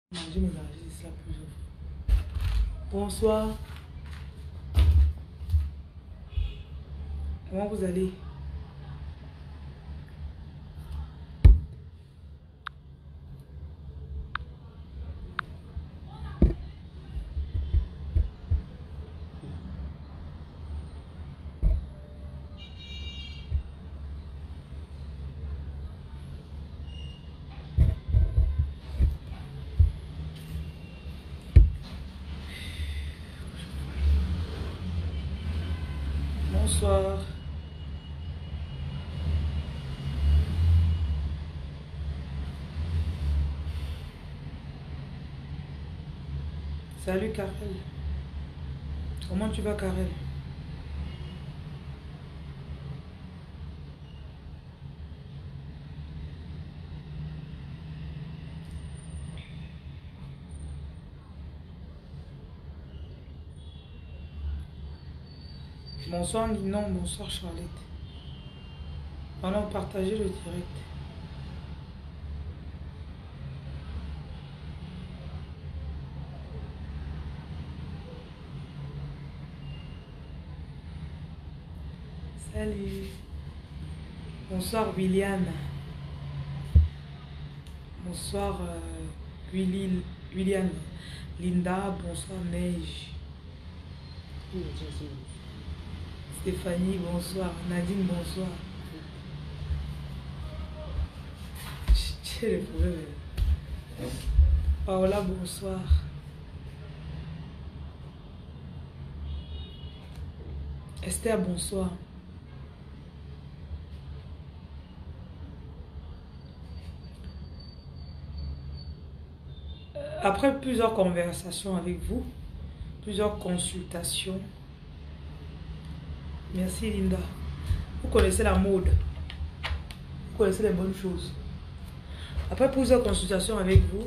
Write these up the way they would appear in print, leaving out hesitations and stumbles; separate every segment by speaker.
Speaker 1: Manger mes allergies, c'est la plusieurs fois. Bonsoir. Comment vous allez? Bonsoir. Salut Karel. Comment tu vas Karel? Bonsoir Ninon, bonsoir Charlotte. On a partagé le direct. Salut. Bonsoir William. Bonsoir William. Linda, bonsoir Neige. Stéphanie, bonsoir. Nadine, bonsoir. Paola, bonsoir. Esther, bonsoir. Après plusieurs conversations avec vous, plusieurs consultations. Merci Linda. Vous connaissez la mode. Vous connaissez les bonnes choses. Après plusieurs consultations avec vous,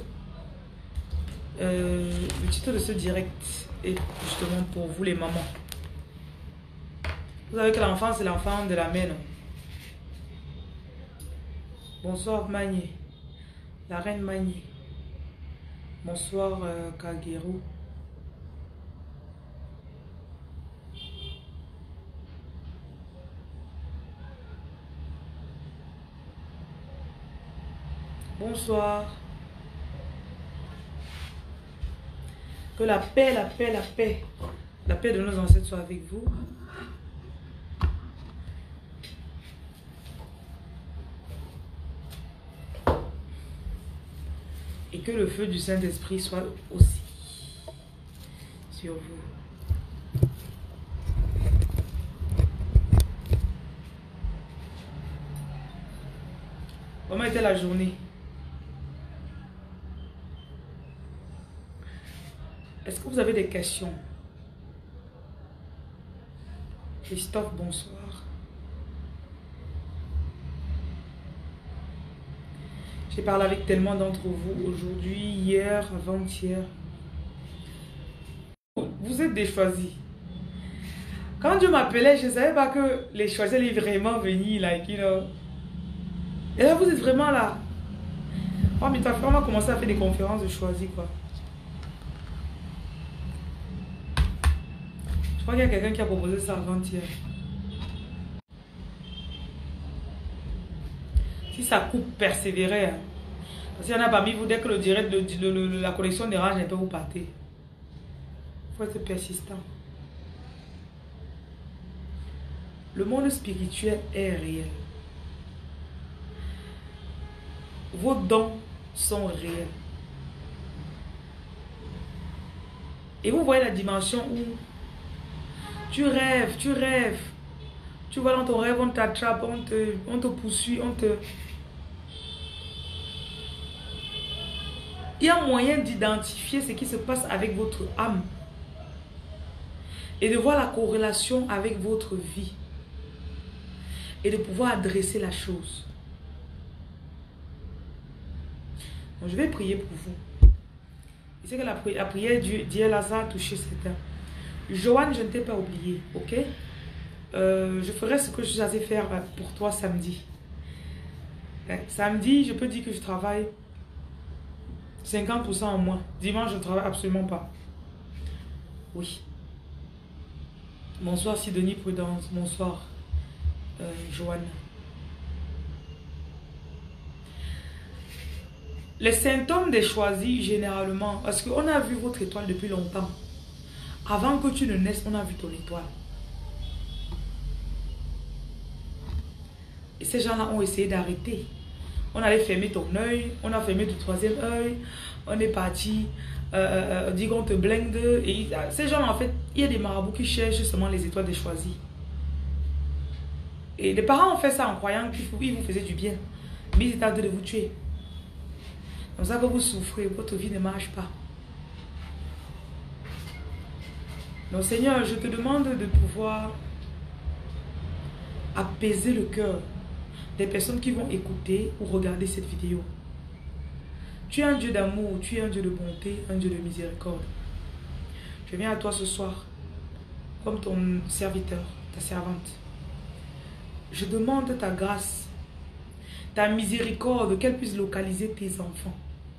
Speaker 1: le titre de ce direct est justement pour vous les mamans. Vous savez que l'enfant c'est l'enfant de la mère. Non? Bonsoir Magné. La reine Magné. Bonsoir Kagero. Bonsoir. Que la paix de nos ancêtres soit avec vous. Et que le feu du Saint-Esprit soit aussi sur vous. Comment était la journée? Est-ce que vous avez des questions? Christophe, bonsoir. J'ai parlé avec tellement d'entre vous aujourd'hui, hier, avant-hier. Vous êtes des choisis. Quand Dieu m'appelait, je ne savais pas que les choisis allaient vraiment venir. Like, you know. Et là, vous êtes vraiment là. Oh, mais ta femme a commencé à faire des conférences de choisis, quoi. Je crois qu'il y a quelqu'un qui a proposé ça avant-hier. Si ça coupe, persévérer. Hein. Parce qu'il y en a parmi vous, dès que le direct, la connexion dérange, un peu vous partez. Il faut être persistant. Le monde spirituel est réel. Vos dons sont réels. Et vous voyez la dimension où tu rêves. Tu vois dans ton rêve, on t'attrape, on te poursuit, Il y a moyen d'identifier ce qui se passe avec votre âme. Et de voir la corrélation avec votre vie. Et de pouvoir adresser la chose. Donc, je vais prier pour vous. Je sais que la prière d'hier là, ça a touché certains. Joanne, je ne t'ai pas oublié, ok? Je ferai ce que je suis censée faire pour toi samedi. Samedi, je peux dire que je travaille 50% en moins. Dimanche, je ne travaille absolument pas. Oui. Bonsoir Sidonie Prudence. Bonsoir Joanne. Les symptômes des choisis, généralement, parce qu'on a vu votre étoile depuis longtemps. Avant que tu ne naisses, on a vu ton étoile. Et ces gens-là ont essayé d'arrêter. On allait fermer ton œil, on a fermé ton troisième œil, on est parti, dit qu'on te blinde. Et ces gens-là, en fait, il y a des marabouts qui cherchent justement les étoiles des choisis. Et les parents ont fait ça en croyant qu'ils vous faisaient du bien. Mais ils étaient en train de vous tuer. C'est comme ça que vous souffrez, votre vie ne marche pas. Donc Seigneur, je te demande de pouvoir apaiser le cœur des personnes qui vont écouter ou regarder cette vidéo. Tu es un Dieu d'amour, tu es un Dieu de bonté, un Dieu de miséricorde. Je viens à toi ce soir, comme ton serviteur, ta servante. Je demande ta grâce, ta miséricorde, qu'elle puisse localiser tes enfants.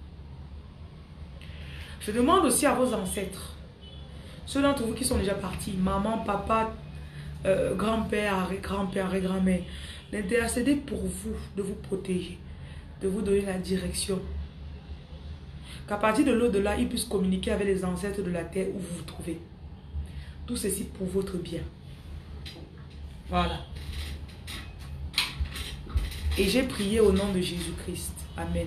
Speaker 1: Je demande aussi à vos ancêtres, ceux d'entre vous qui sont déjà partis, maman, papa, grand-père, grand-père et grand-mère, d'intercéder pour vous, de vous protéger, de vous donner la direction. Qu'à partir de l'au-delà, ils puissent communiquer avec les ancêtres de la terre où vous vous trouvez. Tout ceci pour votre bien. Voilà. Et j'ai prié au nom de Jésus-Christ. Amen.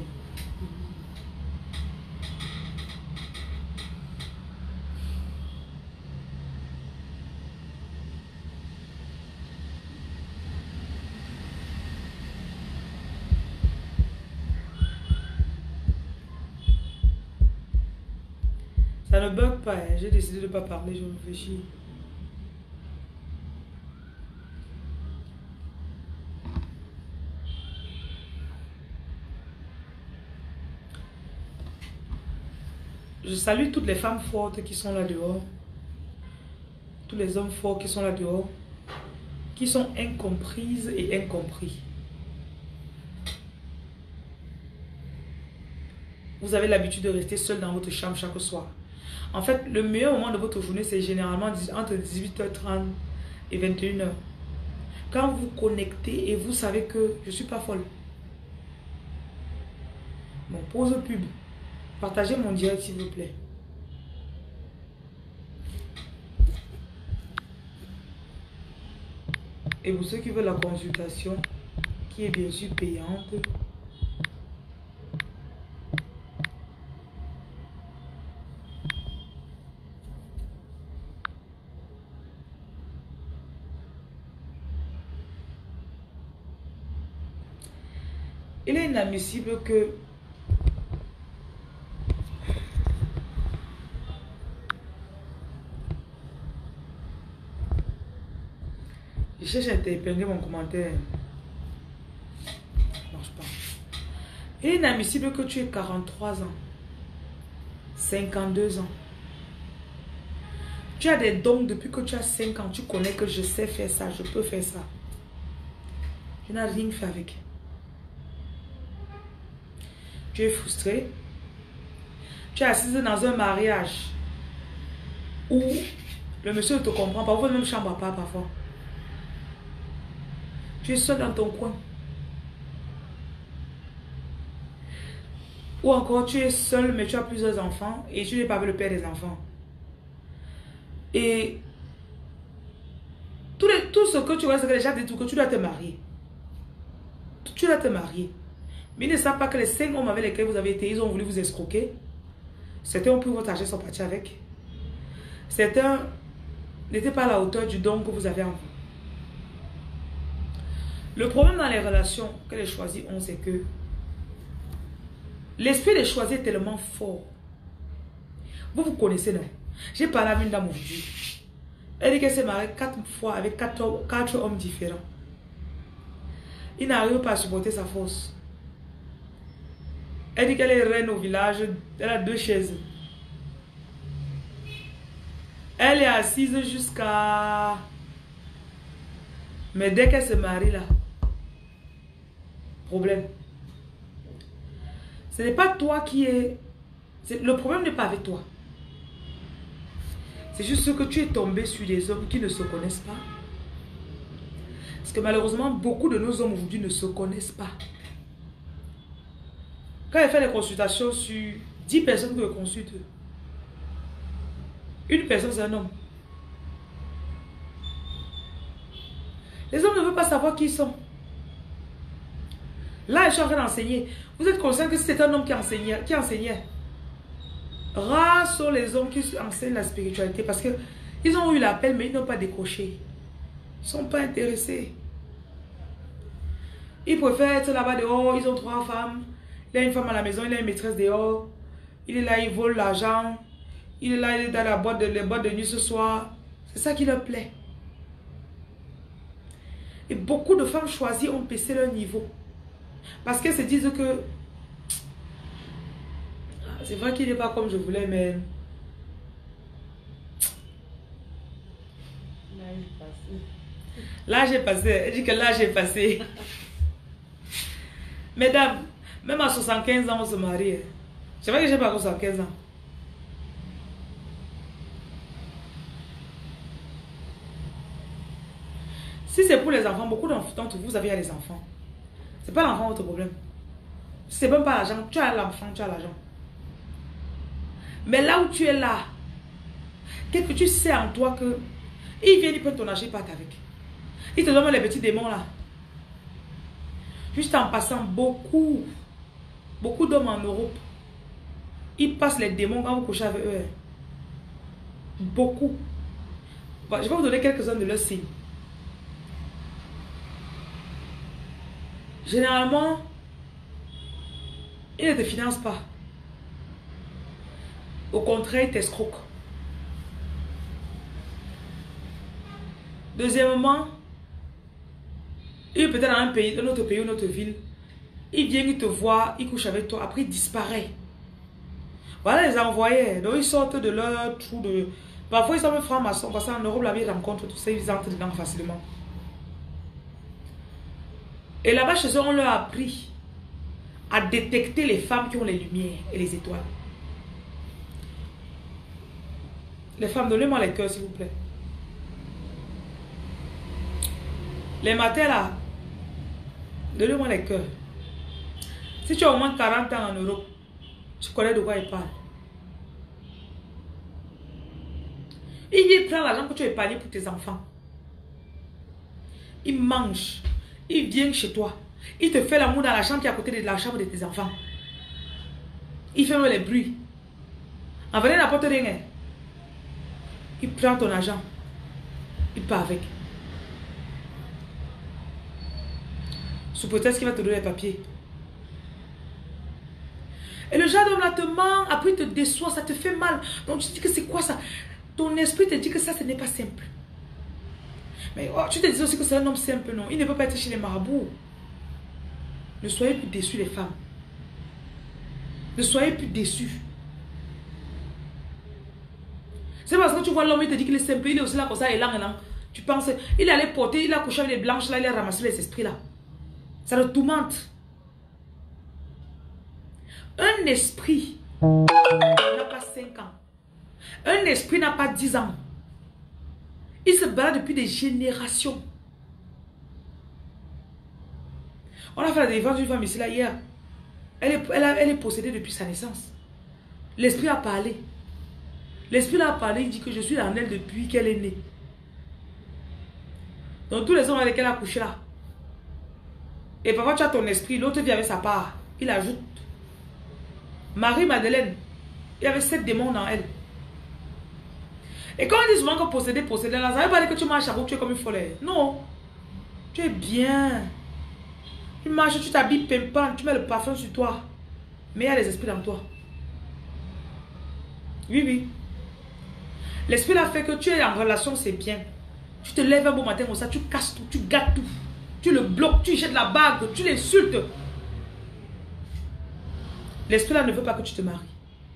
Speaker 1: Ça ne bug pas, hein. J'ai décidé de ne pas parler, je réfléchis. Je salue toutes les femmes fortes qui sont là dehors. Tous les hommes forts qui sont là dehors. Qui sont incomprises et incompris. Vous avez l'habitude de rester seul dans votre chambre chaque soir. En fait, le meilleur moment de votre journée, c'est généralement entre 18h30 et 21h. Quand vous vous connectez et vous savez que je ne suis pas folle. Bon, pause pub. Partagez mon direct s'il vous plaît. Et pour ceux qui veulent la consultation, qui est bien sûr payante, il est inadmissible que je cherche à épingler mon commentaire. Ça marche pas. Il est inadmissible que tu aies 43 ans, 52 ans. Tu as des dons depuis que tu as 5 ans. Tu connais que je sais faire ça, je peux faire ça. Tu n'as rien fait avec. Tu es frustré. Tu es assise dans un mariage où le monsieur ne te comprend pas. Vous avez même chambre à part parfois. Tu es seul dans ton coin. Ou encore tu es seul mais tu as plusieurs enfants et tu n'es pas avec le père des enfants. Et tout ce que tu vois, c'est que les gens disent que tu dois te marier. Tu dois te marier. Mais ils ne savent pas que les 5 hommes avec lesquels vous avez été, ils ont voulu vous escroquer. Certains ont pris votre argent, sont partis avec. Certains n'étaient pas à la hauteur du don que vous avez en vous. Le problème dans les relations que les choisis ont, c'est que l'esprit des choisis est tellement fort. Vous vous connaissez, non? J'ai parlé à une dame aujourd'hui. Elle dit qu'elle s'est mariée 4 fois avec 4 hommes différents. Il n'arrive pas à supporter sa force. Elle dit qu'elle est reine au village. Elle a 2 chaises. Elle est assise jusqu'à... Mais dès qu'elle se marie là, problème. Ce n'est pas toi qui es Le problème n'est pas avec toi. C'est juste que tu es tombé sur des hommes qui ne se connaissent pas. Parce que malheureusement, beaucoup de nos hommes aujourd'hui ne se connaissent pas. Quand il fait des consultations sur 10 personnes que je consulte, une personne c'est un homme. Les hommes ne veulent pas savoir qui ils sont. Là, je suis en train d'enseigner. Vous êtes conscient que si c'est un homme qui enseignait, rares sont les hommes qui enseignent la spiritualité parce qu'ils ont eu l'appel mais ils n'ont pas décroché. Ils ne sont pas intéressés. Ils préfèrent être là-bas dehors, ils ont 3 femmes. Il a une femme à la maison, il a une maîtresse dehors. Il est là, il vole l'argent. Il est là, il est dans les boîtes de nuit ce soir. C'est ça qui leur plaît. Et beaucoup de femmes choisies ont baissé leur niveau. Parce qu'elles se disent que c'est vrai qu'il n'est pas comme je voulais, mais là j'ai passé. Elle dit que là j'ai passé. Mesdames, même à 75 ans on se marie. C'est vrai que j'ai pas 75 ans. Si c'est pour les enfants, beaucoup d'entre vous avez les enfants. C'est pas l'enfant votre problème. C'est même pas l'argent. Tu as l'enfant, tu as l'argent. Mais là où tu es là, quelque tu sais en toi que ils viennent, ils prennent ton argent, ils partent avec. Ils te donnent les petits démons là. Juste en passant, beaucoup d'hommes en Europe, ils passent les démons quand vous couchez avec eux. Beaucoup. Bon, je vais vous donner quelques-uns de leurs signes. Généralement, ils ne te financent pas. Au contraire, ils t'escroquent. Deuxièmement, il peut-être dans un pays, un autre pays, une autre ville. Il vient, il te voit, il couche avec toi, après il disparaît. Voilà les envoyés. Donc ils sortent de leur trou de... Parfois ils sont même francs-maçons, parce qu'en Europe, là, ils rencontrent tout ça, ils entrent dedans facilement. Et là-bas, chez eux, on leur a appris à détecter les femmes qui ont les lumières et les étoiles. Les femmes, donnez-moi les cœurs, s'il vous plaît. Les matins, là, donnez-moi les cœurs. Si tu as au moins 40 ans en Europe, tu connais de quoi il parle. Il vient prendre l'argent que tu as épargné pour tes enfants. Il mange. Il vient chez toi. Il te fait l'amour dans la chambre qui est à côté de la chambre de tes enfants. Il fait même les bruits. En venant n'importe rien. Il prend ton argent. Il part avec. Sous prétexte qu'il va te donner les papiers. Et le genre d'homme là te ment, après il te déçoit, ça te fait mal. Donc tu te dis que c'est quoi ça? Ton esprit te dit que ça, ce n'est pas simple. Mais oh, tu te dis aussi que c'est un homme simple, non? Il ne peut pas être chez les marabouts. Ne soyez plus déçus, les femmes. Ne soyez plus déçus. C'est parce que tu vois l'homme, il te dit qu'il est simple, il est aussi là comme ça, et là, tu penses, il allait porter, il a couché avec les blanches, là, il a ramassé les esprits là. Ça le tourmente. Un esprit n'a pas 5 ans. Un esprit n'a pas 10 ans. Il se balade depuis des générations. On a fait la délivrance d'une femme ici là hier. Elle est possédée depuis sa naissance. L'esprit a parlé. L'esprit a parlé, il dit que je suis en elle depuis qu'elle est née. Donc tous les hommes avec lesquels elle a couché là. Et parfois tu as ton esprit, l'autre vient avec sa part. Il ajoute. Marie-Madeleine, il y avait 7 démons dans elle. Et quand on dit souvent que posséder, là, ça veut pas dire que tu marches à route, tu es comme une folle. Non. Tu es bien. Tu marches, tu t'habilles pimpant, tu mets le parfum sur toi. Mais il y a les esprits dans toi. Oui, oui. L'esprit là fait que tu es en relation, c'est bien. Tu te lèves un beau matin comme ça, tu casses tout, tu gâtes tout. Tu le bloques, tu jettes la bague, tu l'insultes. L'esprit là ne veut pas que tu te maries.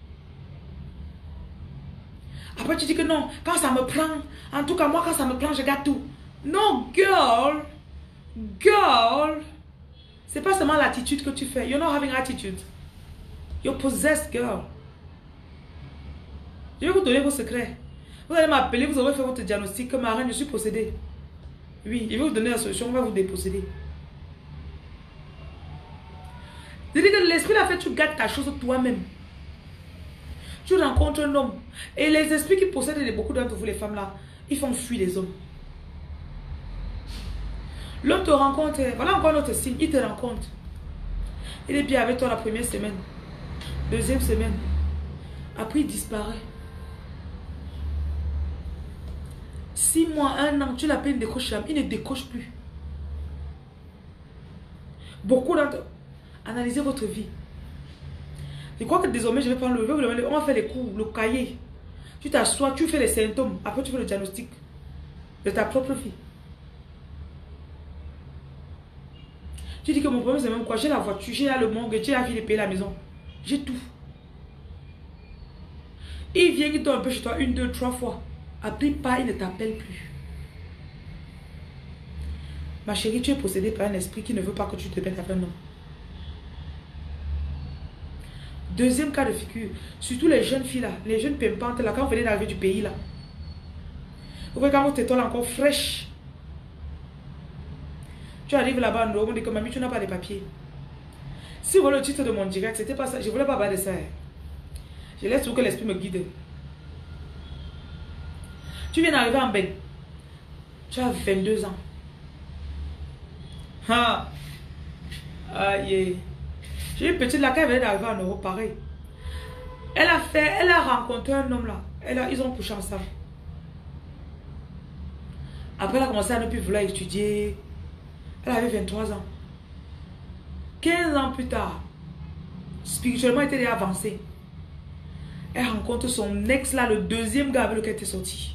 Speaker 1: Après tu dis que non, quand ça me prend, en tout cas moi quand ça me prend, je gâte tout. Non, girl. Girl. C'est pas seulement l'attitude que tu fais. You're not having attitude. You're possessed, girl. Je vais vous donner vos secrets. Vous allez m'appeler, vous aurez fait votre diagnostic. Ma reine, je suis possédée. Oui, il va vous donner la solution, on va vous déposséder. Je dis que l'esprit l'a fait, tu gardes ta chose toi-même. Tu rencontres un homme. Et les esprits qui possèdent beaucoup d'entre vous, les femmes là, ils font fuir les hommes. L'homme te rencontre, voilà encore notre signe, il te rencontre. Il est bien avec toi la première semaine, deuxième semaine. Après, il disparaît. 6 mois, 1 an, tu l'appelles, il décroche jamais. Il ne décroche plus. Beaucoup d'entre... Analysez votre vie. Je crois que désormais, je vais prendre on va faire les cours, le cahier. Tu t'assois, tu fais les symptômes. Après, tu fais le diagnostic de ta propre vie. Tu dis que mon problème, c'est même quoi? J'ai la voiture, j'ai le mangue, j'ai la vie de payer la maison. J'ai tout. Il vient, il dort un peu chez toi 1, 2, 3 fois. Après, pas, il ne t'appelle plus. Ma chérie, tu es possédée par un esprit qui ne veut pas que tu te mettes avec un homme. Deuxième cas de figure, surtout les jeunes filles là, les jeunes pimpantes là, quand vous venez d'arriver du pays là. Vous voyez quand votre étoile est encore fraîche. Tu arrives là-bas, on dit que mamie, tu n'as pas de papiers. Si vous voulez le titre de mon direct, c'était pas ça. Je ne voulais pas parler de ça. Je laisse tout que l'esprit me guide. Tu viens d'arriver en Ben. Tu as 22 ans. Ah. Aïe. J'ai une petite là, quand elle venait d'arriver en Europe, pareil. Elle a rencontré un homme là. Ils ont couché ensemble. Après, elle a commencé à ne plus vouloir étudier. Elle avait 23 ans. 15 ans plus tard, spirituellement, elle était déjà avancée. Elle rencontre son ex là, le deuxième gars avec lequel elle était sortie.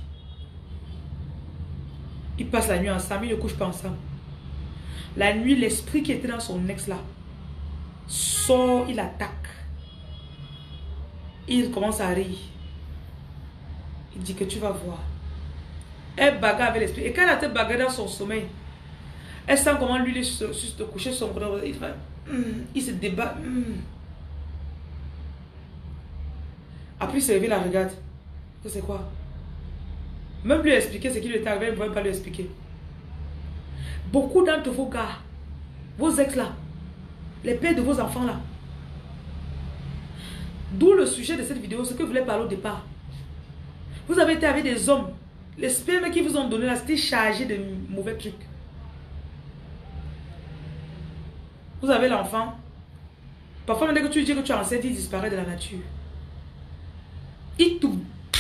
Speaker 1: Ils passent la nuit ensemble, ils ne couchent pas ensemble. La nuit, l'esprit qui était dans son ex là sort, il attaque. Il commence à rire. Il dit que tu vas voir. Elle bagarre avec l'esprit. Et quand elle a été bagarre dans son sommeil, elle sent comment lui, il se coucher son corps. Il se débat. Après, il s'est levé, la regarde. C'est quoi? Même lui expliquer ce qui lui est arrivé, il ne pouvait pas lui expliquer. Beaucoup d'entre vos gars, vos ex là, les pères de vos enfants là. D'où le sujet de cette vidéo, ce que je voulais parler au départ. Vous avez été avec des hommes. Les spermes qu'ils vous ont donné là, c'était chargé de mauvais trucs. Vous avez l'enfant. Parfois, dès que tu dis que tu es enceinte, il disparaît de la nature. Il tout.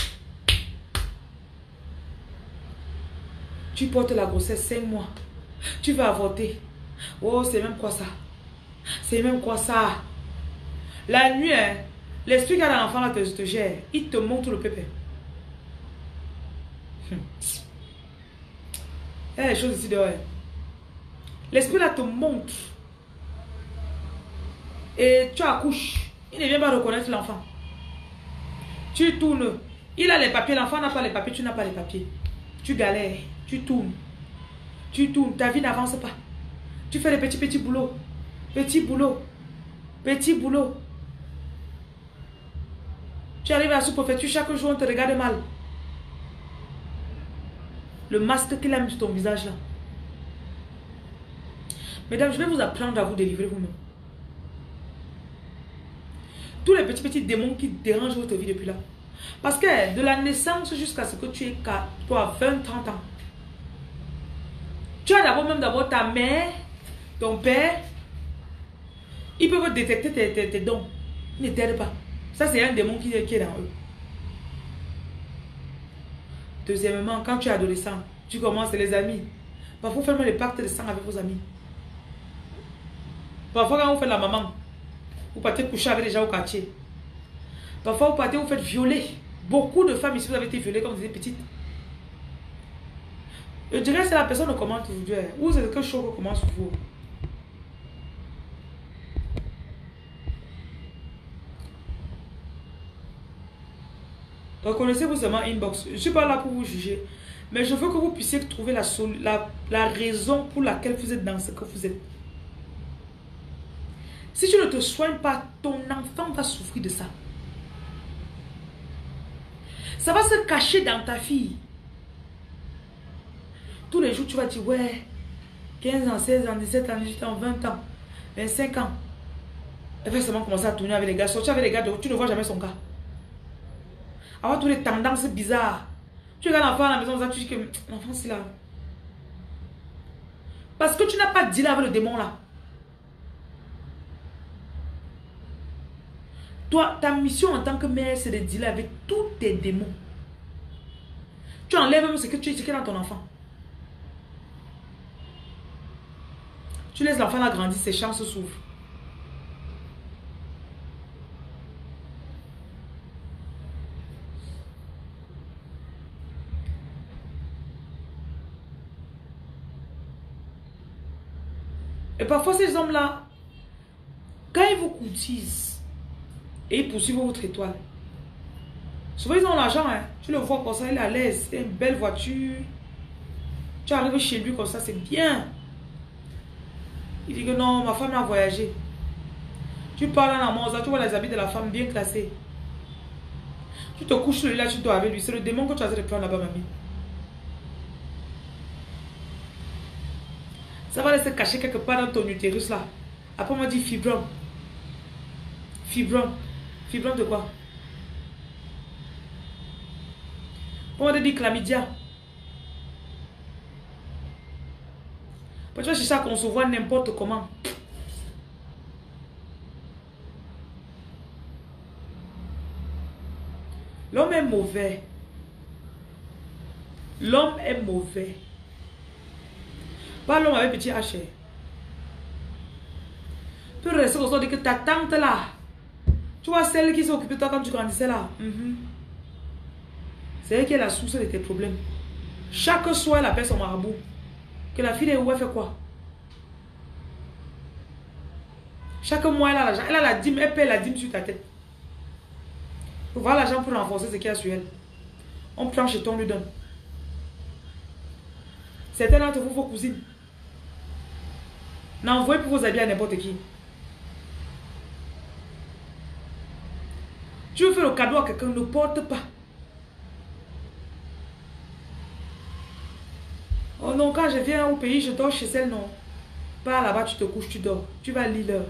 Speaker 1: Tu portes la grossesse 5 mois. Tu vas avorter. Oh, c'est même quoi ça? C'est même quoi ça? La nuit, hein, l'esprit qui a l'enfant là te gère. Il te montre le pépé. Il y a des choses ici dehors. L'esprit là te montre. Et tu accouches. Il ne vient pas reconnaître l'enfant. Tu tournes. Il a les papiers. L'enfant n'a pas les papiers. Tu n'as pas les papiers. Tu galères. Tu tournes. Tu tournes. Ta vie n'avance pas. Tu fais les petits boulots. Petit boulot. Petit boulot. Tu arrives à la sous-préfecture. Chaque jour, on te regarde mal. Le masque qu'il a mis sur ton visage là. Mesdames, je vais vous apprendre à vous délivrer vous-même. Tous les petits démons qui dérangent votre vie depuis là. Parce que de la naissance jusqu'à ce que tu aies 20, 30 ans. Tu as d'abord ta mère, ton père. Ils peuvent détecter tes dons. Ils ne t'aident pas. Ça, c'est un démon qui est dans eux. Deuxièmement, quand tu es adolescent, tu commences les amis. Parfois, vous faites les pactes de sang avec vos amis. Parfois, quand vous faites la maman, vous partez coucher avec les gens au quartier. Parfois, vous partez, vous faites violer. Beaucoup de femmes ici, vous avez été violées quand vous étiez petites. Je dirais que c'est la personne qui commente aujourd'hui. Ou c'est quelque chose qui commence sur vous. Reconnaissez-vous seulement inbox. Je ne suis pas là pour vous juger. Mais je veux que vous puissiez trouver la raison pour laquelle vous êtes dans ce que vous êtes. Si tu ne te soignes pas, ton enfant va souffrir de ça. Ça va se cacher dans ta fille. Tous les jours, tu vas dire, ouais, 15 ans, 16 ans, 17 ans, 18 ans, 20 ans, 25 ans. Elle va seulement commencer à tourner avec les gars, sortir avec les gars, tu ne vois jamais son gars. Avoir toutes les tendances bizarres. Tu regardes l'enfant à la maison, tu dis que l'enfant c'est là. Parce que tu n'as pas dealé avec le démon là. Toi, ta mission en tant que mère, c'est de dealer avec tous tes démons. Tu enlèves même ce que tu es dans ton enfant. Tu laisses l'enfant là grandir, ses chances s'ouvrent. Et parfois, ces hommes-là, quand ils vous courtisent et ils poursuivent votre étoile, souvent ils ont l'argent, hein. Tu le vois comme ça, il est à l'aise, il a une belle voiture. Tu arrives chez lui comme ça, c'est bien. Il dit que non, ma femme a voyagé. Tu parles en amour, tu vois les habits de la femme bien classés. Tu te couches sur lui là, tu dors avec lui. C'est le démon que tu as de prendre là-bas, mamie. Ça va laisser cacher quelque part dans ton utérus là. Après, on m'a dit fibrome. Fibrome. Fibrome de quoi? On m'a dit chlamydia. Tu vas chercher à concevoir n'importe comment. L'homme est mauvais. L'homme est mauvais. Pas l'homme avec petit H. Tu peux rester comme ça, dire que ta tante là, tu vois celle qui s'est occupée de toi quand tu grandissais là. C'est elle qui est la source de tes problèmes. Chaque soir, elle appelle son marabout. Que la fille est où, elle fait quoi? Chaque mois, elle a l'argent. Elle a la dîme, elle paie la dîme sur ta tête. Pour voir l'argent pour renforcer ce qu'il y a sur elle. On prend chez toi, on lui donne. Certains d'entre vous, vos cousines. N'envoyez plus vos habits à n'importe qui. Tu veux faire le cadeau à quelqu'un, ne porte pas. Oh non, quand je viens au pays, je dors chez elle, non. Pas là-bas, tu te couches, tu dors. Tu vas lire l'heure.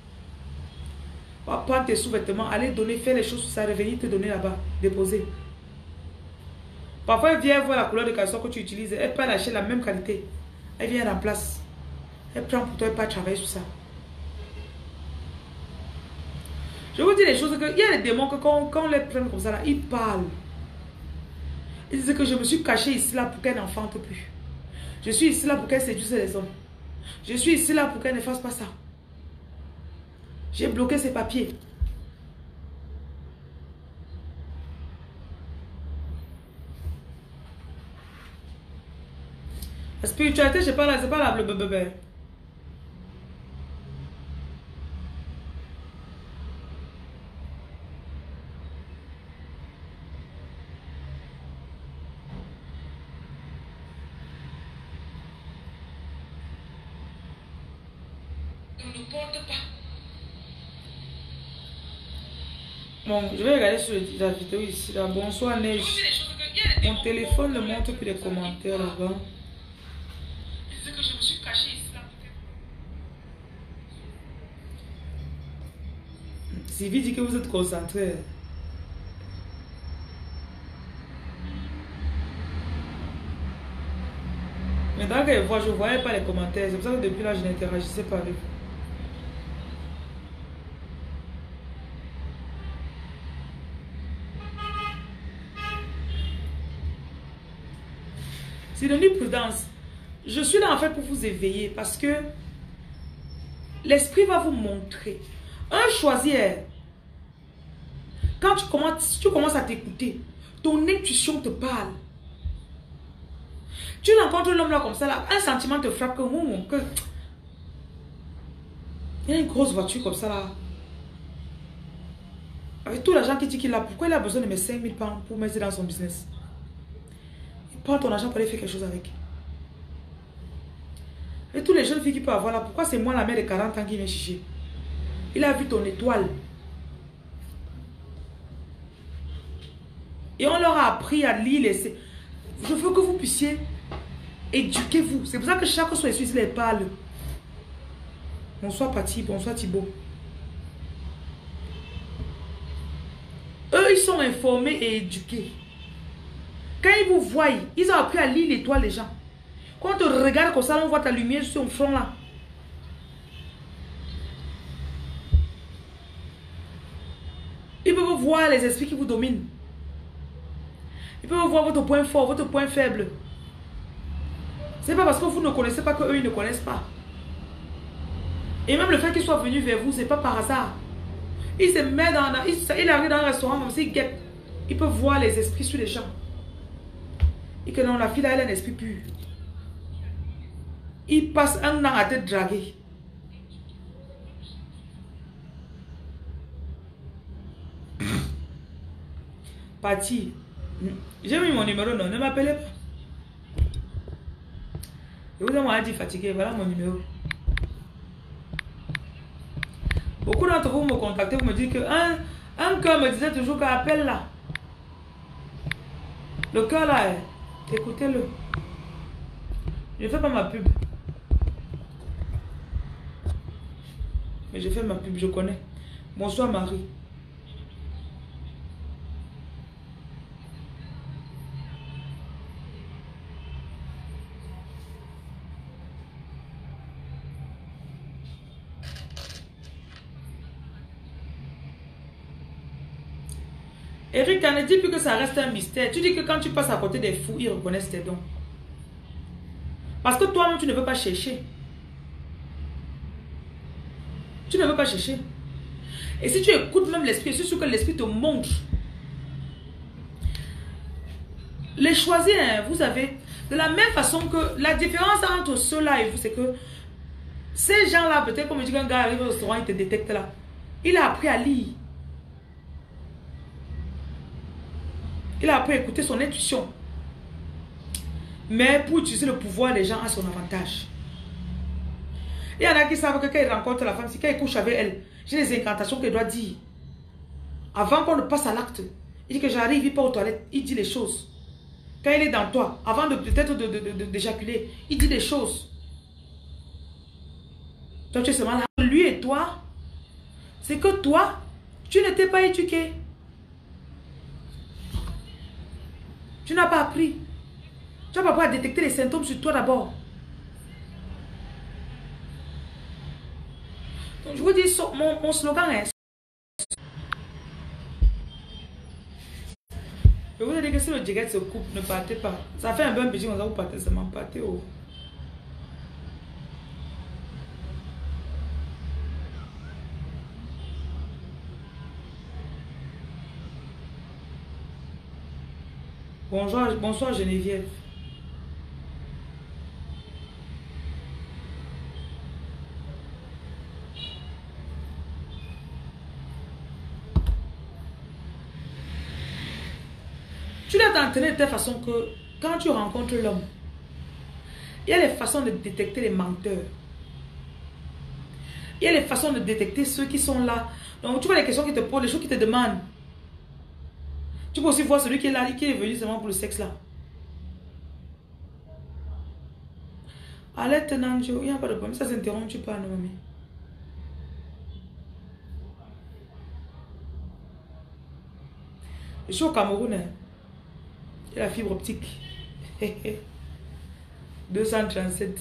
Speaker 1: Va prendre tes sous-vêtements, aller donner, faire les choses, ça revenir te donner là-bas, déposer. Parfois, elle vient voir la couleur de caleçon que tu utilises. Elle peut lâcher la même qualité. Elle vient en place. Elle prend pour toi et pas travailler sur ça. Je vous dis les choses que il y a des démons que quand on les prend comme ça, là, ils parlent. Ils disent que je me suis caché ici là pour qu'elle n'enfante plus. Je suis ici là pour qu'elle séduise les hommes. Je suis ici là pour qu'elle ne fasse pas ça. J'ai bloqué ses papiers. La spiritualité, je parle, c'est pas la blablabla. Ne porte pas. Bon, je vais regarder sur la vidéo ici. Là. Bonsoir, Neige. Mon téléphone ne montre plus les commentaires là-bas. Que je me suis caché ici là. Sylvie dit que vous êtes concentré. Mais dans qu'elle voit, je ne voyais pas les commentaires. C'est pour ça que depuis là, je n'interagissais pas avec vous. C'est de prudence. Je suis là en fait pour vous éveiller parce que l'esprit va vous montrer. Un choisir, quand tu commences à t'écouter, ton intuition te parle. Tu rencontres l'homme là comme ça, là, un sentiment te frappe que il y a une grosse voiture comme ça là. Avec tout l'argent qui dit qu'il a, pourquoi il a besoin de mes 5 000 pounds pour mettre dans son business? Il prend ton argent pour aller faire quelque chose avec. Et tous les jeunes filles qui peuvent avoir là, pourquoi c'est moi la mère de 40 ans qui vient chercher? Il a vu ton étoile. Et on leur a appris à lire les... Je veux que vous puissiez éduquer vous. C'est pour ça que chaque soir, ils les parlent. Bonsoir Pati, bonsoir Thibaut. Eux, ils sont informés et éduqués. Quand ils vous voient, ils ont appris à lire l'étoile les gens. Quand on te regarde comme ça, on voit ta lumière sur ton front là. Ils peuvent voir les esprits qui vous dominent. Ils peuvent voir votre point fort, votre point faible. C'est pas parce que vous ne connaissez pas qu'eux, ils ne connaissent pas. Et même le fait qu'ils soient venus vers vous, c'est pas par hasard. Ils se mettent dans... Il arrive dans un restaurant, comme s'ils guettent. Ils peuvent voir les esprits sur les gens. Et que non, la fille là, elle a un esprit pur. Ils passent un an à te draguer. Parti. J'ai mis mon numéro, non, ne m'appelez pas. Je vous ai dit fatigué, voilà mon numéro. Beaucoup d'entre vous me contactez, vous me dites que un cœur me disait toujours qu'elle appelle là. Le cœur là, écoutez-le. Je ne fais pas ma pub. Mais je fais ma pub, je connais. Bonsoir Marie. Eric, ne dis plus que ça reste un mystère. Tu dis que quand tu passes à côté des fous, ils reconnaissent tes dons. Parce que toi-même, tu ne veux pas chercher. Tu ne veux pas chercher. Et si tu écoutes même l'esprit, je suis sûr que l'esprit te montre. Les choisir, hein, vous savez, de la même façon que la différence entre ceux-là et vous, c'est que ces gens-là, peut-être comme je dis qu'un gars arrive au restaurant, il te détecte là. Il a appris à lire. Il a appris à écouter son intuition. Mais pour utiliser le pouvoir des gens à son avantage. Il y en a qui savent que quand il rencontre la femme, si quand il couche avec elle, j'ai des incantations qu'il doit dire. Avant qu'on ne passe à l'acte, il dit que j'arrive, il part aux toilettes, il dit les choses. Quand il est dans toi, avant de peut-être d'éjaculer, il dit des choses. Toi, tu es seulement là. Lui et toi, c'est que toi, tu n'étais pas éduqué. Tu n'as pas appris. Tu n'as pas appris à détecter les symptômes sur toi d'abord. Je vous dis, mon slogan est... Je vous ai dit que si le direct se coupe, ne partez pas. Ça fait un bon petit comme ça, vous partez seulement, partez au... Bonjour, bonsoir Geneviève. Tu dois t'entraîner de telle façon que quand tu rencontres l'homme, il y a les façons de détecter les menteurs. Il y a les façons de détecter ceux qui sont là. Donc tu vois les questions qui te posent, les choses qui te demandent. Tu peux aussi voir celui qui est là, qui est venu seulement pour le sexe là. Allez, Tenanjo, il n'y a pas de problème. Ça s'interrompt, tu parles, mamie. Je suis au Cameroun. Hein. Il y a la fibre optique. 237.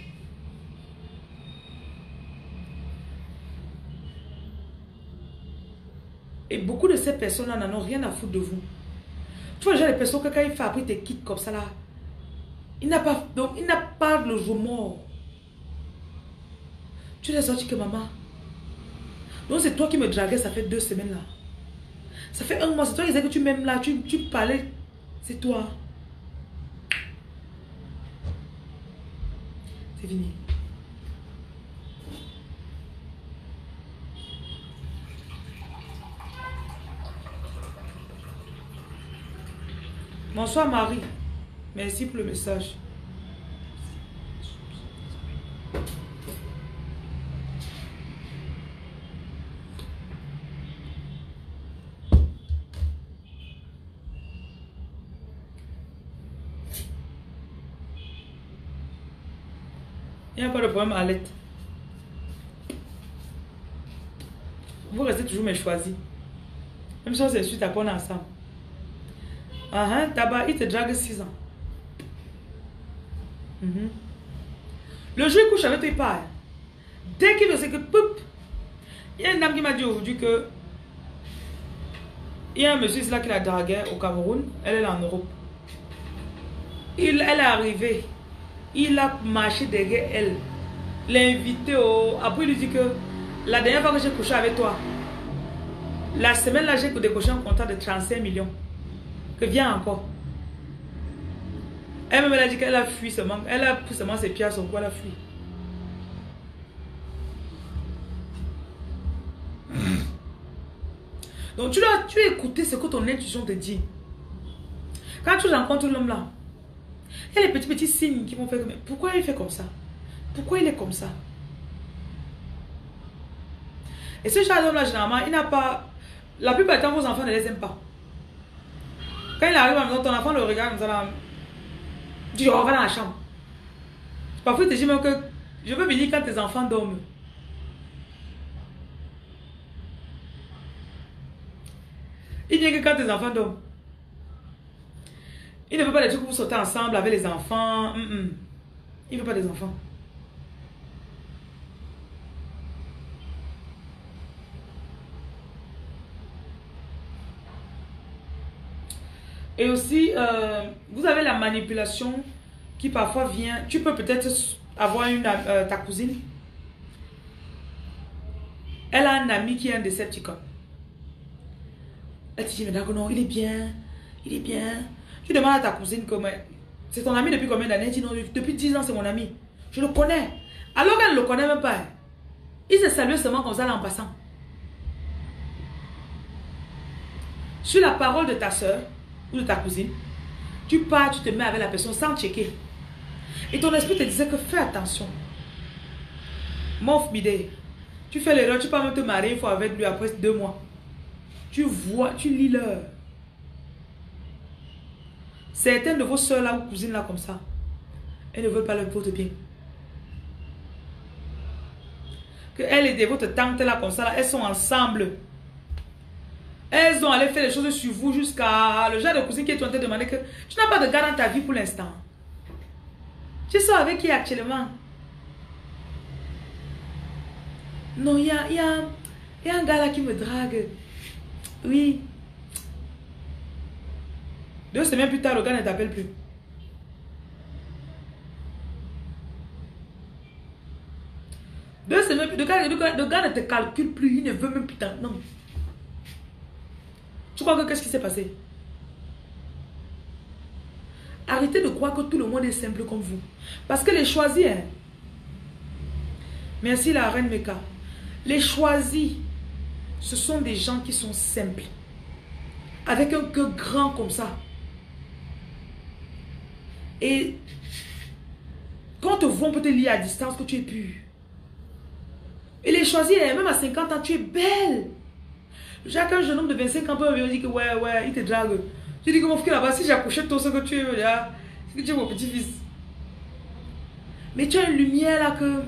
Speaker 1: Et beaucoup de ces personnes-là n'en ont rien à foutre de vous. Tu vois, j'ai les personnes que quand il fait après tes kits comme ça là, il n'a pas, donc il n'a pas le jour mort. Tu l'as sorti que maman. Donc c'est toi qui me draguais, ça fait 2 semaines là. Ça fait 1 mois, c'est toi qui disais que tu m'aimes là, tu parlais. C'est toi. C'est fini. Bonsoir Marie. Merci pour le message. Il n'y a pas de problème à l'aide. Vous restez toujours mes choisis. Même si on s'insulte après on est ensemble. Tabac, il te drague 6 ans. Le jour il couche avec toi, il part. Dès qu'il veut, c'est que poup. Il y a une dame qui m'a dit aujourd'hui que il y a un monsieur là qui la dragué au Cameroun. Elle est là en Europe. Elle est arrivée. Il a marché derrière elle. L'a invité au... Après il lui dit que la dernière fois que j'ai couché avec toi, la semaine là j'ai décoché un contrat de 35 millions. Que viens encore. Elle-même elle a dit qu'elle a fui seulement. Elle a pris seulement ses pieds à son cou, elle a fui. Donc tu dois écouter ce que ton intuition te dit. Quand tu rencontres l'homme là, il y a les petits signes qui vont faire mais pourquoi il fait comme ça? Pourquoi il est comme ça? Et ce genre d'homme là, généralement, il n'a pas... La plupart du temps, vos enfants ne les aiment pas. Quand il arrive à la maison, ton enfant le regarde comme ça, tu dis, on va dans la chambre. Parfois, il te dit même que je veux venir quand tes enfants dorment. Il vient que quand tes enfants dorment. Il ne veut pas des trucs que vous sautez ensemble avec les enfants. Il ne veut pas des enfants. Et aussi, vous avez la manipulation qui parfois vient. Tu peux peut-être avoir ta cousine. Elle a un ami qui est un Decepticon. Elle te dit, mais d'accord, non, il est bien. Il est bien. Tu demandes à ta cousine comment. C'est ton ami depuis combien d'années? Elle dit, non, depuis 10 ans, c'est mon ami. Je le connais. Alors qu'elle ne le connaît même pas. Il se salue seulement comme ça là en passant. Sur la parole de ta soeur ou de ta cousine, tu pars, tu te mets avec la personne sans checker. Et ton esprit te disait que fais attention. Mof bidé. Tu fais l'erreur, tu peux même te marier une fois avec lui après 2 mois. Tu vois, tu lis l'heure. Certaines de vos soeurs là ou cousines là comme ça, elles ne veulent pas votre bien. Que elles et votre tante là comme ça, là, elles sont ensemble. Elles ont allé faire les choses sur vous jusqu'à le genre de cousine qui est en train de demander que tu n'as pas de gars dans ta vie pour l'instant. Tu sors avec qui actuellement? Non, il y a un gars là qui me drague. Oui. 2 semaines plus tard, le gars ne t'appelle plus. Deux semaines plus tard, le gars ne te calcule plus. Il ne veut même plus t'en... Non. Tu crois que qu'est-ce qui s'est passé? Arrêtez de croire que tout le monde est simple comme vous. Parce que les choisis, hein. Merci la reine Meka. Les choisis, ce sont des gens qui sont simples. Avec un cœur grand comme ça. Et quand on te voit, on peut te lire à distance que tu es pur. Et les choisis, même à 50 ans, tu es belle. Jacques, un jeune homme de 25 ans peut me dire que ouais, il te drague. Je dis que mon frère là-bas, si j'accouchais tout ce que tu es là, c'est que tu es mon petit-fils. Mais tu as une lumière là que...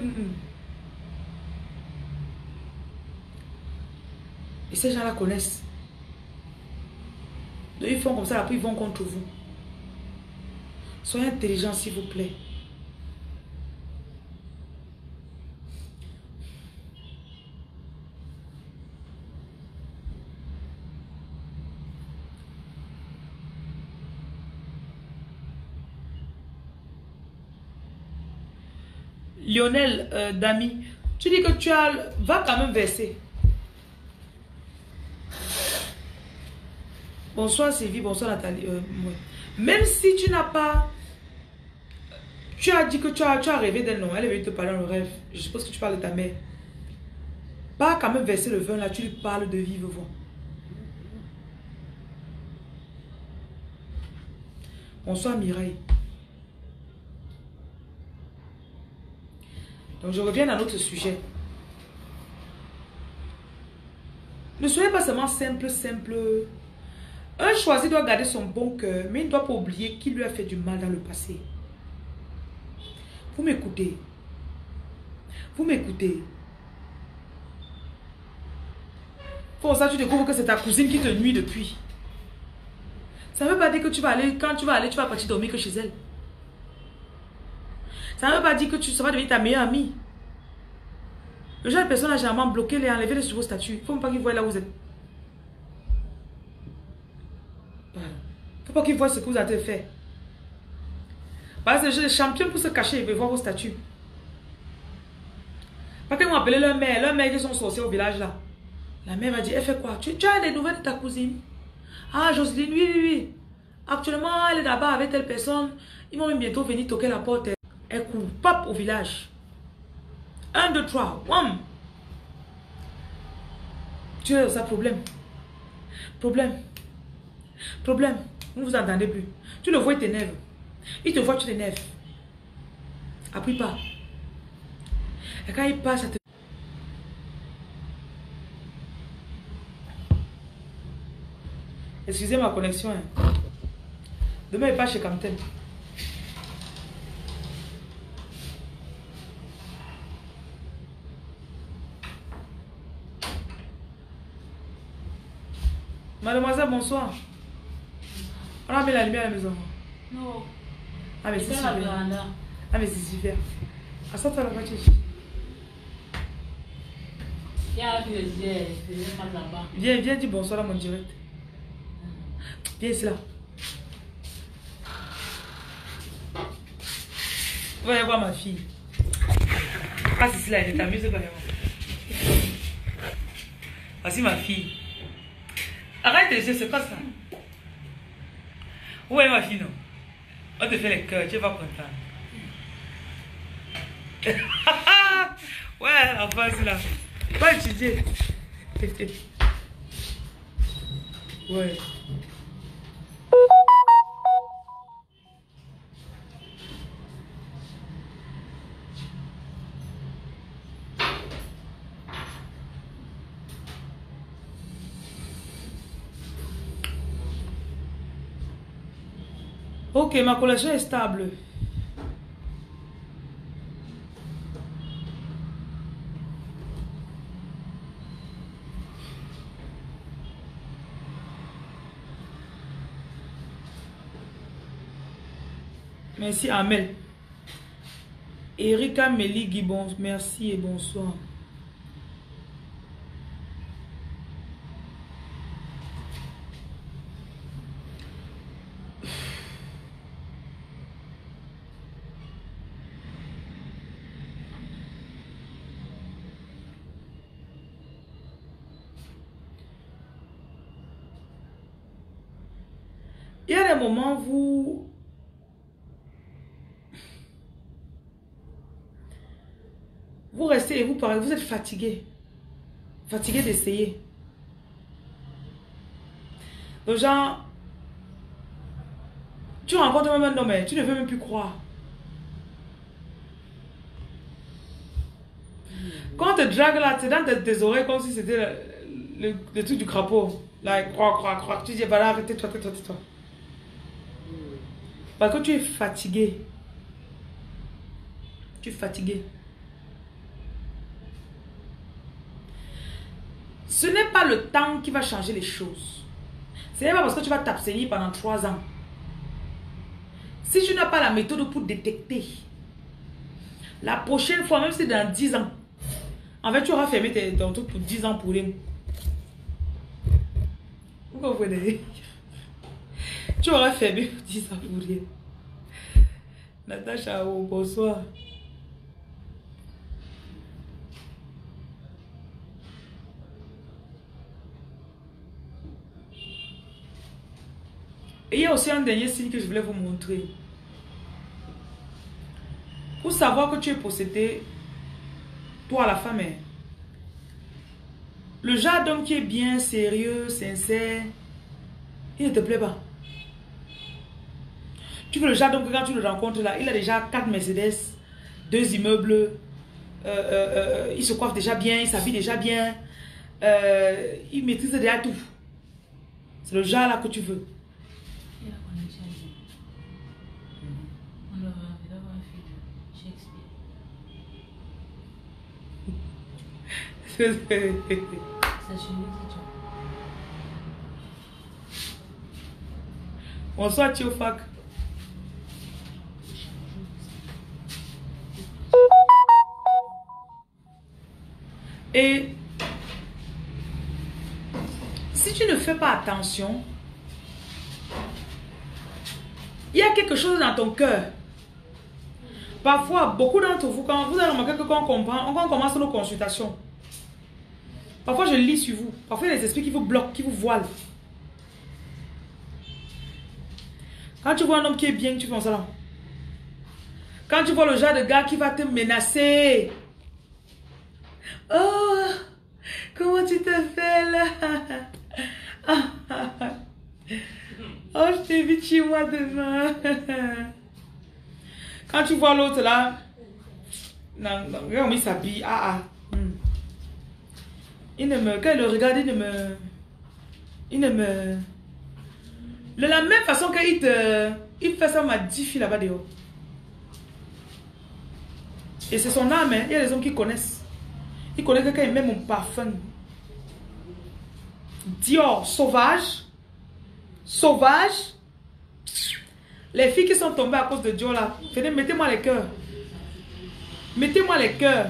Speaker 1: Et ces gens-là connaissent. Donc ils font comme ça, après ils vont contre vous. Soyez intelligents s'il vous plaît. Lionel, Dami, tu dis que tu as... Va quand même verser. Bonsoir Sylvie, bonsoir Nathalie. Même si tu n'as pas... Tu as dit que tu as rêvé d'elle, non? Elle est venue te parler dans le rêve. Je suppose que tu parles de ta mère. Pas quand même verser le vin là, tu lui parles de vive voix. Bonsoir Mireille. Donc je reviens à notre sujet. Ne soyez pas seulement simple. Un choisi doit garder son bon cœur, mais il ne doit pas oublier qu'il lui a fait du mal dans le passé. Vous m'écoutez. Vous m'écoutez. Pour ça, tu découvres que c'est ta cousine qui te nuit depuis. Ça ne veut pas dire que tu vas aller, quand tu vas aller, tu vas partir dormir que chez elle. Ça ne veut pas dire que tu seras devenir ta meilleure amie. Le genre de personne a généralement bloqué les enlever les sur vos statuts. Il ne faut même pas qu'ils voient là où vous êtes. Il ne faut pas qu'ils voient ce que vous avez fait. Parce que les champions pour se cacher, ils veulent voir vos statuts. Parce qu'ils m'ont appelé leur mère qui sont sorciers au village là. La mère m'a dit, elle fait quoi? Tu as des nouvelles de ta cousine? Ah, Jocelyne, oui, oui, oui. Actuellement, elle est là-bas avec telle personne. Ils vont même bientôt venir toquer la porte. Elle court, pop, au village. 1, 2, 3, wham! Tu as ça, problème. Problème. Problème. Vous ne vous entendez plus. Tu le vois, il t'énerve. Il te voit, tu t'énerves. Appuie pas. Et quand il passe, ça te... Excusez ma connexion. Hein. Demain, il passe chez Camten. Mademoiselle, bonsoir. On a mis la lumière à la maison.
Speaker 2: Non.
Speaker 1: Ah, mais c'est super. Ah, mais c'est super. Assure-toi la voiture. Viens, viens, dis bonsoir à mon direct. Viens ici là. Va aller voir ma fille. Passe ici là, elle t'amuse pas vraiment. Voici ma fille. Arrête les yeux, c'est pas ça. Où est ma fille, non? On te fait les cœurs, tu vas content. Ouais, enfin, c'est là. Va étudier. Ouais. Ok, ma connexion est stable. Merci, Amel. Erika Meligui, bon, merci et bonsoir. Il y a des moments où vous restez et vous parlez, vous êtes fatigué. Fatigué d'essayer. Donc genre, tu rencontres même un homme, mais tu ne veux même plus croire. Quand on te drague là, c'est dans tes oreilles comme si c'était le truc du crapaud. Là, croix. Tu dis, bah là, arrête-toi, tais-toi. Parce que tu es fatigué. Tu es fatigué. Ce n'est pas le temps qui va changer les choses. Ce n'est pas parce que tu vas t'abstenir pendant 3 ans. Si tu n'as pas la méthode pour détecter, la prochaine fois, même si c'est dans 10 ans, en fait, tu auras fermé ton truc pour 10 ans pour rien. Vous comprenez? Tu auras fermé pour 10 ans pour rien. Natacha, oh, bonsoir. Et il y a aussi un dernier signe que je voulais vous montrer. Pour savoir que tu es possédé, toi la femme, le genre d'homme qui est bien, sérieux, sincère, il ne te plaît pas. Tu veux le genre d'homme que quand tu le rencontres là, il a déjà 4 Mercedes, 2 immeubles, il se coiffe déjà bien, il s'habille déjà bien, il maîtrise déjà tout. C'est le genre là que tu veux. Bonsoir, Théophak. Et si tu ne fais pas attention, il y a quelque chose dans ton cœur. Parfois, beaucoup d'entre vous, quand vous avez remarqué que quand on commence nos consultations, parfois je lis sur vous. Parfois, il y a des esprits qui vous bloquent, qui vous voilent. Quand tu vois un homme qui est bien, tu fais ça là. Quand tu vois le genre de gars qui va te menacer. Oh, comment tu te fais là? Oh, je t'invite chez moi demain. Quand tu vois l'autre là, non, regarde, il s'habille. Il ne me, quand il le regarde, il ne me, de la même façon qu'il fait ça, m'a 10 filles là-bas dehors. Et c'est son âme, hein. Il y a des hommes qui connaissent. Ils connaissent que quand il met mon parfum. Dior, sauvage. Sauvage. Les filles qui sont tombées à cause de Dior là, venez, mettez-moi les cœurs. Mettez-moi les cœurs.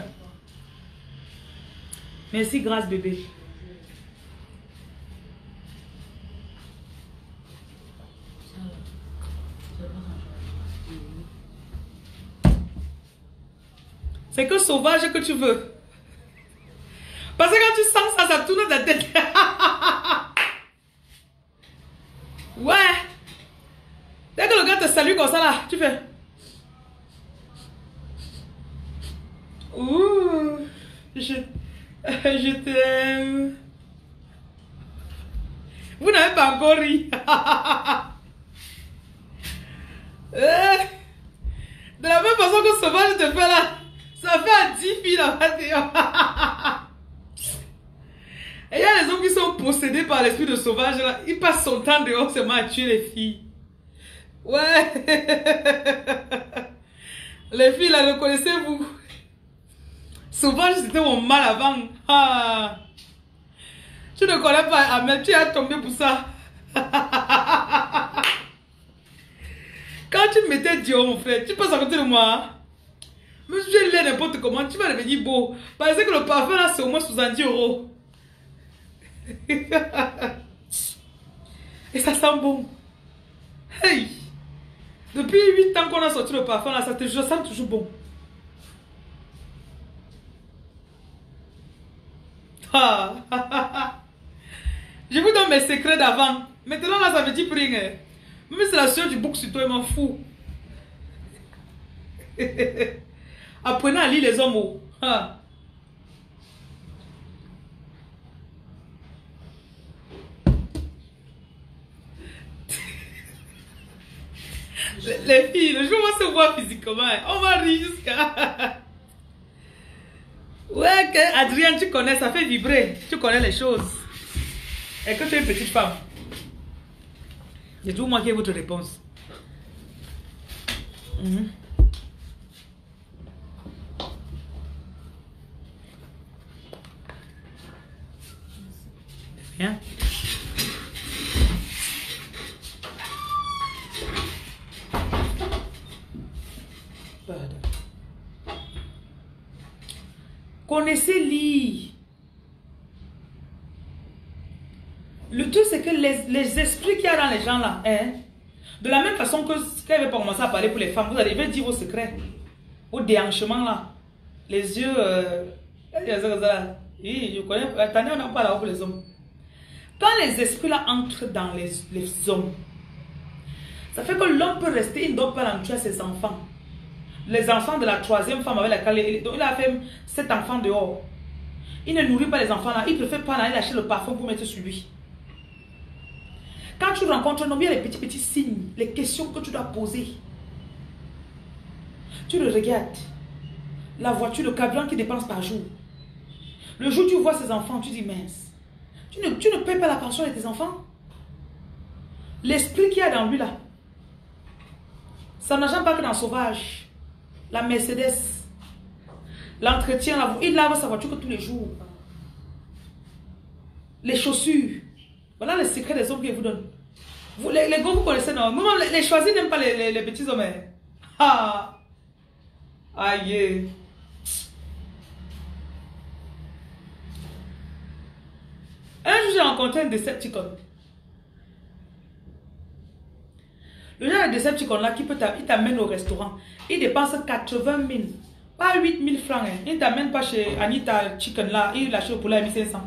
Speaker 1: Merci, grâce bébé. C'est que sauvage que tu veux. Parce que quand tu sens ça, ça tourne dans ta tête. Ouais. Dès que le gars te salue comme ça là, tu fais. Ouh. Je t'aime. Vous n'avez pas encore ri. De la même façon que sauvage te fait là. Ça fait à 10 filles là-bas. Et il y a des hommes qui sont possédés par l'esprit de sauvage là. Ils passent son temps dehors seulement à tuer les filles. Ouais. Les filles là, reconnaissez-vous? Sauvage c'était mon mal avant. Tu ne connais pas Amel, tu es tombé pour ça. Quand tu mettais Dior mon frère, tu passes à côté de moi. Même si tu l'aies n'importe comment, tu vas devenir beau. Parce que le parfum là, c'est au moins 70 €. Et ça sent bon. Hey! Depuis 8 ans qu'on a sorti le parfum là, ça sent toujours bon. Je vous donne mes secrets d'avant. Maintenant là, ça me dit plus rien. Même si c'est la soeur du bouc sur toi, il m'en fout. Apprenez à lire les hommes. Les filles, le jour où on se voit physiquement, on va rire jusqu'à... Ouais, que Adrienne, tu connais, ça fait vibrer. Tu connais les choses. Et que tu es une petite femme. J'ai tout manqué votre réponse. Rien. Connaissez lire. Le truc, c'est que les esprits qu'il y a dans les gens là, hein, de la même façon que quand il va commencer à parler pour les femmes, vous allez dire vos secrets, vos déhanchements là, les yeux, je connais, attendez, on n'a pas là pour les hommes. Quand les esprits là entrent dans les hommes, ça fait que l'homme peut rester, il ne doit pas en tuer ses enfants. Les enfants de la 3e femme avec laquelle donc il a fait 7 enfants dehors. Il ne nourrit pas les enfants là, il préfère pas aller acheter le parfum pour mettre sur lui. Quand tu rencontres un homme, il y a les petits signes, les questions que tu dois poser. Tu le regardes. La voiture, le carburant qu'il dépense par jour. Le jour où tu vois ses enfants, tu dis mince. Tu ne payes pas la pension de tes enfants. L'esprit qu'il y a dans lui là, ça n'agit pas que dans Sauvage. La Mercedes, l'entretien, il lave sa voiture que tous les jours. Les chaussures. Voilà le secret des hommes qu'ils vous donnent. Vous, les gars, vous connaissez, non? Moi, les choisis n'aiment pas les petits hommes. Hein. Ah! Aïe! Un jour, j'ai rencontré un Decepticon. Le genre de Decepticon là, il t'amène au restaurant. Il dépense 80 000. Pas 8 000 francs. Hein. Il ne t'amène pas chez Anita Chicken là. Il lâche le poulet à 1500.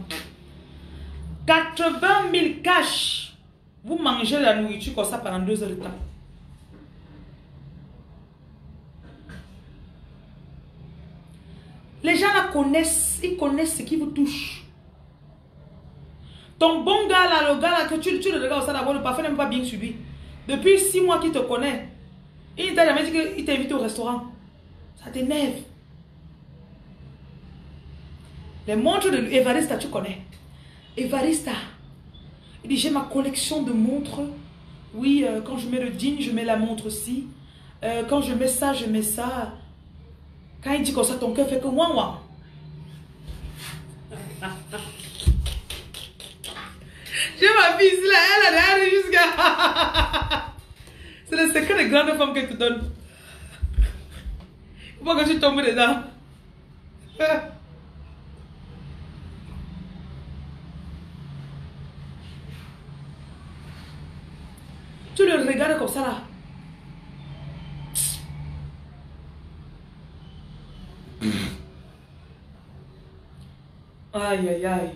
Speaker 1: 80 000 cash. Vous mangez la nourriture comme ça pendant 2 heures de temps. Les gens la connaissent. Ils connaissent ce qui vous touche. Ton bon gars là, le gars là, que tu le regardes ça d'abord, le parfum n'est pas bien suivi. Depuis 6 mois qu'il te connaît, il ne t'a jamais dit qu'il t'invite au restaurant. Ça t'énerve. Les montres de Evarista, tu connais. Evarista. Il dit, j'ai ma collection de montres. Oui, quand je mets le jean, je mets la montre aussi. Quand je mets ça, je mets ça. Quand il dit comme ça, ton cœur fait que ouin ouin. J'ai ma fille là, elle a jusqu'à... C'est le secret des grandes femmes qu'elle te donne. Faut pas que tu tombes dedans. Tu le regardes comme ça là. Aïe aïe aïe.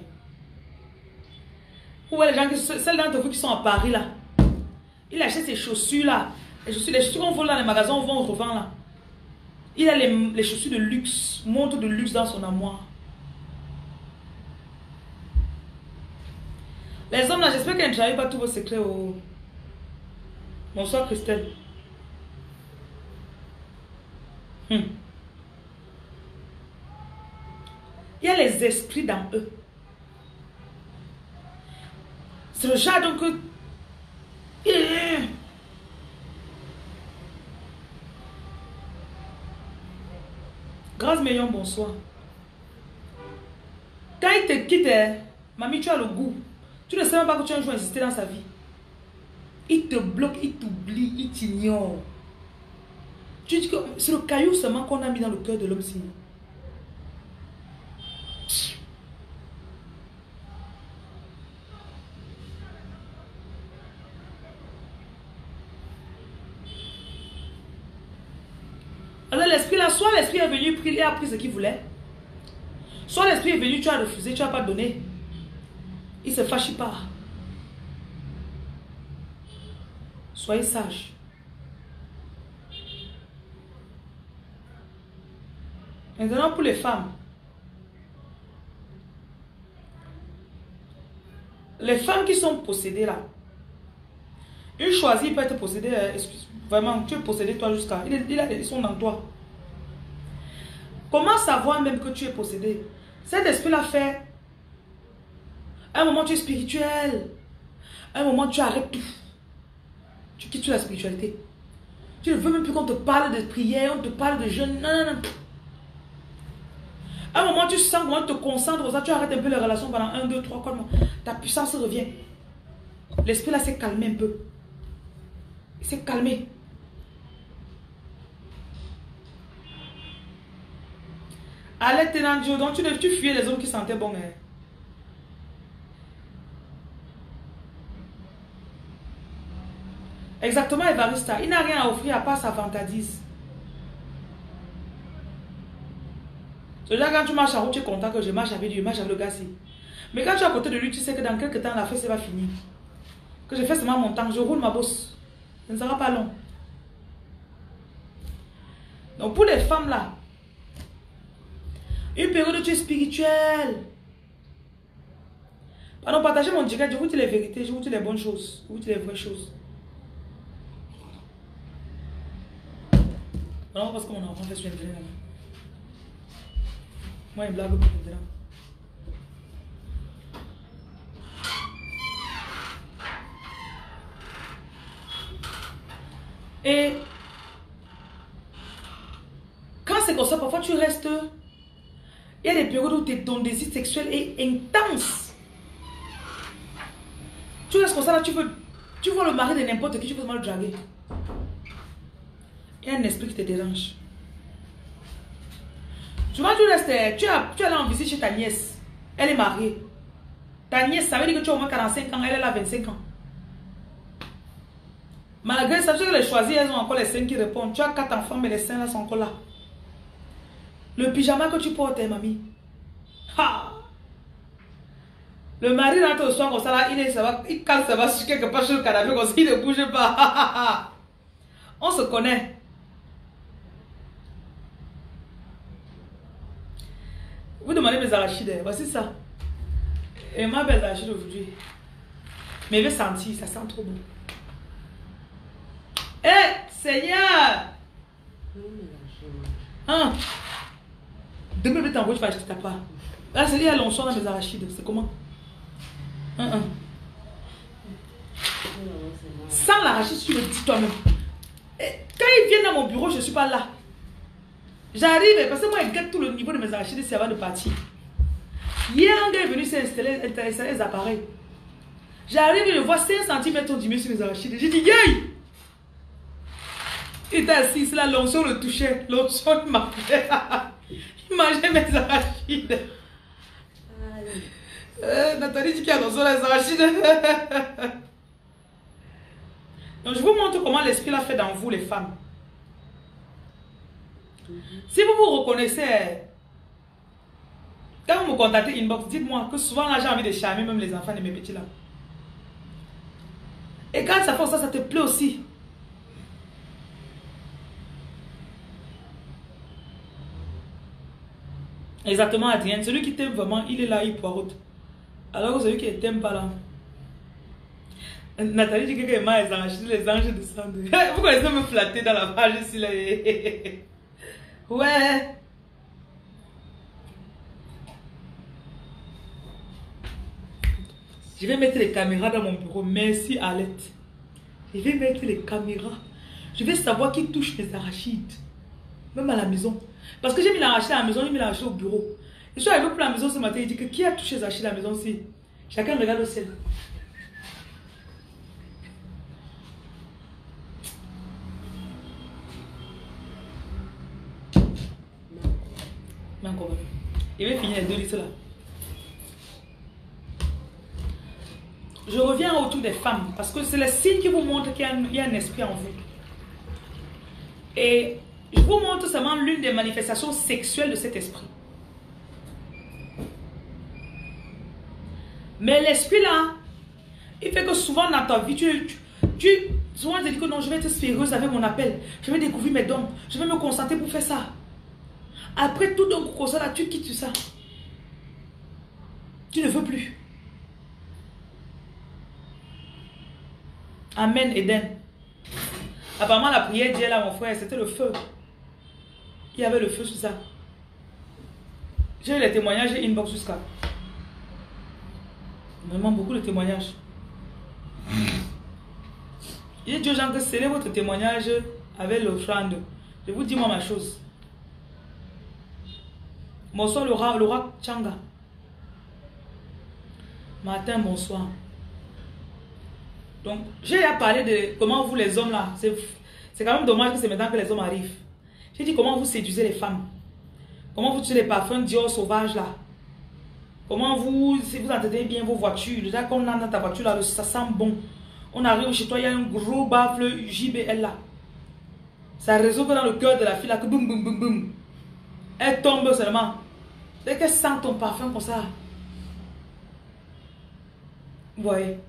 Speaker 1: Où est les gens, celles d'entre vous qui sont à Paris là. Il achète ses chaussures là. Les chaussures qu'on vole dans les magasins, on vend, on revend là. Il a les chaussures de luxe, montre de luxe dans son armoire. Les hommes là, j'espère qu'elle ne travaille pas tous vos secrets au... Bonsoir Christelle. Il y a les esprits dans eux. C'est le genre donc... Grâce Meillon, bonsoir. Quand il te quitte, mamie, tu as le goût. Tu ne sais même pas que tu as un jour existé dans sa vie. Il te bloque, il t'oublie, il t'ignore. Tu dis que c'est le caillou seulement qu'on a mis dans le cœur de l'homme sinon. Alors l'esprit là, soit l'esprit est venu, il a pris ce qu'il voulait. Soit l'esprit est venu, tu as refusé, tu n'as pas donné. Il se fâche pas. Soyez sages. Maintenant pour les femmes. Les femmes qui sont possédées là. Une choisie peut être possédée, excuse, vraiment, tu es possédé toi jusqu'à... Ils sont dans toi. Comment savoir même que tu es possédé? Cet esprit-là fait... Un moment tu es spirituel. Un moment tu arrêtes tout. Tu quittes la spiritualité. Tu ne veux même plus qu'on te parle de prière, on te parle de jeûne. Non, non, non. Un moment tu sens comment tu te concentres, ça, tu arrêtes un peu les relations pendant 1, 2, 3, 4 mois. Ta puissance revient. L'esprit là s'est calmé un peu. Il s'est calmé. Allez, Tenandio, donc tu fuyais les hommes qui sentaient bon. Hein. Exactement, Evarista. Il n'a rien à offrir à part sa vantardise. C'est-à-dire quand tu marches en route, tu es content que je marche avec Dieu, marche avec le gars ci. Mais quand tu es à côté de lui, tu sais que dans quelques temps, la fête va finir. Que je fais seulement mon temps, je roule ma bosse. Ça ne sera pas long. Donc pour les femmes là, une période où tu es spirituel. Pardon, partagez mon direct, je vous dis les vérités, je vous dis les bonnes choses, je vous dis les vraies choses. Non, parce que mon enfant fait sur Internet là. Moi, il blague pour Internet. Et quand c'est comme ça, parfois tu restes. Il y a des périodes où ton désir sexuel est intense. Tu restes comme ça là, tu vois le mari de n'importe qui, tu peux mal le draguer. Il y a un esprit qui te dérange. Souvent tu restes, tu es allé en visite chez ta nièce. Elle est mariée. Ta nièce, ça veut dire que tu as au moins 45 ans, elle est là 25 ans. Malgré ça, tu sais que les choisis, elles ont encore les seins qui répondent. Tu as 4 enfants, mais les seins là sont encore là. Le pyjama que tu portes, mamie. Ha! Le mari rentre au soir comme ça là, il cale ça va sur quelque part sur le canapé comme ça, il ne bouge pas. On se connaît. Vous demandez mes arachides, voici ça. Et ma belle arachide aujourd'hui. Mais je vais sentir, ça sent trop bon. Eh, Seigneur! Hein? Demain, je vais t'envoyer, tu vas acheter ta part. Là, c'est dit à l'onçon dans mes arachides. C'est comment? Sans l'arachide, tu le dis toi-même. Quand ils viennent dans mon bureau, je ne suis pas là. J'arrive, parce que moi, je guette tout le niveau de mes arachides, c'est avant de partir. Hier, un gars est venu s'installer les appareils. J'arrive et je vois 5 cm diminuer sur mes arachides. J'ai dit, yay! Il était assis, là, l'onçon le touchait. L'onçon m'appelait. Il mangeait mes arachides. Nathalie dit qu'il y a l'onçon les arachides. Donc, je vous montre comment l'esprit l'a fait dans vous, les femmes. Si vous vous reconnaissez, quand vous me contactez inbox, dites-moi que souvent là j'ai envie de charmer même les enfants de mes petits là. Et quand ça fait ça, ça te plaît aussi. Exactement, Adrien. Celui qui t'aime vraiment, il est là, il poireaute. Alors que celui qui ne t'aime pas là. Nathalie dit que les anges descendent. Vous connaissez me flatter dans la page ici là. Ouais. Je vais mettre les caméras dans mon bureau. Merci Alette. Je vais mettre les caméras. Je vais savoir qui touche les arachides. Même à la maison. Parce que j'ai mis l'arachide à la maison, j'ai mis l'arachide au bureau. Je suis arrivé pour la maison ce matin, il dit que qui a touché les arachides à la maison aussi? Chacun regarde au ciel. Mais encore. Il va finir les 2 litres là. Je reviens autour des femmes parce que c'est le signe qui vous montre qu'il y a un esprit en vous. Et je vous montre seulement l'une des manifestations sexuelles de cet esprit. Mais l'esprit là, il fait que souvent dans ta vie, souvent tu dis que non, je vais être sérieuse avec mon appel. Je vais découvrir mes dons. Je vais me concentrer pour faire ça. Après tout donc comme ça là, tu quittes ça. Tu ne veux plus. Amen, Eden. Apparemment, la prière d'hier là, mon frère, c'était le feu. Il y avait le feu sur ça. J'ai eu les témoignages inbox jusqu'à. Vraiment beaucoup de témoignages. Il dit aux gens que scellez votre témoignage avec l'offrande. Je vous dis moi ma chose. Bonsoir Laura Changa. Matin, bonsoir. Donc, j'ai à parler de comment vous les hommes là, c'est quand même dommage que c'est maintenant que les hommes arrivent. J'ai dit comment vous séduisez les femmes. Comment vous tuez les parfums Dior sauvages là. Comment vous, si vous entendez bien vos voitures, déjà quand on a dans ta voiture là, ça sent bon. On arrive chez toi, il y a un gros baffle JBL là. Ça résonne dans le cœur de la fille là, que boum boum boum boum. Elle tombe seulement. Dès qu'elle sent ton parfum comme ça. Vous voyez.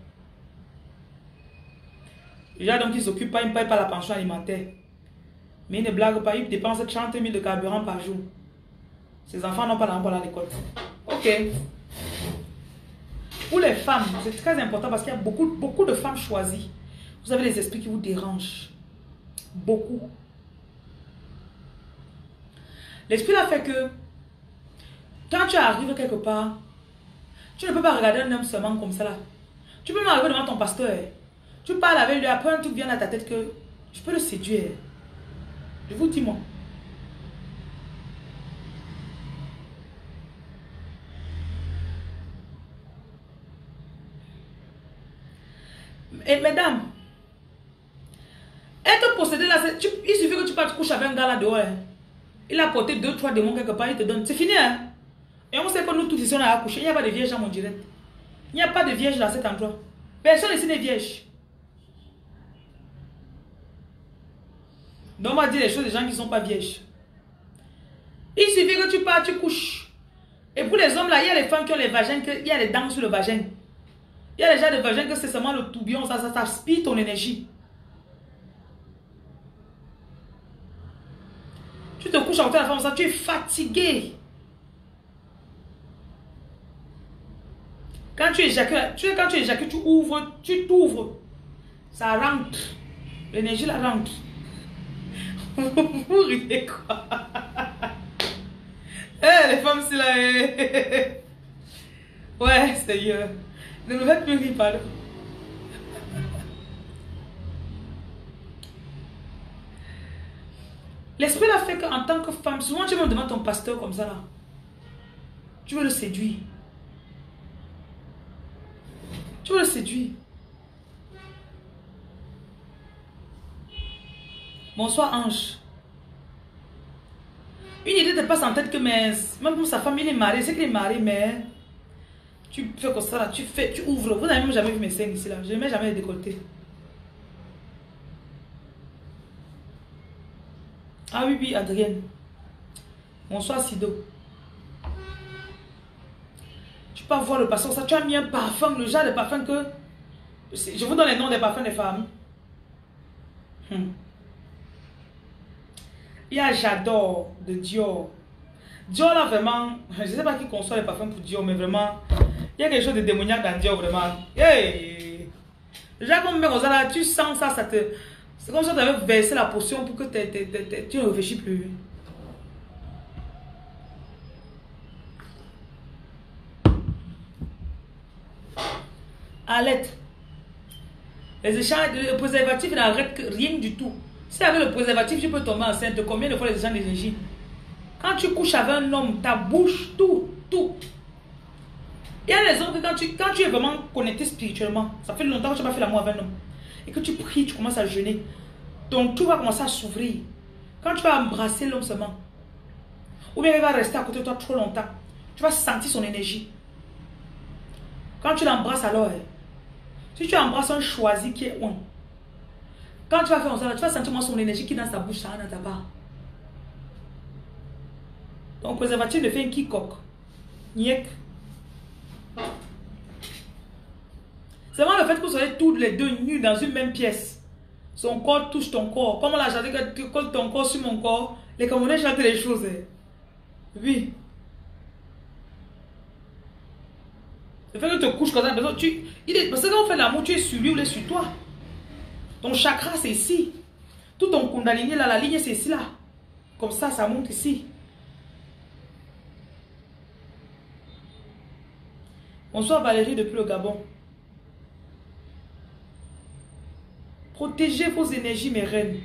Speaker 1: Déjà donc ils s'occupent pas, ils ne payent pas la pension alimentaire. Mais ils ne blaguent pas, ils dépensent 30 000 de carburant par jour. Ces enfants n'ont pas d'argent à l'école. Ok. Pour les femmes, c'est très important parce qu'il y a beaucoup de femmes choisies. Vous avez les esprits qui vous dérangent. Beaucoup. L'esprit a fait que quand tu arrives quelque part, tu ne peux pas regarder un homme seulement comme ça là. Tu peux m'arriver devant ton pasteur. Tu parles avec lui, après un truc vient à ta tête que je peux le séduire. Je vous dis moi. Et mesdames, être possédé là, il suffit que tu partes coucher avec un gars là dehors. Hein. Il a porté 2-3 démons quelque part, il te donne. C'est fini. Hein? Et on sait que nous tous ici on a accouché. Il n'y a pas de vierge dans mon direct. Il n'y a pas de vierge dans cet endroit. Personne ici n'est vierge. Donc on va dire les choses des gens qui ne sont pas vierges. Il suffit que tu pars, tu couches. Et pour les hommes là, il y a les femmes qui ont les vagins, il y a les dents sur le vagin. Il y a les gens de vagin que c'est seulement le tourbillon, ça spire ton énergie. Tu te couches en côté de la femme, ça, tu es fatigué. Quand tu éjacules, tu ouvres, tu t'ouvres. Ça rentre. L'énergie la rentre. Vous riez quoi? Les femmes, c'est là. Ouais, Seigneur. Ne me faites plus rire, pardon. L'esprit l'a fait qu'en tant que femme, souvent tu me demandes ton pasteur comme ça là. Tu veux le séduire. Tu veux le séduire. Bonsoir Ange. Une idée te passe en tête que même pour sa femme, il est marié. C'est qu'il est marié, mais tu fais comme ça là, tu ouvres. Vous n'avez même jamais vu mes seins ici là. Je ne mets jamais les décolletés. Ah oui, oui, Adrienne. Bonsoir Sido. Tu peux voir le parfum, ça. Tu as mis un parfum, le genre de parfum que... Je vous donne les noms des parfums des femmes. Il y a J'adore de Dior. Dior là vraiment, je ne sais pas qui conçoit les parfums pour Dior, mais vraiment, il y a quelque chose de démoniaque dans Dior vraiment. Hey! Déjà comme comme ça là, tu sens ça, ça te... C'est comme si tu avais versé la potion pour que tu ne réfléchis plus. Arrête. Les échanges de préservatifs n'arrêtent rien du tout. Si avec le préservatif, tu peux tomber enceinte, combien de fois les échanges d'énergie? Quand tu couches avec un homme, ta bouche, tout. Il y a des hommes que quand tu es vraiment connecté spirituellement, ça fait longtemps que tu n'as pas fait l'amour avec un homme, et que tu pries, tu commences à jeûner, donc tout va commencer à s'ouvrir. Quand tu vas embrasser l'homme seulement, ou bien il va rester à côté de toi trop longtemps, tu vas sentir son énergie. Quand tu l'embrasses alors, si tu embrasses un choisi qui est on, quand tu vas faire ça, tu vas sentir son énergie qui est dans sa bouche, ça dans ta part. Donc, préservatif ne fait un quicoque. Niek. C'est vraiment le fait que vous soyez tous les deux nus dans une même pièce. Son corps touche ton corps. Comme on l'a chanté que tu colles ton corps sur mon corps. Les Camerounais chantent les choses. Oui. Le fait que tu te couches comme ça, parce que quand on fait l'amour, tu es sur lui ou il est sur toi. Ton chakra, c'est ici. Tout ton kundalini, là, la ligne, c'est ici, là. Comme ça monte ici. Bonsoir Valérie depuis le Gabon. Protégez vos énergies, mes reines.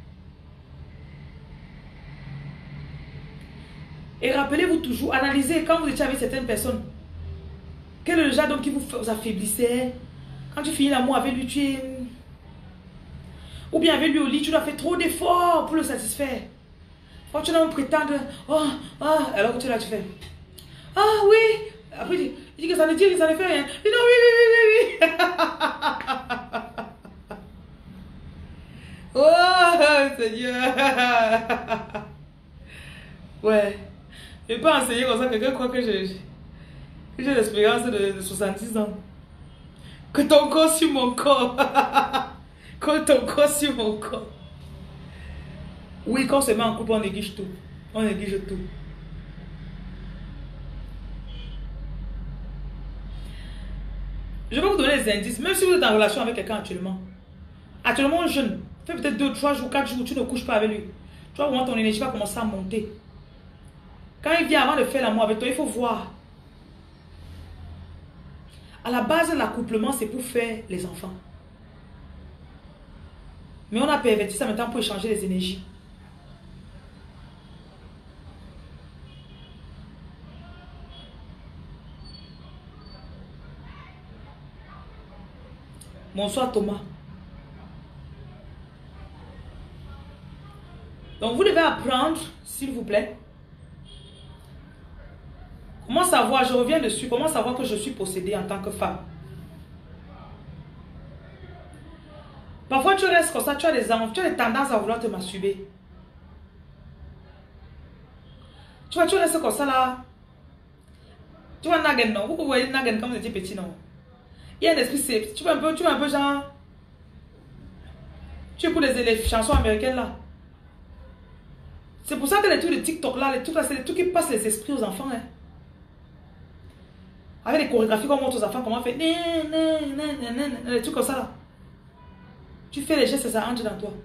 Speaker 1: Et rappelez-vous toujours, analysez quand vous étiez avec certaines personnes. Quel est le genre d'homme qui vous affaiblissait? Quand tu finis l'amour avec lui, tu es... Ou bien avec lui au lit, tu dois faire trop d'efforts pour le satisfaire. Quand tu dois prétendre, alors que tu là, tu fais, oui. Après, il dit que ça ne dit rien, ça ne fait rien. Il dit non, oui. Oh, Seigneur. Ouais. Je ne peux pas enseigner comme ça. Quelqu'un croit que j'ai l'expérience de 70 ans. Que ton corps sur mon corps. Que ton corps sur mon corps. Oui, quand on se met en couple, on néglige tout. On néglige tout. Je vais vous donner des indices. Même si vous êtes en relation avec quelqu'un actuellement. Actuellement, jeune. Fais peut-être 2, 3 jours, 4 jours, tu ne couches pas avec lui. Tu vas voir ton énergie va commencer à monter. Quand il vient avant de faire l'amour avec toi, il faut voir. À la base, l'accouplement, c'est pour faire les enfants. Mais on a perverti ça maintenant pour échanger les énergies. Bonsoir Thomas. Donc vous devez apprendre, s'il vous plaît. Comment savoir, je reviens dessus, comment savoir que je suis possédée en tant que femme? Parfois tu restes comme ça, tu as des tendances à vouloir te masturber. Tu vois, tu restes comme ça là. Tu vois Nagen, non? Vous voyez Nagen quand vous étiez petit, non? Il y a un esprit, tu vois un peu genre... Tu es pour les chansons américaines là. C'est pour ça que les trucs de TikTok là, les trucs là, c'est les trucs qui passent les esprits aux enfants. Hein. Avec les chorégraphies qu'on montre aux enfants, comment on fait. Les trucs comme ça là. Tu fais les gestes et ça entre dans toi.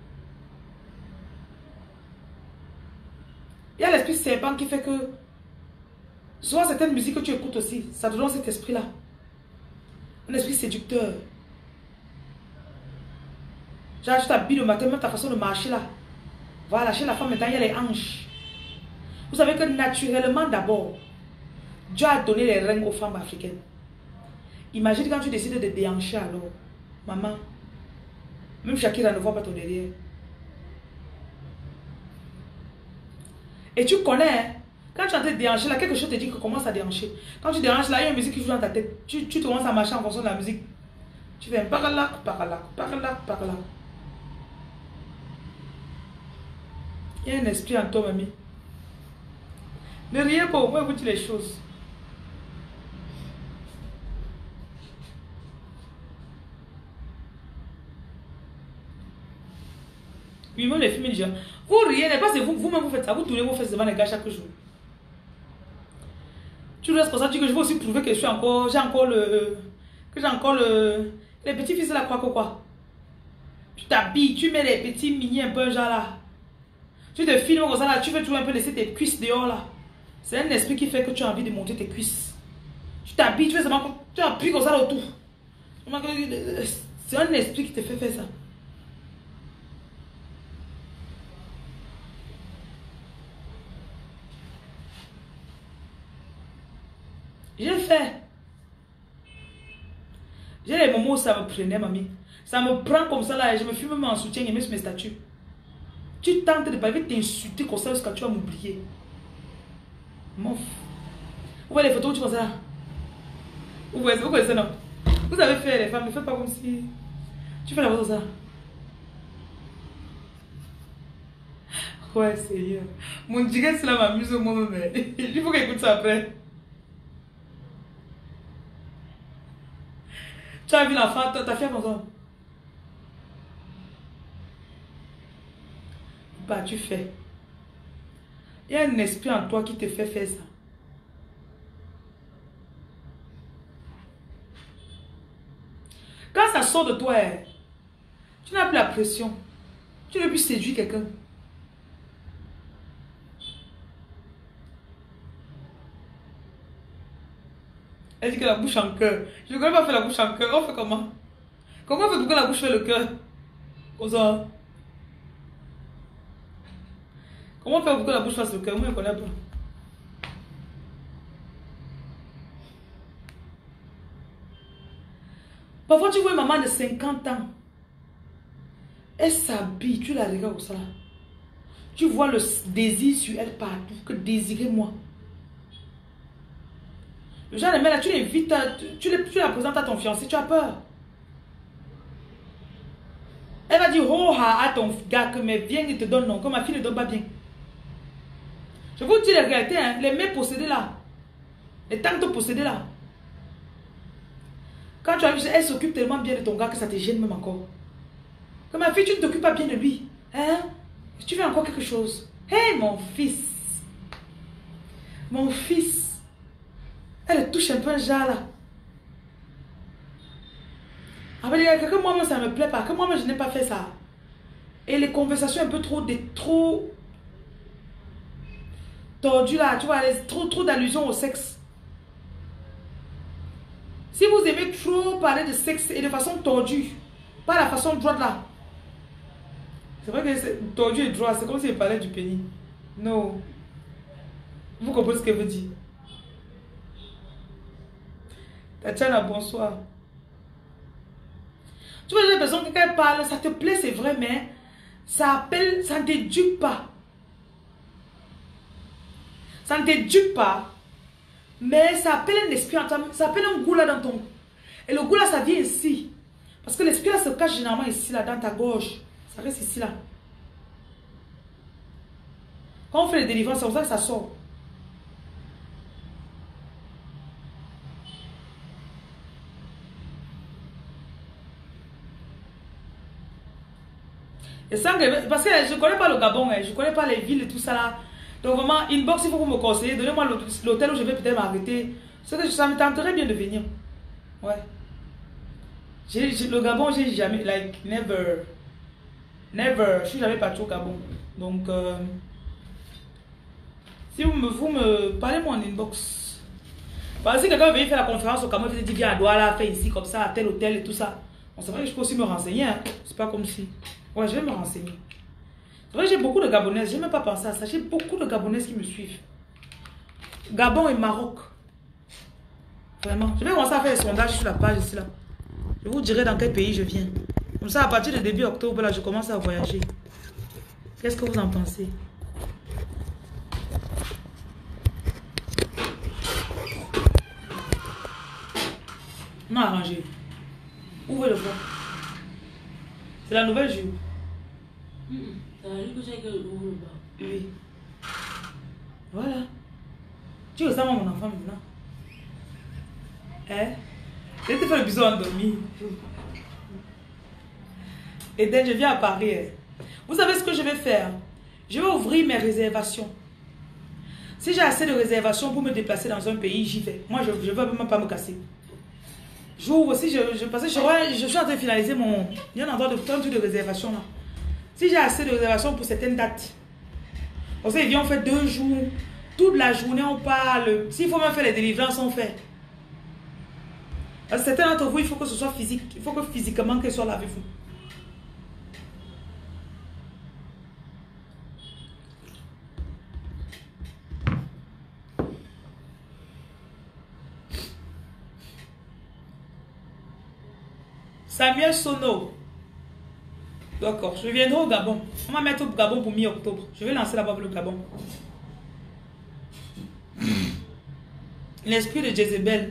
Speaker 1: Il y a l'esprit serpent qui fait que... Soit certaines musiques que tu écoutes aussi, ça te donne cet esprit là. Un esprit séducteur. Genre, tu t'habilles le matin, même ta façon de marcher là. Voilà, chez la femme, maintenant, il y a les hanches. Vous savez que naturellement, d'abord, Dieu a donné les reins aux femmes africaines. Imagine quand tu décides de déhancher alors. Maman, même Shakira ne voit pas ton derrière. Et tu connais, hein, quand tu es en train de déhancher là, quelque chose te dit que commence à déhancher. Quand tu déhanches là, il y a une musique qui joue dans ta tête. Tu commences à marcher en fonction de la musique. Tu fais un par là, par là, par là, par là. Il y a un esprit en toi, mamie. Ne riez pas, au moins vous dites les choses. Oui, même les films, ils disent, vous riez, n'est pas c'est vous-même vous faites ça, vous tournez vos fesses devant les gars chaque jour. Tu restes comme ça, tu dis que je veux aussi prouver que j'ai encore les petits fils là, quoi. Tu t'habilles, tu mets les petits mini un peu genre là. Tu te filmes comme ça là, tu veux toujours un peu laisser tes cuisses dehors là. C'est un esprit qui fait que tu as envie de monter tes cuisses. Tu t'habilles, tu fais seulement, tu appuies comme ça là autour. C'est un esprit qui te fait faire ça. J'ai fait. J'ai les moments où ça me prenait, mamie. Ça me prend comme ça là et je me filme même en soutien et même sur mes statuts. Tu tentes de pas t'insulter comme ça jusqu'à tu vas m'oublier. Mof. Vous voyez les photos où tu fais ça là? Vous connaissez non? Vous avez fait les femmes, ne faites pas comme si... Tu fais la photo ça. Ouais, Seigneur. Mon Dieu, cela m'amuse moi-même. Il faut qu'elle écoute ça après. Tu as vu l'enfant, ta fille comme ça. Bah, tu fais. Il y a un esprit en toi qui te fait faire ça. Quand ça sort de toi, tu n'as plus la pression. Tu ne peux plus séduire quelqu'un. Elle dit que la bouche en cœur. Je ne connais pas faire la bouche en cœur. On fait comment? Comment on fait pour que la bouche fait le cœur? Comment on fait pour que la bouche fasse le cœur? Moi, je ne connais pas. Parfois, tu vois une maman de 50 ans. Elle s'habille, tu la regardes comme ça. Tu vois le désir sur elle partout. Que désirez-moi. Le genre de mec là, tu l'invites, tu la présentes à ton fiancé, tu as peur. Elle va dire oh à ton gars que mais viens, il te donne non, que ma fille ne donne pas bien. Je vous dis la réalité, hein, les mecs possédés là, les tantes possédées là. Quand tu as vu, elle s'occupe tellement bien de ton gars que ça te gêne même encore. Que ma fille, tu ne t'occupes pas bien de lui. Hein? Tu fais encore quelque chose. Hé, hey, mon fils. Mon fils. Elle touche un peu un genre là. Après, il y a que moi, ça ne me plaît pas. Que moi, je n'ai pas fait ça. Et les conversations un peu trop tordues là. Tu vois, trop d'allusions au sexe. Si vous aimez trop parler de sexe et de façon tordue, pas la façon droite là. C'est vrai que tordu et droit, c'est comme si elle parlait du pénis. Non. Vous comprenez ce qu'elle veut dire? Tatiana, bonsoir. Tu vois, les personnes, quand elles parlent, ça te plaît, c'est vrai, mais ça appelle, ça ne t'éduque pas. Ça ne t'éduque pas, mais ça appelle un esprit en toi, ça appelle un goût là dans ton... Et le goût là, ça vient ici. Parce que l'esprit là se cache généralement ici, là, dans ta gorge. Ça reste ici, là. Quand on fait les délivrances, c'est comme ça que ça sort. Et sans que, parce que je ne connais pas le Gabon, je ne connais pas les villes et tout ça là. Donc vraiment, inbox, il faut que vous me conseillez. Donnez-moi l'hôtel où je vais peut-être m'arrêter. Ça me tenterait bien de venir. Ouais. Le Gabon, j'ai jamais, like, never. Never. Je suis jamais parti au Gabon. Donc, si vous me parlez-moi en inbox. Parce que si quelqu'un veut faire la conférence au Gabon, il dit viens à Douala, fais ici, comme ça, à tel hôtel et tout ça. Bon, c'est vrai que je peux aussi me renseigner. Hein. C'est pas comme si. Ouais, je vais me renseigner. C'est vrai que j'ai beaucoup de Gabonaises. Je n'ai même pas pensé à ça. J'ai beaucoup de Gabonaises qui me suivent. Gabon et Maroc. Vraiment. Je vais commencer à faire des sondages sur la page ici là. Je vous dirai dans quel pays je viens. Comme ça, à partir de début octobre, là, je commence à voyager. Qu'est-ce que vous en pensez? Non, arrangé. Ouvrez le fond. C'est la nouvelle jupe. Oui. Voilà. Tu ressembles à mon enfant maintenant. Hein? Je vais te faire le bisou endormi. Et dès que je viens à Paris, vous savez ce que je vais faire? Je vais ouvrir mes réservations. Si j'ai assez de réservations pour me déplacer dans un pays, j'y vais. Moi, je ne veux même pas me casser. J'ouvre aussi, parce que je suis en train de finaliser mon... Il y a un endroit de temps de réservation là. Si j'ai assez de réservations pour certaines dates, on sait, on fait 2 jours, toute la journée on parle. S'il faut même faire les délivrances, on fait. Parce que certains d'entre vous, il faut que ce soit physique. Il faut que physiquement qu'elles soient là avec vous. Samuel Sono. D'accord, je viendrai au Gabon. On va mettre au Gabon pour mi-octobre. Je vais lancer là-bas pour le Gabon. L'esprit de Jézabel.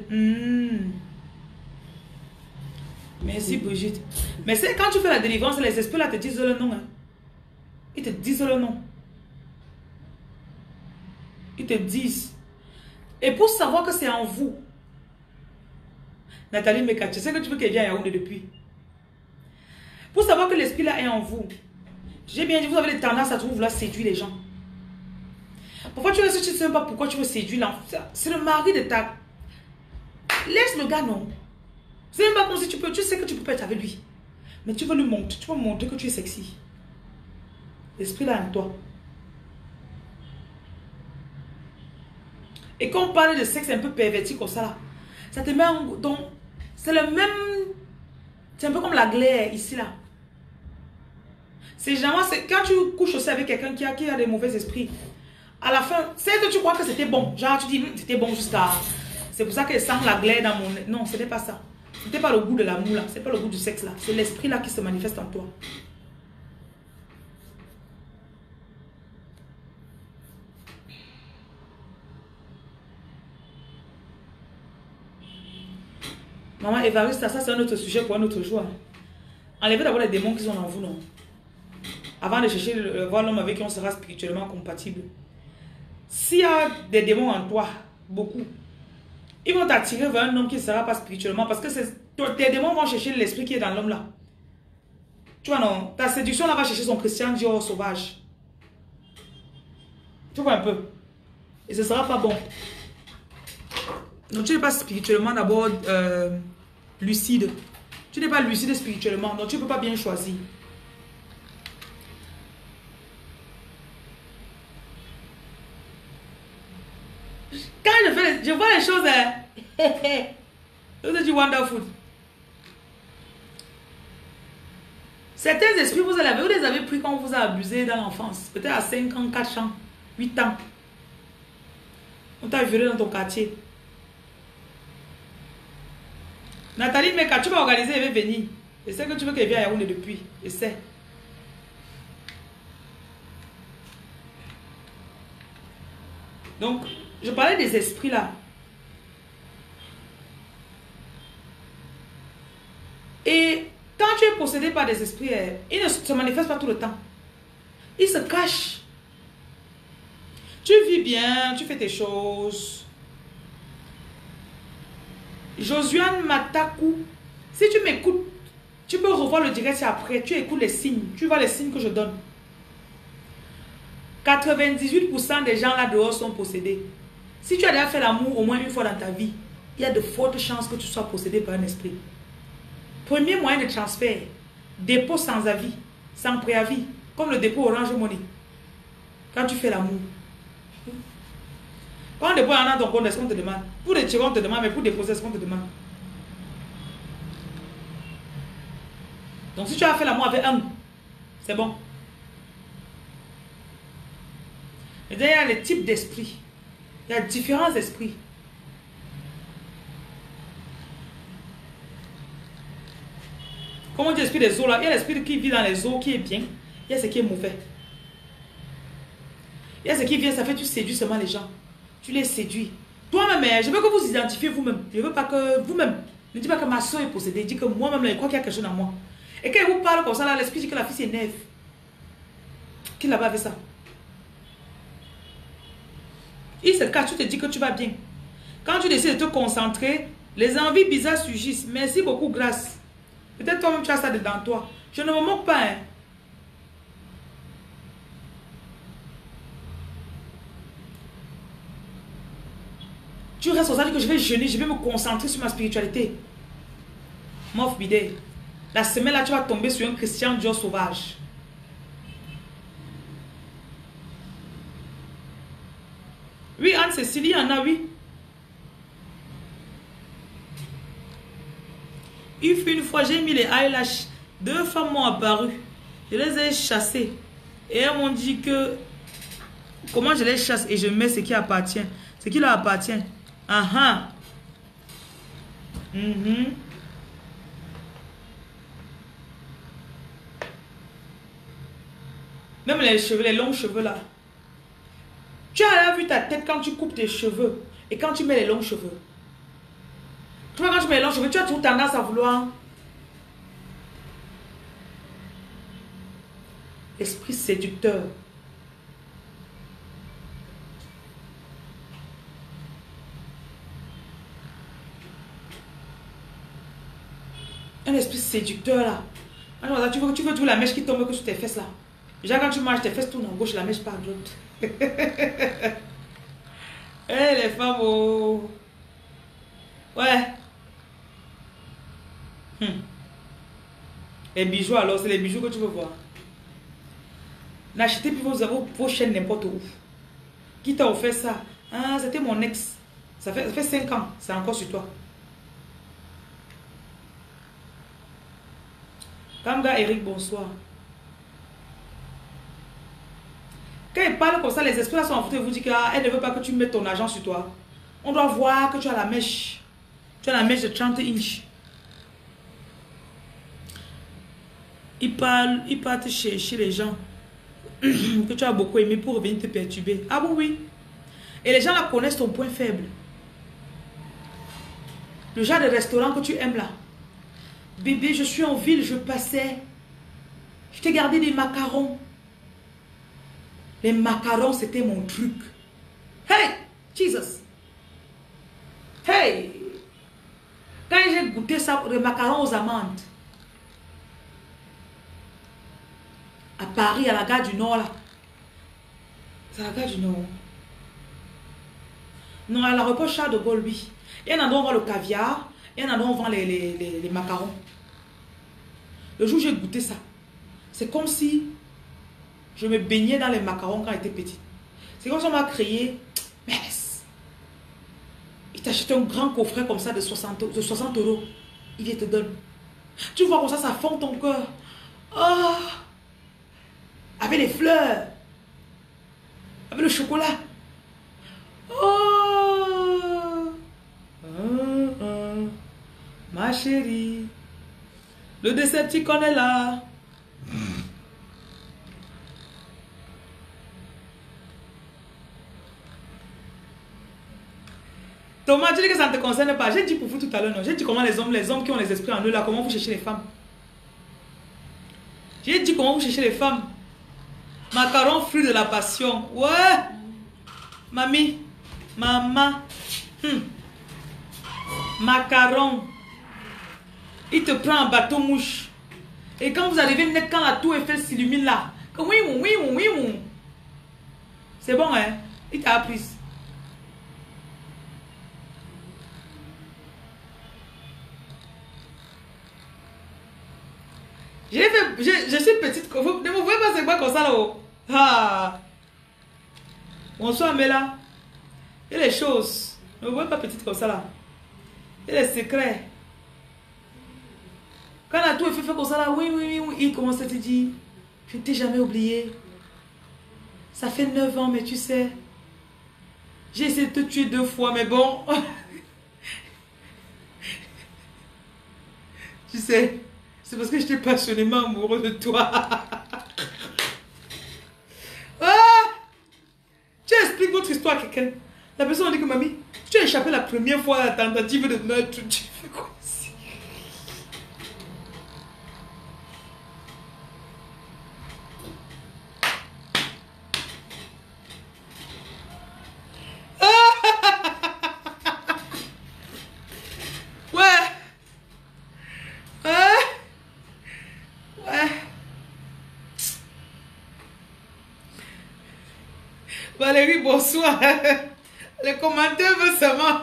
Speaker 1: Merci Brigitte. Mais c'est quand tu fais la délivrance, les esprits là te disent le nom. Hein. Ils te disent le nom. Ils te disent. Et pour savoir que c'est en vous. Nathalie Meka, tu sais que tu veux qu'elle vienne à Yaoundé depuis. Pour savoir que l'esprit là est en vous. J'ai bien dit, vous avez des tendances à vouloir séduire les gens. Parfois tu ne sais même pas pourquoi tu veux séduire l'enfant. C'est le mari de ta... Laisse le gars, non. C'est même pas comme si tu sais que tu peux pas être avec lui. Mais tu veux lui montrer, tu veux montrer que tu es sexy. L'esprit là en toi. Et quand on parle de sexe un peu perverti comme ça là, ça te met en... Donc, c'est le même... C'est un peu comme la glaire ici là. C'est généralement, quand tu couches aussi avec quelqu'un qui a des mauvais esprits, à la fin, c'est que tu crois que c'était bon. Genre, tu dis, c'était bon jusqu'à... C'est pour ça qu'elle sent la glaire dans mon... Non, ce n'est pas ça. Ce n'était pas le goût de l'amour là. Ce n'est pas le goût du sexe là. C'est l'esprit là qui se manifeste en toi. Maman Évariste, ça c'est un autre sujet pour un autre jour. Enlevez d'abord les démons qui sont en vous, non? Avant de chercher voir l'homme avec qui on sera spirituellement compatible. S'il y a des démons en toi, beaucoup, ils vont t'attirer vers un homme qui ne sera pas spirituellement parce que tes démons vont chercher l'esprit qui est dans l'homme là. Tu vois non? Ta séduction là va chercher son Christian Dior sauvage. Tu vois un peu? Et ce ne sera pas bon. Donc tu n'es pas spirituellement d'abord lucide. Tu n'es pas lucide spirituellement, donc tu ne peux pas bien choisir. Quand je vois les choses, c'est du wonderful. Certains esprits, vous les avez pris quand on vous a abusé dans l'enfance. Peut-être à 5 ans, 4 ans, 8 ans. On t'a violé dans ton quartier. Nathalie Meka, tu vas organiser, elle va venir. Je sais que tu veux qu'elle vienne à Yaoundé depuis. Je sais. Donc, je parlais des esprits là. Et quand tu es possédé par des esprits, ils ne se manifestent pas tout le temps. Ils se cachent. Tu vis bien, tu fais tes choses. Josuane Matakou, si tu m'écoutes, tu peux revoir le direct après. Tu écoutes les signes. Tu vois les signes que je donne. 98% des gens là dehors sont possédés. Si tu as déjà fait l'amour au moins une fois dans ta vie, il y a de fortes chances que tu sois possédé par un esprit. Premier moyen de transfert, dépôt sans avis, sans préavis, comme le dépôt Orange Money. Quand tu fais l'amour. Quand on dépose dans ton compte, est-ce qu'on te demande? Pour retirer, on te demande, mais pour déposer, est-ce qu'on te demande? Donc si tu as fait l'amour avec un, c'est bon. Et il y a les types d'esprits. Il y a différents esprits. Comment on dit l'esprit des eaux là? Il y a l'esprit qui vit dans les eaux qui est bien. Il y a ce qui est mauvais. Il y a ce qui vient, ça fait tu séduis seulement les gens. Tu les séduis. Toi-même, je veux que vous identifiez vous-même. Je veux pas que vous-même. Ne dis pas que ma soeur est possédée. Dis que moi-même, je crois qu'il y a quelque chose dans moi. Et quand il vous parle comme ça, l'esprit dit que la fille s'énerve. Qui là-bas fait ça? Il se cache, tu te dis que tu vas bien. Quand tu décides de te concentrer, les envies bizarres surgissent. Merci beaucoup, grâce. Peut-être toi-même tu as ça dedans toi. Je ne me moque pas. Hein. Tu restes aux que je vais jeûner, je vais me concentrer sur ma spiritualité. Mof bidé. La semaine là, tu vas tomber sur un Christian Dior sauvage. Oui, Anne-Cécilie, il y en a, oui. Il fut une fois, j'ai mis les eyelashes. 2 femmes m'ont apparu. Je les ai chassées. Et elles m'ont dit que... Comment je les chasse et je mets ce qui appartient. Ce qui leur appartient. Ah ah. Même les cheveux, les longs cheveux là. Tu as vu ta tête quand tu coupes tes cheveux et quand tu mets les longs cheveux. Tu vois, quand tu mets les longs cheveux, tu as toujours tendance à vouloir. Esprit séducteur. Un esprit séducteur là. Alors, tu veux toujours la mèche qui tombe que sur tes fesses là. Déjà quand tu marches, tes fesses tournent à gauche, la mèche part à droite. Eh les femmes, oh. Ouais. Les bijoux alors, c'est les bijoux que tu veux voir. N'achetez plus vos chaînes n'importe où. Qui t'a offert ça? Ah, c'était mon ex. Ça fait 5 ans, c'est encore sur toi. Kamga Eric, bonsoir. Quand il parle comme ça, les esprits sont en train de vous dire qu'elle ne veut pas que tu mettes ton argent sur toi. On doit voir que tu as la mèche. Tu as la mèche de 30 inches. Il part chercher les gens que tu as beaucoup aimé pour venir te perturber. Ah bon, oui. Et les gens là connaissent ton point faible. Le genre de restaurant que tu aimes là. Bébé, je suis en ville, je passais. Je t'ai gardé des macarons. Les macarons, c'était mon truc. Hey, Jesus. Hey. Quand j'ai goûté ça, les macarons aux amandes. À Paris, à la gare du Nord, là. C'est la gare du Nord. Non, à l'aéroport Charles de Gaulle, oui. Il y a un endroit où on vend le caviar. Il y a un endroit où on vend les macarons. Le jour où j'ai goûté ça, c'est comme si je me baignais dans les macarons quand j'étais petite. C'est comme si on m'a créé. Mais il t'achète un grand coffret comme ça de 60 €. Il te donne. Tu vois comme ça fond ton cœur. Oh! Avec les fleurs. Avec le chocolat. Oh! Ma chérie. Le Decepticon est là. Thomas, tu dis que ça ne te concerne pas. J'ai dit pour vous tout à l'heure, non? J'ai dit comment les hommes qui ont les esprits en eux là, comment vous cherchez les femmes. J'ai dit comment vous cherchez les femmes. Macaron, fruit de la passion. Ouais. Mamie. Maman. Macaron. Il te prend en bateau mouche. Et quand vous arrivez, quand la tour Eiffel s'illumine là. Oui, oui, oui, oui, oui. C'est bon, hein? Il t'a appris. Je suis petite. Ne me voyez pas, c'est quoi comme ça là-haut? Ah. Bonsoir, Mela. Il y a les choses. Ne me voyez pas petite comme ça là. Il y a les secrets. Quand la tour est fait comme ça là, oui, oui, oui, oui, il commence à te dire, je ne t'ai jamais oublié. Ça fait 9 ans, mais tu sais, j'ai essayé de te tuer 2 fois, mais bon. Tu sais, c'est parce que j'étais passionnément amoureux de toi. Ah! Tu expliques votre histoire à quelqu'un. La personne dit que mamie, tu as échappé la première fois à la tentative de meurtre. Tu fais quoi ici? Valérie, bonsoir. Les commentaires veulent seulement.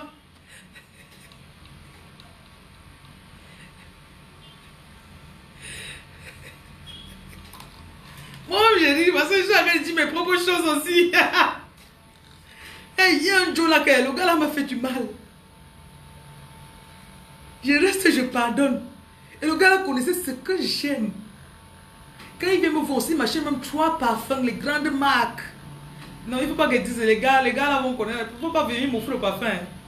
Speaker 1: Moi, j'ai dit, parce que j'avais dit mes propres choses aussi. Hey, il y a un jour là, le gars là m'a fait du mal. Je reste, je pardonne. Et le gars là connaissait ce que j'aime. Quand il vient me voir aussi, il m'achète même 3 parfums, les grandes marques. Non, il ne faut pas qu'ils disent, les gars là vont connaître. Il ne faut pas venir m'offrir le parfum.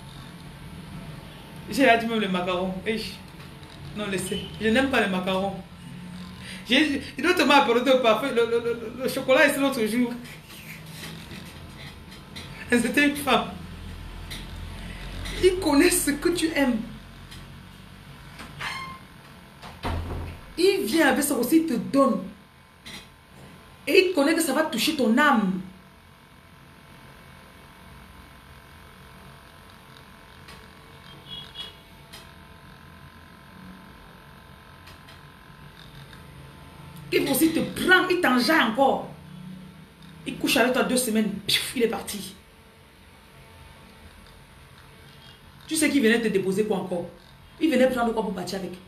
Speaker 1: J'ai dit même les macarons. Non, laissez. Je n'aime pas les macarons. Il doit te m'apporter le parfum. Le chocolat, c'est l'autre jour. C'était une femme. Il connaît ce que tu aimes. Il vient avec ça aussi, il te donne. Et il connaît que ça va toucher ton âme. Il aussi te prend, il t'enjaille encore. Il couche avec toi 2 semaines, pif, il est parti. Tu sais qu'il venait te déposer quoi encore? Il venait prendre quoi pour partir avec?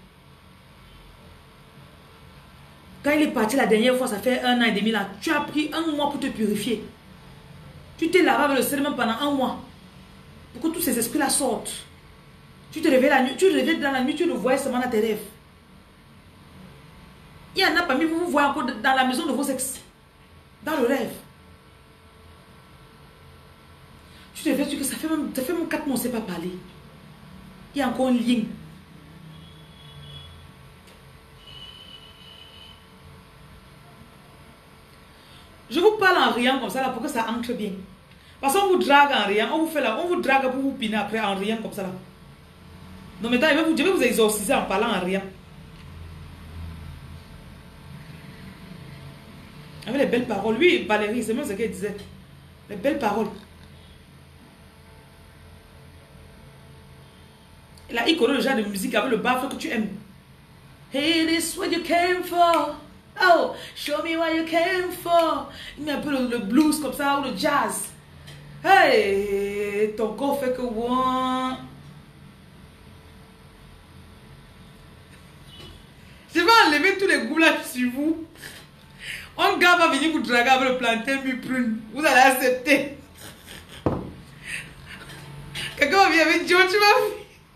Speaker 1: Quand il est parti la dernière fois, ça fait 1 an et demi là, tu as pris 1 mois pour te purifier. Tu t'es lavé avec le sel même pendant 1 mois. Pour que tous ces esprits là sortent. Tu te réveilles la nuit, tu te réveilles dans la nuit, tu le vois seulement dans tes rêves. Il y en a parmi vous, vous voyez encore dans la maison de vos ex. Dans le rêve. Tu te réveilles, que ça fait même 4 mois, on ne sait pas parler. Il y a encore un lien. Je vous parle en riant comme ça là pour que ça entre bien. Parce qu'on vous drague en riant, on vous fait là, on vous drague pour vous piner après en riant comme ça là. Donc maintenant, je vais vous exorciser en parlant en riant. Avec les belles paroles. Lui, Valérie, c'est même ce qu'elle disait. Les belles paroles. Et là, il connaît le genre de musique avec le bafle que tu aimes. Hey, this is what you came for. Oh, show me what you came for. Il met un peu le blues comme ça, ou le jazz. Hey, ton corps fait que one. Je vais enlever tous les goûts là sur vous. Un gars va venir vous draguer avec le plantain mi-prune. Vous allez accepter. Quelqu'un va venir avec Joe, tu vas.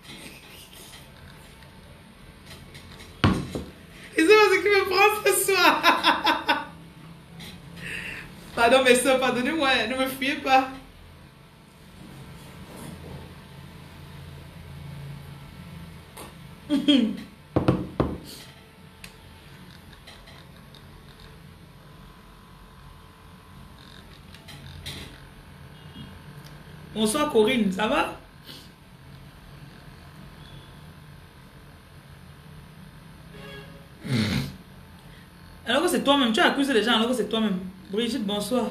Speaker 1: Et c'est ce qui me prend ce soir. Pardon mes soeurs, pardonnez-moi, ne me fuyez pas. Bonsoir Corinne, ça va? Alors que c'est toi-même, tu as accusé les gens alors que c'est toi-même. Brigitte, bonsoir.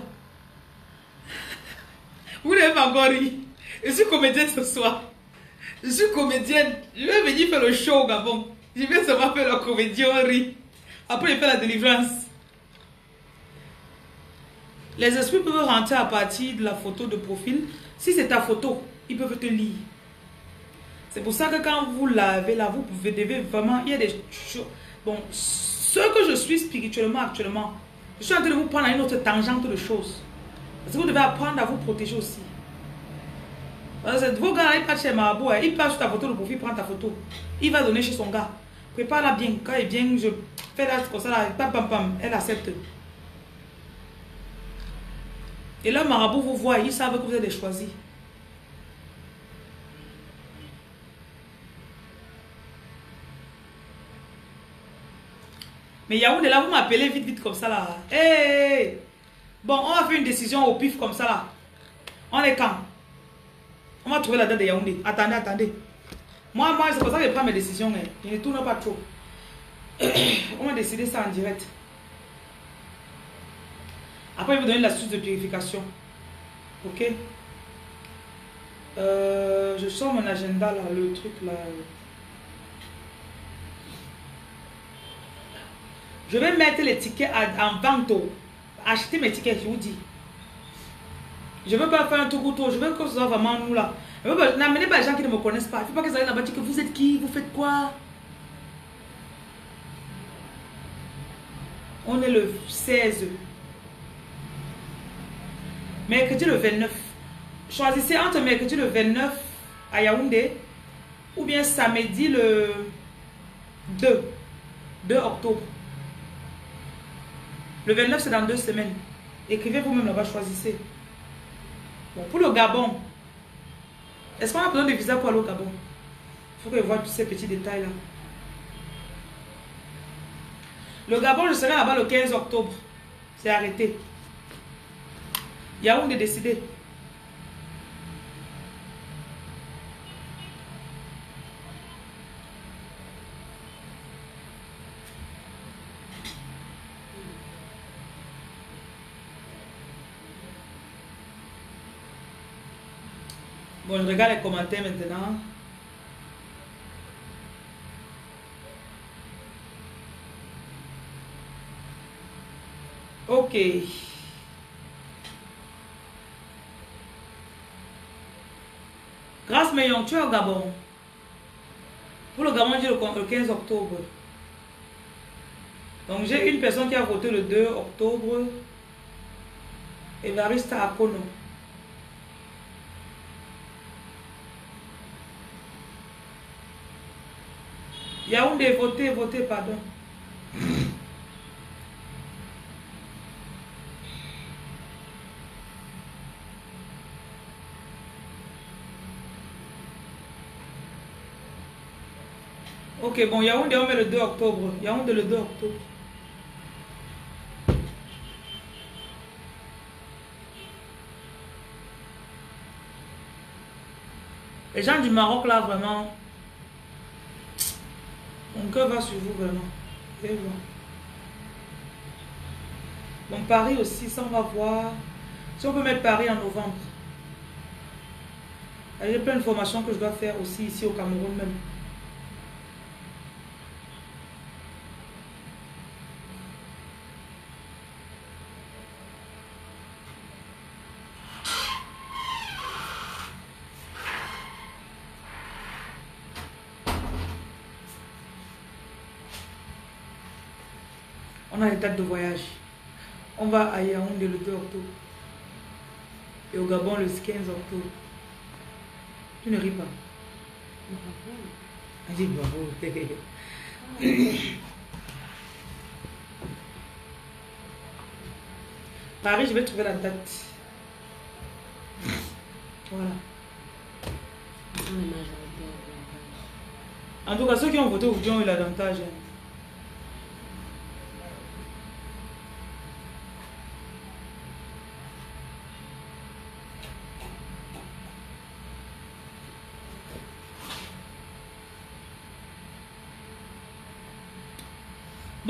Speaker 1: Vous n'avez pas encore ri. Je suis comédienne ce soir. Je suis comédienne. Je vais venir faire le show au Gabon. Je vais seulement faire la comédie, on rit. Après, je fais la délivrance. Les esprits peuvent rentrer à partir de la photo de profil. Si c'est ta photo, ils peuvent te lire. C'est pour ça que quand vous lavez là, vous devez vraiment... Il y a des choses... Bon, ce que je suis spirituellement actuellement, je suis en train de vous prendre à une autre tangente de choses. Parce que vous devez apprendre à vous protéger aussi. Parce que vos gars, ils partent chez Marabout, hein, ils partent sur ta photo de profil, prend ta photo. Il va donner chez son gars. Prépare-la bien. Quand elle vient, je fais là comme ça, là, pam, pam, pam, elle accepte. Et là, Marabout vous voit, ils savent que vous êtes des choisis. Mais Yaoundé, là, vous m'appelez vite, vite comme ça, là. Hey! Bon, on va faire une décision au pif comme ça, là. On est quand? On va trouver la date de Yaoundé. Attendez, attendez. Moi, c'est pour ça que je prends mes décisions. Hein. Je ne tourne pas trop. On va décider ça en direct. Après, je vais vous donner l'astuce de purification. Ok? Je sors mon agenda, là, le truc, là. Je vais mettre les tickets en vente. Acheter mes tickets, je vous dis. Je ne veux pas faire un tour autour. Je veux que ce soit vraiment nous là. N'amenez pas les gens qui ne me connaissent pas. Il ne faut pas qu'ils aillent là-bas dire que vous êtes qui, vous faites quoi. On est le 16. Mercredi le 29. Choisissez entre mercredi le 29 à Yaoundé ou bien samedi le 2 octobre. Le 29 c'est dans 2 semaines. Écrivez vous-même là-bas, choisissez. Bon, pour le Gabon, est-ce qu'on a besoin de visa pour aller au Gabon? Il faut que je voie tous ces petits détails là. Le Gabon, je serai là-bas le 15 octobre. C'est arrêté. Yaoundé décidé. Bon, je regarde les commentaires maintenant. Ok. Grâce Meillon, tu es au Gabon. Pour le Gabon, j'ai le 15 octobre. Donc j'ai une personne qui a voté le 2 octobre. Evarista Akono. Yaoundé, votez, pardon. Ok, bon, Yaoundé, on met le 2 octobre. Yaoundé, le 2 octobre. Les gens du Maroc, là, vraiment, mon cœur va sur vous, vraiment. Et bon. Donc, Paris aussi, ça, on va voir. Si on peut mettre Paris en novembre. J'ai plein de formations que je dois faire aussi ici au Cameroun même. On a les dates de voyage. On va à Yaoundé le 2 octobre. Et au Gabon le 15 octobre. Tu ne ris pas. Je dis bravo. Paris, je vais trouver la date. Voilà. En tout cas, ceux qui ont voté aujourd'hui ont eu l'avantage.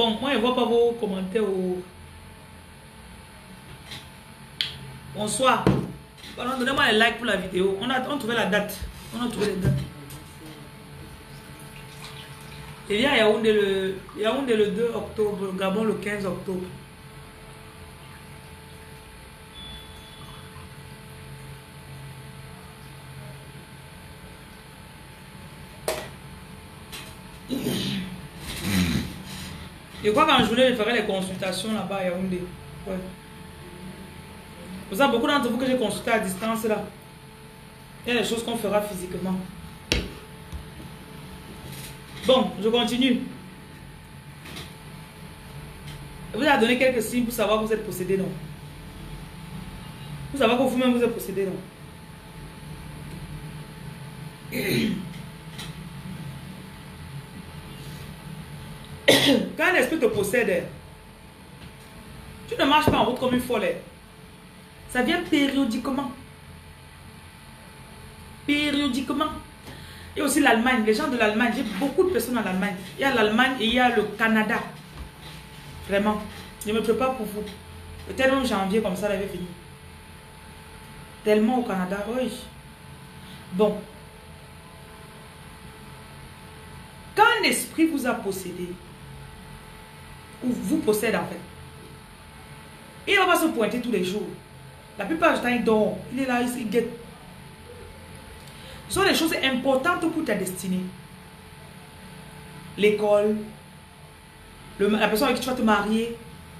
Speaker 1: Bon, moi, je ne vois pas vos commentaires. Bonsoir. Pardon, donnez-moi les likes pour la vidéo. On a trouvé la date. On a trouvé les dates. Il vient à Yaoundé le 2 octobre, le Gabon le 15 octobre. Je crois qu'en journée, je ferai les consultations là-bas à Yaoundé. Ouais. Vous savez, beaucoup d'entre vous que j'ai consulté à distance là. Il y a des choses qu'on fera physiquement. Bon, je continue. Je vous ai donné quelques signes pour savoir que vous êtes possédé, non? Pour savoir que vous-même vous êtes possédé, non? Quand un esprit te possède, tu ne marches pas en route comme une folle. Ça vient périodiquement. Périodiquement. Et aussi l'Allemagne, les gens de l'Allemagne, j'ai beaucoup de personnes en Allemagne. Il y a l'Allemagne et il y a le Canada. Vraiment. Je me prépare pour vous. Peut-être même janvier comme ça, elle avait fini. Tellement au Canada, oui. Bon. Quand un esprit vous a possédé, ou vous possède en fait, il ne va pas se pointer tous les jours. La plupart du temps, il dort. Il est là, il guette. Ce sont des choses importantes pour ta destinée. L'école, la personne avec qui tu vas te marier,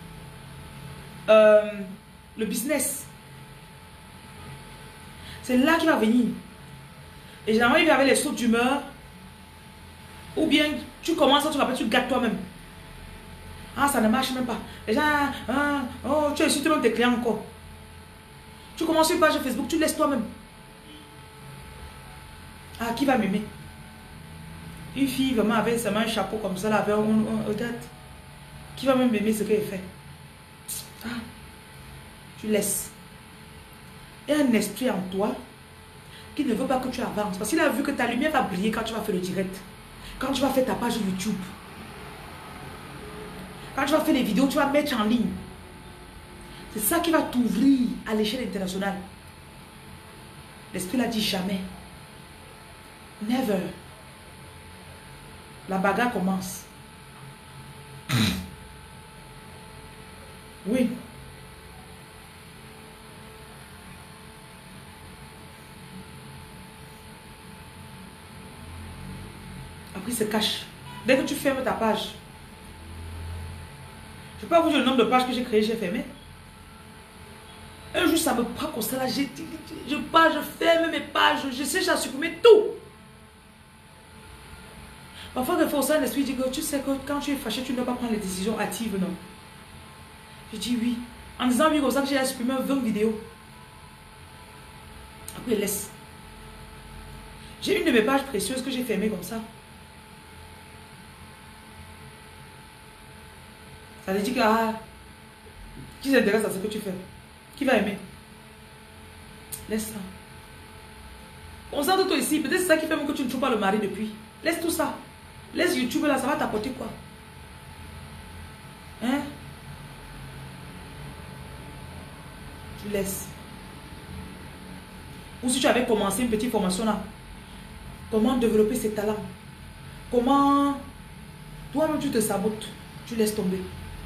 Speaker 1: le business. C'est là qu'il va venir. Et généralement, il vient avec les sautes d'humeur. Ou bien, tu commences, tu gâtes toi-même. Ah, ça ne marche même pas. Les gens, oh, tu insultes même tes clients encore. Tu commences une page Facebook, tu laisses toi-même. Ah, qui va m'aimer? Une fille vraiment avec seulement un chapeau comme ça, là, avec regarde. Qui va même aimer ce qu'elle fait? Ah, tu laisses. Il y a un esprit en toi qui ne veut pas que tu avances. Parce qu'il a vu que ta lumière va briller quand tu vas faire le direct. Quand tu vas faire ta page YouTube. Quand tu vas faire les vidéos, tu vas mettre en ligne. C'est ça qui va t'ouvrir à l'échelle internationale. L'esprit l'a dit jamais. Never. La bagarre commence. Oui. Après, il se cache. Dès que tu fermes ta page, je ne peux pas vous dire le nombre de pages que j'ai créées, j'ai fermé. Un jour, ça me prend comme ça, là, je ferme mes pages, je sais, j'ai supprimé tout. Parfois, il faut ça, l'esprit dit que tu sais que quand tu es fâché, tu ne dois pas prendre les décisions hâtives, non. Je dis oui. En disant oui, comme ça, que j'ai supprimé 20 vidéos. Après, laisse. J'ai une de mes pages précieuses que j'ai fermée comme ça. Ça veut dire que, ah, qui s'intéresse à ce que tu fais? Qui va aimer? Laisse ça. Concentre-toi ici. Peut-être c'est ça qui fait que tu ne trouves pas le mari depuis. Laisse tout ça. Laisse YouTube là, ça va t'apporter quoi? Hein? Tu laisses. Ou si tu avais commencé une petite formation là. Comment développer ses talents? Comment toi-même tu te sabotes? Tu laisses tomber.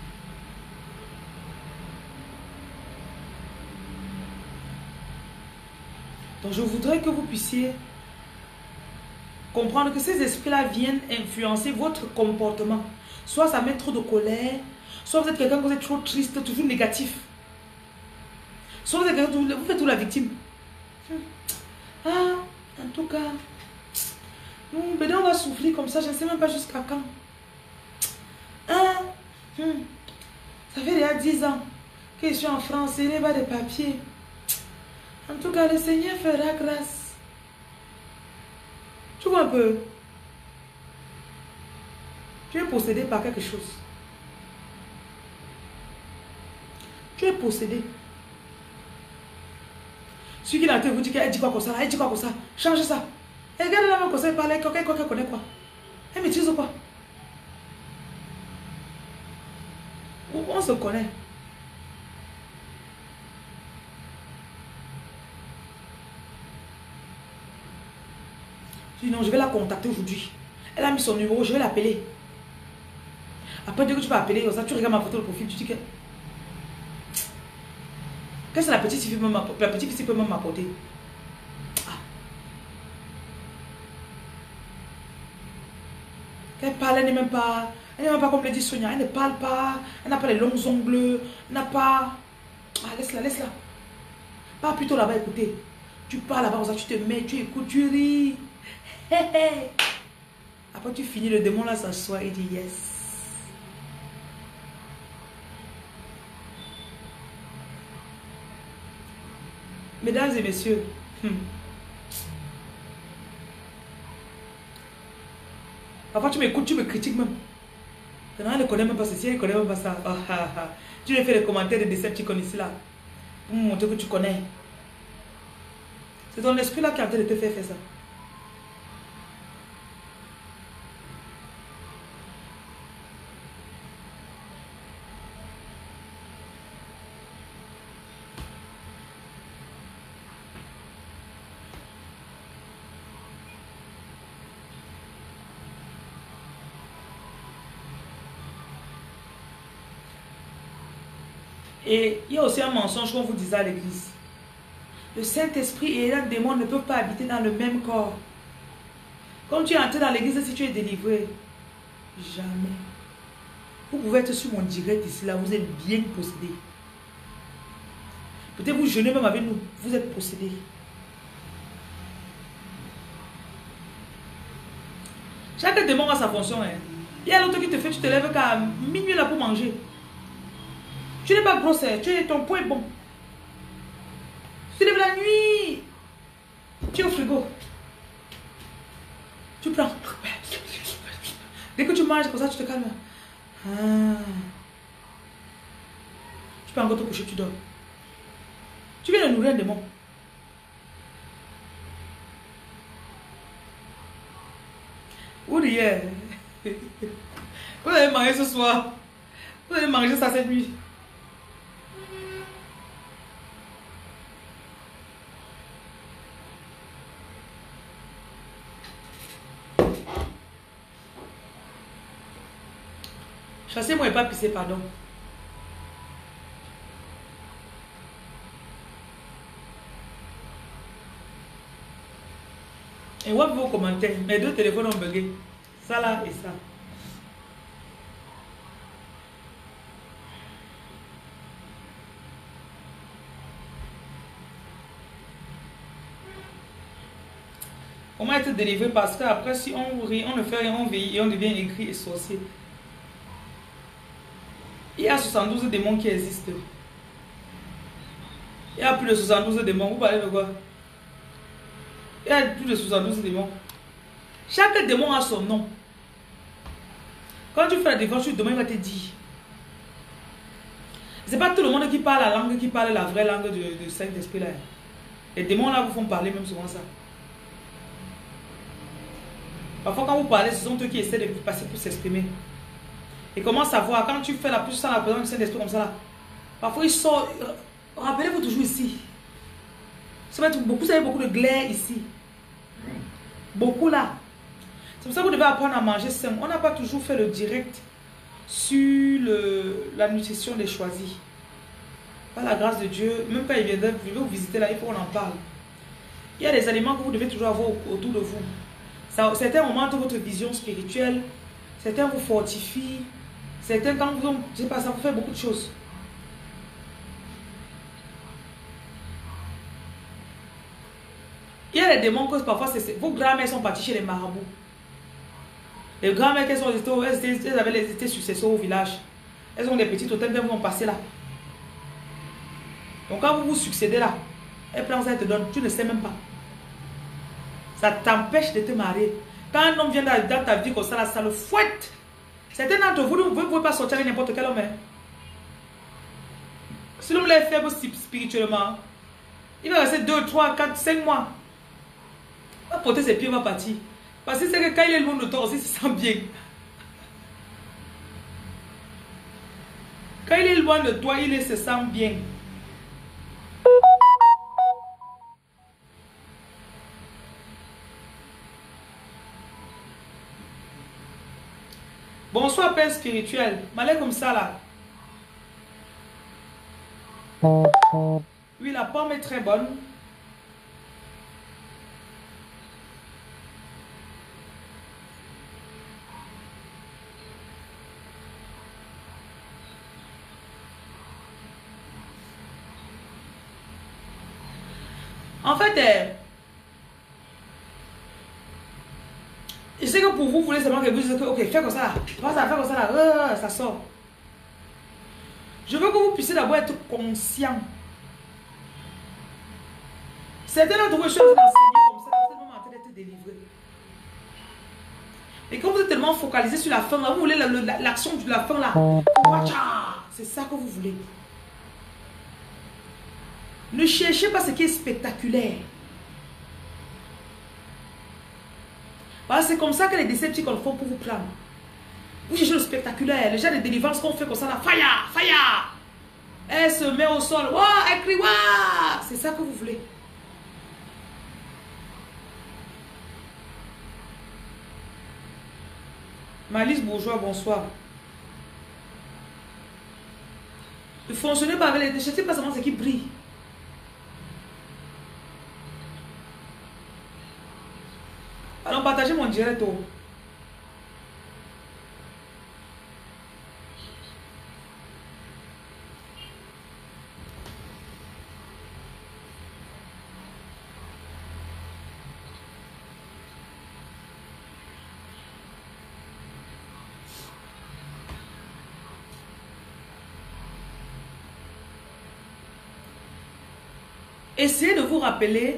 Speaker 1: Donc je voudrais que vous puissiez comprendre que ces esprits-là viennent influencer votre comportement. Soit ça met trop de colère, soit vous êtes quelqu'un que vous êtes trop triste, toujours négatif. Soit vous êtes quelqu'un, vous faites tout la victime. Ah, en tout cas, on va souffler comme ça, je ne sais même pas jusqu'à quand. Ah, ça fait déjà 10 ans que je suis en France, il n'y a pas de papiers. En tout cas, le Seigneur fera grâce. Tu vois un peu. Tu es possédé par quelque chose. Tu es possédé. Celui qui est en train de vous dire qu'elle dit quoi comme ça, elle dit quoi comme ça. Change ça. Et regarde là même comme ça, elle parle, elle connaît quoi. Elle maîtrise quoi. On se connaît. Je dis non, je vais la contacter aujourd'hui. Elle a mis son numéro, je vais l'appeler. Après, dès que tu vas appeler, ça, tu regardes ma photo de profil, tu dis que... Qu'est-ce que la petite fille peut même m'apporter? Ah. Quand elle parle, elle n'est même pas... Elle n'est même pas comme le dit Sonia. Elle ne parle pas. Elle n'a pas les longs ongles. Elle n'a pas... Ah, laisse-la, laisse-la. Pas plutôt là-bas, écoutez. Tu parles là-bas, tu te mets, tu écoutes, tu ris. Hey, hey. Après, tu finis, le démon là s'assoit et dit yes. Mesdames et messieurs, parfois tu m'écoutes, tu me critiques même. Elle ne connaît même pas ceci, elle ne connaît même pas ça. Oh, ah, ah. Tu lui fais les commentaires de Decepticons ici là. Pour me montrer que tu connais. C'est ton esprit là qui est en train de te faire ça. Et il y a aussi un mensonge qu'on vous disait à l'église. Le Saint-Esprit et un démon ne peuvent pas habiter dans le même corps. Quand tu es entré dans l'église, si tu es délivré, jamais. Vous pouvez être sur mon direct ici, là, vous êtes bien possédé. Peut-être vous jeûnez même avec nous, vous êtes possédé. Chaque démon a sa fonction. Hein. Il y a l'autre qui te fait, tu te lèves qu'à minuit là pour manger. Tu n'es pas grosse, ton poids est bon. Tu te lèves la nuit. Tu es au frigo. Tu prends. Dès que tu manges comme ça, tu te calmes. Ah. Tu peux encore te coucher, tu dors. Tu viens de nourrir un démon. Où hier? Vous avez mangé ce soir. Vous avez mangé ça cette nuit. Chassez-moi et pas pisser, pardon. Et voir vos commentaires. Mes deux téléphones ont bugué. Ça là et ça. Comment être délivré? Parce qu'après, si on rit, on ne fait rien, on vieillit et on devient aigri et sorcier. Il y a 72 démons qui existent. Il y a plus de 72 démons. Vous parlez de quoi? Il y a plus de 72 démons. Chaque démon a son nom. Quand tu fais la défense, tu te demandes, il va te dire. C'est pas tout le monde qui parle la langue, qui parle la vraie langue de Saint-Esprit là. Les démons là vous font parler même souvent ça. Parfois quand vous parlez, ce sont eux qui essaient de passer pour s'exprimer. Et comment savoir, quand tu fais la plus sans la présence du Saint-Esprit comme ça là, parfois il sort, rappelez-vous toujours ici. Ça va être beaucoup, vous avez beaucoup de glaire ici. Beaucoup là. C'est pour ça que vous devez apprendre à manger sain. On n'a pas toujours fait le direct sur la nutrition des choisis. Par la grâce de Dieu, même quand il viendrait vous visiter là, il faut qu'on en parle. Il y a des aliments que vous devez toujours avoir autour de vous. Certains augmentent votre vision spirituelle, certains vous fortifient, certains quand vous, je sais pas, ça vous fait beaucoup de choses. Il y a des démons que parfois vos grands-mères sont parties chez les marabouts. Les grands-mères elles avaient été successeurs au village. Elles ont des petits hôtels, elles vont passer là. Donc quand vous vous succédez là, elles prennent ça et te donnent, tu ne sais même pas. Ça t'empêche de te marier. Quand un homme vient dans ta vie comme ça, là, ça le fouette. Certains d'entre vous ne pouvez pas sortir avec n'importe quel homme. Hein. Si l'homme est faible spirituellement, il va rester 2, 3, 4, 5 mois. Il va porter ses pieds, il va partir. Parce que c'est que quand il est loin de toi aussi, il se sent bien. Quand il il est loin de toi, il se sent bien. Bonsoir, Père spirituel. Malais comme ça, là. Oui, la pomme est très bonne. En fait, je sais que pour vous, vous voulez seulement que vous disiez que, ok, fais comme ça, fais comme ça, là, ça sort. Je veux que vous puissiez d'abord être conscient. Certains d'entre vous, je suis en train d'enseigner comme ça, vous êtes même en train d'être délivré. Et quand vous êtes tellement focalisé sur la fin, là, vous voulez l'action de la fin, là. C'est ça que vous voulez. Ne cherchez pas ce qui est spectaculaire. Voilà, c'est comme ça que les Decepticons font pour vous prendre. Vous cherchez le spectaculaire, le genre de délivrance qu'on fait comme ça, là, fire, fire. Elle se met au sol, wow, elle crie, wow. C'est ça que vous voulez. Malice Bourgeois, bonsoir. Ne fonctionnez pas avec les déchets, pas seulement ce qui brille. Allons partager mon direct. Essayez de vous rappeler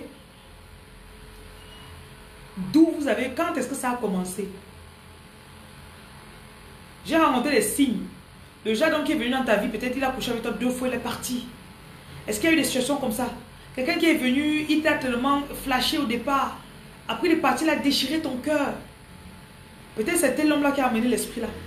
Speaker 1: d'où vous avez, quand est-ce que ça a commencé. J'ai rencontré les signes. Le jardin qui est venu dans ta vie, peut-être il a couché avec toi 2 fois, il est parti. Est-ce qu'il y a eu des situations comme ça? Quelqu'un qui est venu, il t'a tellement flashé au départ. Après il est parti, il a déchiré ton cœur. Peut-être c'était l'homme-là qui a amené l'esprit là.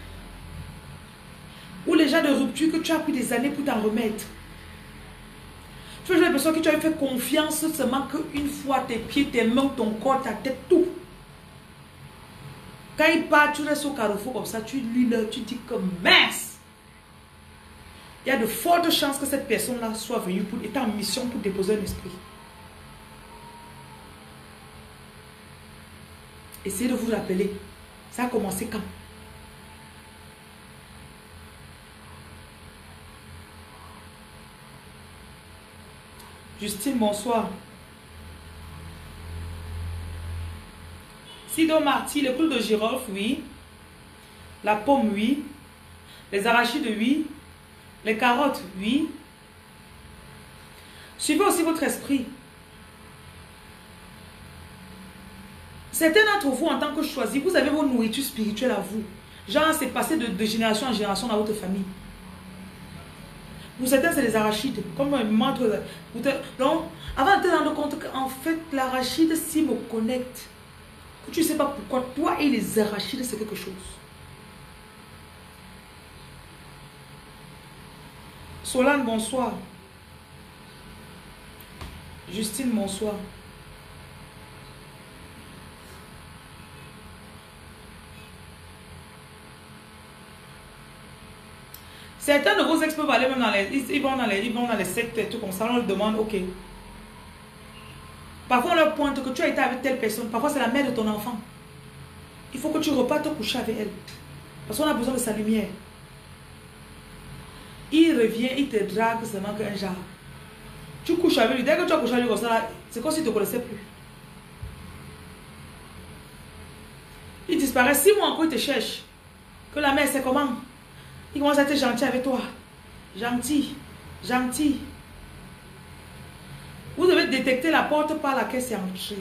Speaker 1: Ou les gens de rupture que tu as pris des années pour t'en remettre. Tu as l'impression que tu as fait confiance seulement qu'une fois tes pieds, tes mains, ton corps, ta tête, tout. Quand il part, tu restes au carrefour comme ça, tu lis là, tu dis que mince. Il y a de fortes chances que cette personne-là soit venue pour être en mission pour déposer un esprit. Essayez de vous rappeler. Ça a commencé quand? Justine, bonsoir. Sido Marty, le clou de girofle, oui. La pomme, oui. Les arachides, oui. Les carottes, oui. Suivez aussi votre esprit. Certains d'entre vous, en tant que choisis, vous avez vos nourritures spirituelles à vous. Genre, c'est passé de génération en génération dans votre famille. Pour certains, c'est les arachides. Comme un mantre. Donc, avant de te rendre compte qu'en fait, l'arachide, s'il me connecte, que tu ne sais pas pourquoi, toi et les arachides, c'est quelque chose. Solane, bonsoir. Justine, bonsoir. Certains de vos ex peuvent aller même dans les... Ils vont dans les sectes et tout comme ça. On leur demande, ok. Parfois on leur pointe que tu as été avec telle personne. Parfois c'est la mère de ton enfant. Il faut que tu repartes te coucher avec elle. Parce qu'on a besoin de sa lumière. Il revient, il te drague seulement qu'un genre. Tu couches avec lui. Dès que tu as couché avec lui comme ça, c'est comme s'il ne te connaissait plus. Il disparaît. 6 mois encore, il te cherche. Que la mère, c'est comment? Il commence à être gentil avec toi. Gentil. Gentil. Vous devez détecter la porte par laquelle c'est entré.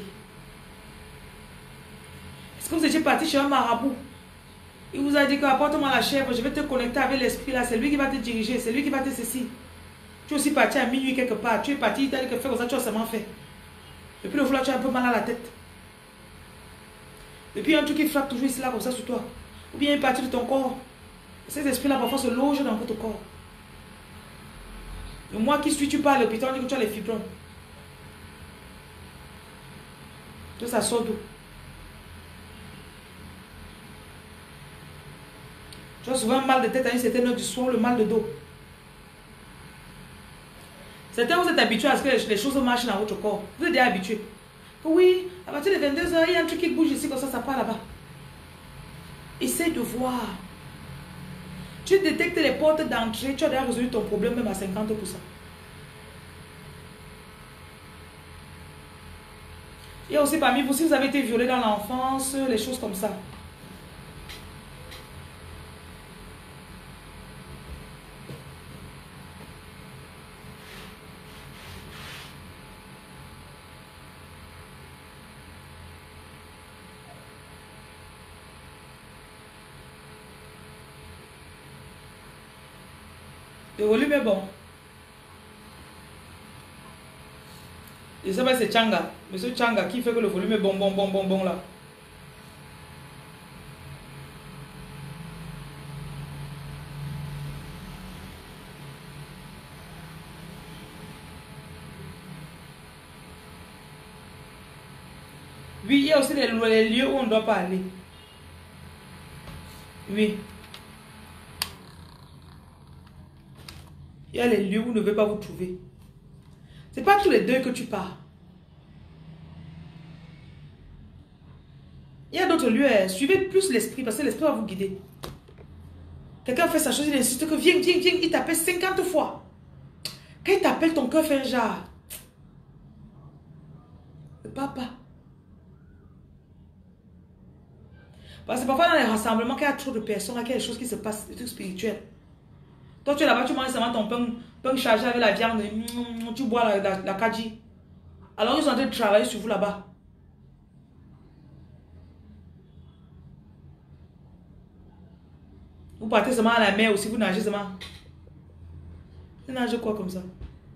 Speaker 1: Est-ce que vous étiez parti chez un marabout? Il vous a dit que apporte-moi la chèvre, je vais te connecter avec l'esprit là. C'est lui qui va te diriger. C'est lui qui va te ceci. Tu es aussi parti à minuit quelque part. Tu es parti, il t'a dit que fais comme ça, tu as seulement fait. Depuis le jour là, tu as un peu mal à la tête. Depuis un truc qui frappe toujours ici là comme ça sur toi. Ou bien une partie de ton corps. Cet esprit là parfois se loge dans votre corps. Et moi qui suis, tu pars à l'hôpital, on dit que tu as les fibrons. Que ça sort d'où? Tu as souvent un mal de tête à une certaine heure du soir, le mal de dos. Certains, vous êtes habitués à ce que les choses marchent dans votre corps. Vous êtes déjà habitués. Oui, à partir de 22h, il y a un truc qui bouge ici, comme ça part là-bas. Essaye de voir. Tu détectes les portes d'entrée, tu as déjà résolu ton problème même à 50%. Il y a aussi parmi vous, si vous avez été violé dans l'enfance, les choses comme ça. Le volume est bon. Et ça, c'est Changa. Monsieur Changa qui fait que le volume est bon, bon, bon, bon, bon là. Oui, il y a aussi les lieux où on ne doit pas aller. Oui. Il y a les lieux où on ne veut pas vous trouver. C'est pas tous les deux que tu pars. Il y a d'autres lieux, suivez plus l'esprit parce que l'esprit va vous guider. Quelqu'un fait sa chose, il insiste que viens, viens, viens, il t'appelle 50 fois. Quand il t'appelle, ton cœur fait un genre. Le papa. Parce que parfois dans les rassemblements, quand il y a trop de personnes, il y a des choses qui se passent, des trucs spirituels. Toi, tu es là-bas, tu manges seulement ton pain chargé avec la viande, tu bois la kaji. Alors ils sont en train de travailler sur vous là-bas. Vous partez seulement à la mer aussi, vous nagez seulement. Vous nagez quoi comme ça?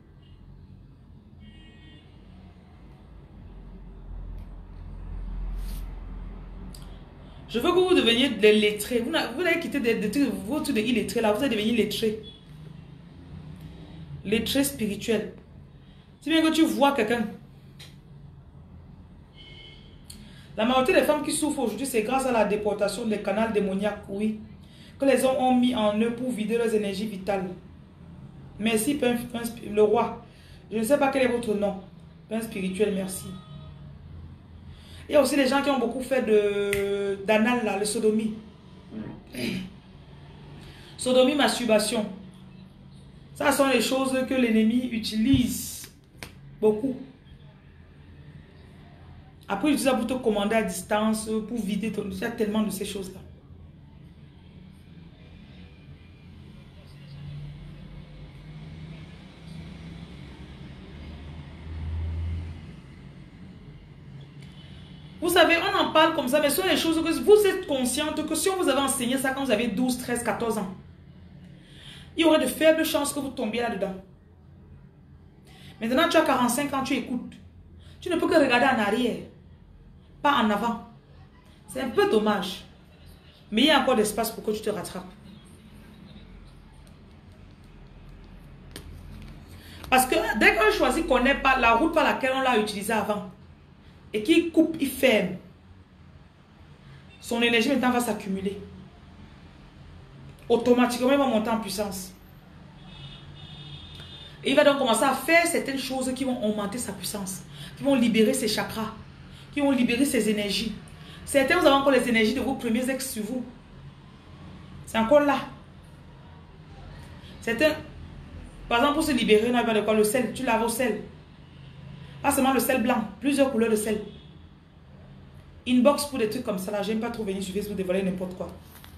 Speaker 1: Je veux que vous deveniez des lettrés. Vous avez quitté votre de illettré là, vous allez devenir lettré. Lettré spirituel. Si bien que tu vois quelqu'un. La majorité des femmes qui souffrent aujourd'hui, c'est grâce à la déportation des canaux démoniaques, oui. Que les hommes ont mis en eux pour vider leurs énergies vitales. Merci, le roi. Je ne sais pas quel est votre nom. Pain spirituel, merci. Il y a aussi les gens qui ont beaucoup fait d'anal, là, le sodomie. Sodomie, masturbation. Ça sont les choses que l'ennemi utilise beaucoup. Après, il utilise ça pour te commander à distance, pour vider ton... Il y a tellement de ces choses-là. Vous savez, on en parle comme ça, mais ce sont les choses que vous êtes consciente que si on vous avait enseigné ça quand vous avez 12, 13, 14 ans, il y aurait de faibles chances que vous tombiez là-dedans. Maintenant, tu as 45 ans, tu écoutes. Tu ne peux que regarder en arrière, pas en avant. C'est un peu dommage. Mais il y a encore d'espace pour que tu te rattrapes. Parce que dès qu'un choisi ne connaît pas la route par laquelle on l'a utilisé avant, et qu'il coupe, il ferme, son énergie maintenant va s'accumuler. Automatiquement, il va monter en puissance. Et il va donc commencer à faire certaines choses qui vont augmenter sa puissance, qui vont libérer ses chakras, qui vont libérer ses énergies. Certains, vous avez encore les énergies de vos premiers ex sur vous. C'est encore là. Certains, par exemple, pour se libérer, on a de quoi? Le sel, tu laves au sel. Pas seulement le sel blanc, plusieurs couleurs de sel. Inbox pour des trucs comme ça là, j'aime pas trop venir sur Facebook dévoiler n'importe quoi.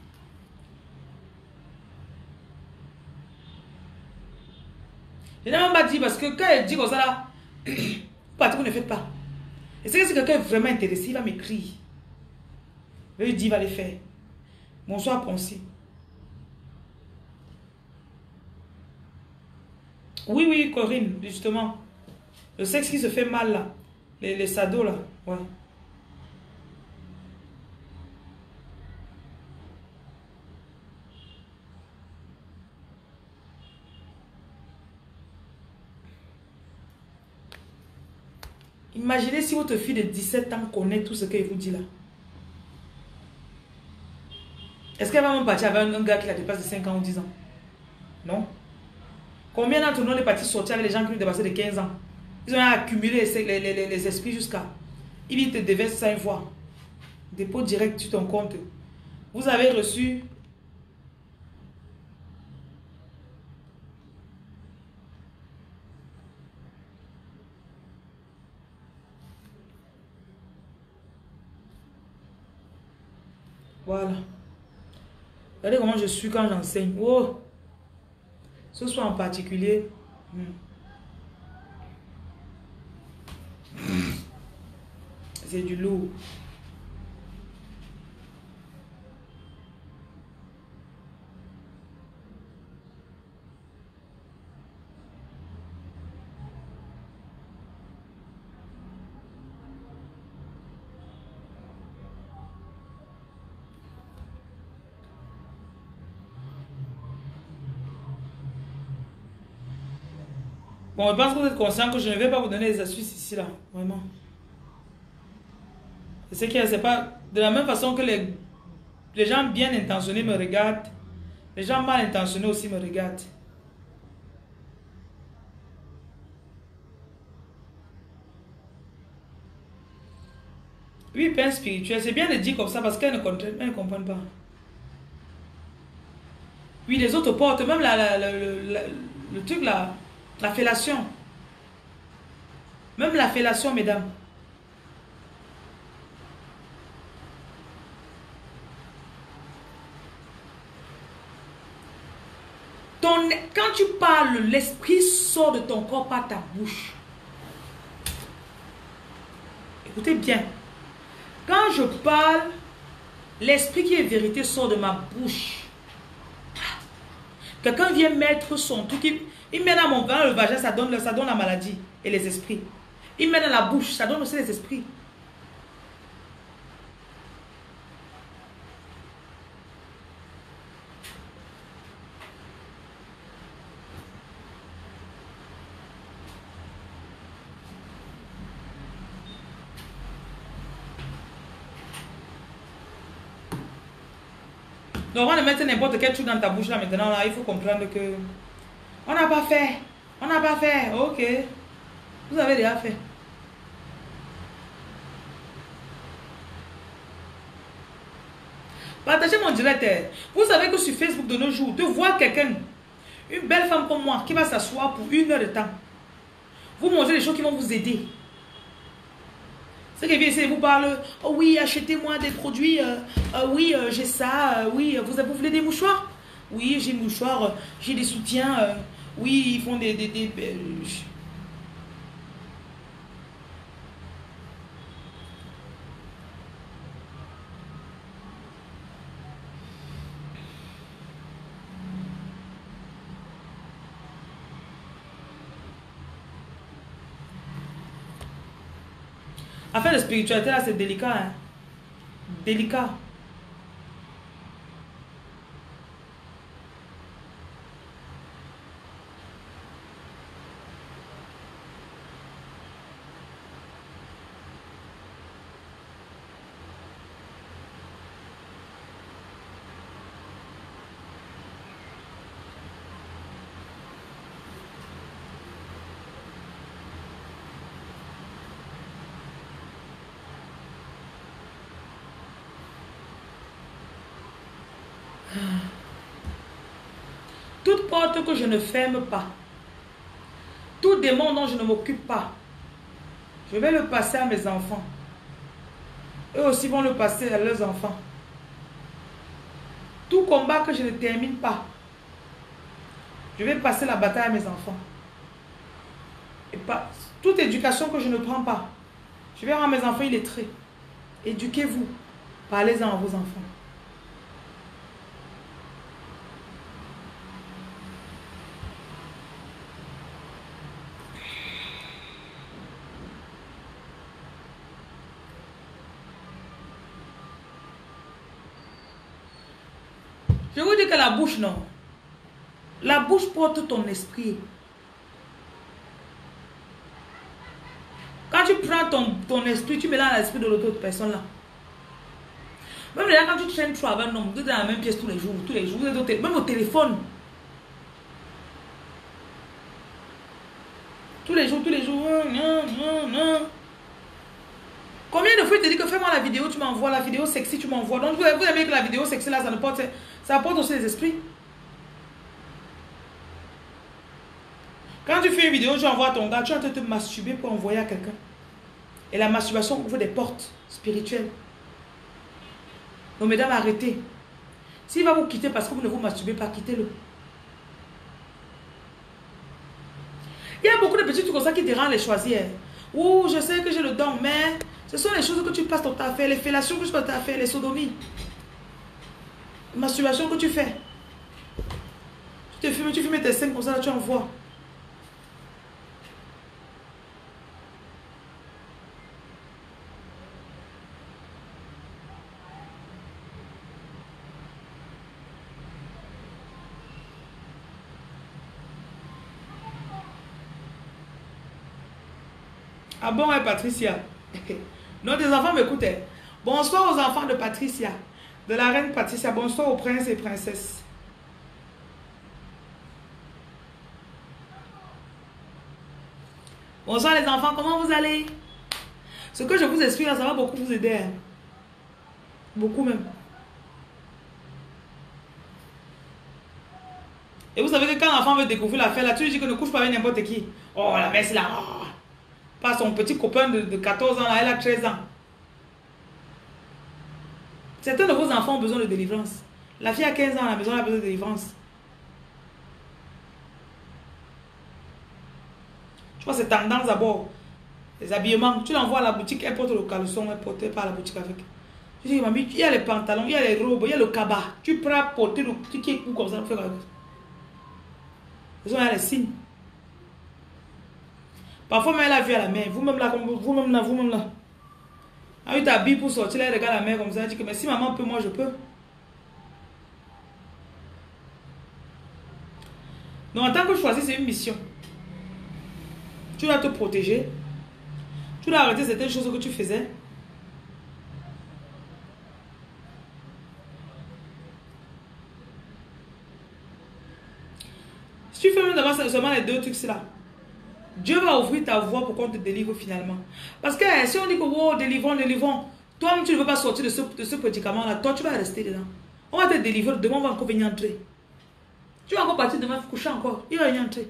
Speaker 1: Je n'ai même pas dit parce que quand elle dit comme ça là, vous ne faites pas. Et c'est que si quelqu'un est vraiment intéressé, il va m'écrire. Je lui dis, il va les faire. Bonsoir, Poncy. Oui, oui, Corinne, justement. Le sexe qui se fait mal là. Les sados là. Ouais. Imaginez si votre fille de 17 ans connaît tout ce qu'elle vous dit là. Est-ce qu'elle va même partir avec un gars qui la dépasse de 5 ans ou 10 ans? Non. Combien d'entre nous est parti sortir avec les gens qui nous dépassaient de 15 ans? Ils ont accumulé les esprits jusqu'à... Ils te déversent ça une fois. Dépôt direct sur ton compte. Vous avez reçu... Voilà. Regardez comment je suis quand j'enseigne. Oh! Ce soir en particulier. C'est du lourd. Bon, je pense que vous êtes conscient que je ne vais pas vous donner des astuces ici, là. Vraiment. C'est que c'est pas... De la même façon que les gens bien intentionnés me regardent, les gens mal intentionnés aussi me regardent. Oui, pain spirituel, c'est bien de dire comme ça parce qu'elles ne comprennent pas. Oui, les autres portent, même le truc là, la fellation. Même la fellation, mesdames. Quand tu parles, l'esprit sort de ton corps par ta bouche. Écoutez bien. Quand je parle, l'esprit qui est vérité sort de ma bouche. Quelqu'un vient mettre son truc, il met dans le vagin, ça donne la maladie et les esprits. Il met dans la bouche, ça donne aussi les esprits. Donc, on va mettre n'importe quel truc dans ta bouche là maintenant. Là, il faut comprendre que on n'a pas fait. On n'a pas fait. Ok. Vous avez déjà fait. Partagez mon direct. Vous savez que sur Facebook de nos jours, de voir quelqu'un, une belle femme comme moi, qui va s'asseoir pour 1 heure de temps, vous montrer des choses qui vont vous aider. Ceux qui viennent ici vous parlent, oh oui, achetez-moi des produits, oui, j'ai ça, oui, vous voulez des mouchoirs? Oui, j'ai des mouchoirs, j'ai des soutiens, oui, ils font des affaire de spiritualité là, c'est délicat, hein? Délicat. Toute porte que je ne ferme pas, tout démon dont je ne m'occupe pas, je vais le passer à mes enfants. Eux aussi vont le passer à leurs enfants. Tout combat que je ne termine pas, je vais passer la bataille à mes enfants. Et pas, toute éducation que je ne prends pas, je vais rendre mes enfants illettrés. Éduquez-vous. Parlez-en à vos enfants. Je vous dis que la bouche, non. La bouche porte ton esprit. Quand tu prends ton esprit, tu mélanges l'esprit de l'autre personne là. Même là, quand tu traînes trop avec un homme, vous êtes dans la même pièce tous les jours, vous êtes même au téléphone. Tous les jours. Combien de fois il te dit que fais-moi la vidéo, tu m'envoies la vidéo sexy, tu m'envoies. Donc vous aimez que la vidéo sexy là, ça apporte aussi les esprits. Quand tu fais une vidéo, tu envoies à ton gars, tu vas te masturber pour envoyer à quelqu'un. Et la masturbation ouvre des portes spirituelles. Donc mesdames, arrêtez. S'il va vous quitter parce que vous ne vous masturbez pas, quittez-le. Il y a beaucoup de petits trucs comme ça qui dérangent les choisir. Ouh, je sais que j'ai le don, mais ce sont les choses que tu passes ton temps à faire, les fellations que tu passes à faire, les sodomies. Les masturbations que tu fais. Tu filmes tes scènes comme ça, là, tu envoies. Ah bon, hein, Patricia? Non, des enfants m'écoutaient. Bonsoir aux enfants de Patricia, de la reine Patricia. Bonsoir aux princes et princesses. Bonsoir les enfants, comment vous allez? Ce que je vous explique là, ça va beaucoup vous aider. Hein. Beaucoup même. Et vous savez que quand l'enfant veut découvrir l'affaire là, tu lui dis que ne couche pas avec n'importe qui. Oh, la mère, c'est là. Oh. Pas son petit copain de 14 ans là, elle a 13 ans. Certains de vos enfants ont besoin de délivrance. La fille a 15 ans à la maison, elle a besoin de délivrance. Je crois que c'est tendance d'abord. Les habillements, tu l'envoies à la boutique, elle porte le caleçon, elle porte pas à la boutique avec. Tu dis, mamie, il y a les pantalons, il y a les robes, il y a le cabas. Tu prends porter le petit qui est court comme ça, faire avec. Il y a les signes. Parfois, même elle a vu à la mer. Vous-même là, vous-même là. Ah, tu t'habilles pour sortir, elle regarde la mer comme ça. Elle dit que, mais si maman peut, moi je peux. Donc, en tant que choisi, c'est une mission. Tu dois te protéger. Tu dois arrêter certaines choses que tu faisais. Si tu fais même d'abord seulement les deux trucs là, Dieu va ouvrir ta voie pour qu'on te délivre finalement. Parce que si on dit que oh, délivrons, toi-même tu ne veux pas sortir de ce prédicament-là, toi tu vas rester dedans. On va te délivrer, demain on va encore venir entrer. Tu vas encore partir demain, coucher encore, il va venir entrer.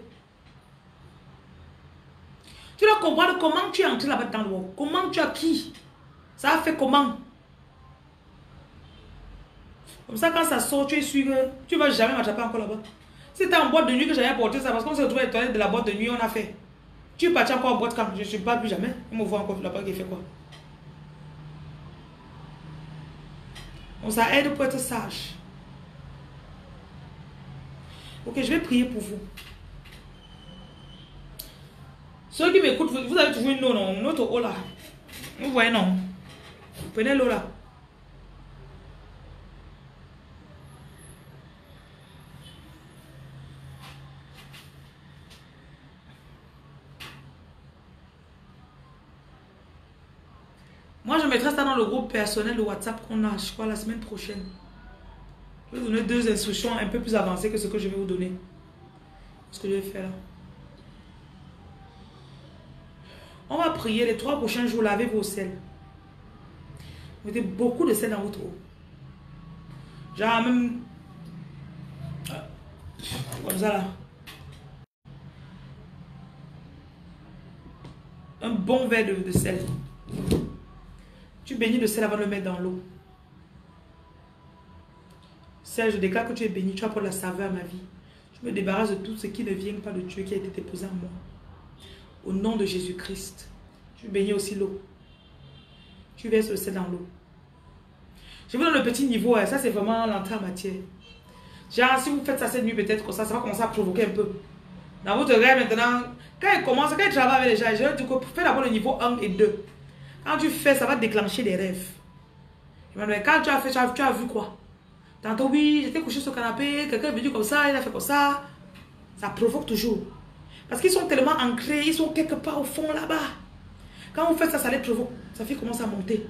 Speaker 1: Tu dois comprendre comment tu es entré là-bas dans le monde. Comment tu as qui. Ça a fait comment. Comme ça, quand ça sort, tu es sûr que tu ne vas jamais m'attraper encore là-bas. C'était en boîte de nuit que j'avais porté ça parce qu'on s'est retrouvé à les toilettes de la boîte de nuit, on a fait. Tu es parti encore en boîte quand je ne suis pas plus jamais. On me voit encore là-bas qui fait quoi. Donc ça aide pour être sage. Ok, je vais prier pour vous. Ceux qui m'écoutent, vous avez toujours une eau, non? Une autre eau là. Vous voyez, non? Vous prenez l'eau là. Moi, je mettrai ça dans le groupe personnel de WhatsApp qu'on a, je crois, la semaine prochaine. Je vais vous donner 2 instructions un peu plus avancées que ce que je vais vous donner. Ce que je vais faire là. On va prier les 3 prochains jours, lavez vos sels. Mettez beaucoup de sel dans votre eau. Genre même... Comme ça là. Un bon verre de sel. Tu bénis le sel avant de le mettre dans l'eau. Sel, je déclare que tu es béni, tu apportes la saveur à ma vie. Je me débarrasse de tout ce qui ne vient pas de Dieu qui a été déposé en moi. Au nom de Jésus-Christ. Tu bénis aussi l'eau. Tu verses le sel dans l'eau. Je vous donne le petit niveau, ça c'est vraiment l'entrée en matière. Genre, si vous faites ça cette nuit, peut-être que ça va commencer à provoquer un peu. Dans votre rêve maintenant, quand il travaille avec les gens, je dis que fais d'abord le niveau 1 et 2. Quand tu fais, ça va déclencher des rêves. Emmanuel, quand tu as fait, tu as vu quoi? Tantôt, oui, j'étais couché sur le canapé, quelqu'un est venu comme ça, il a fait comme ça. Ça provoque toujours. Parce qu'ils sont tellement ancrés, ils sont quelque part au fond là-bas. Quand vous faites ça, ça les provoque. Sa fille commence à monter.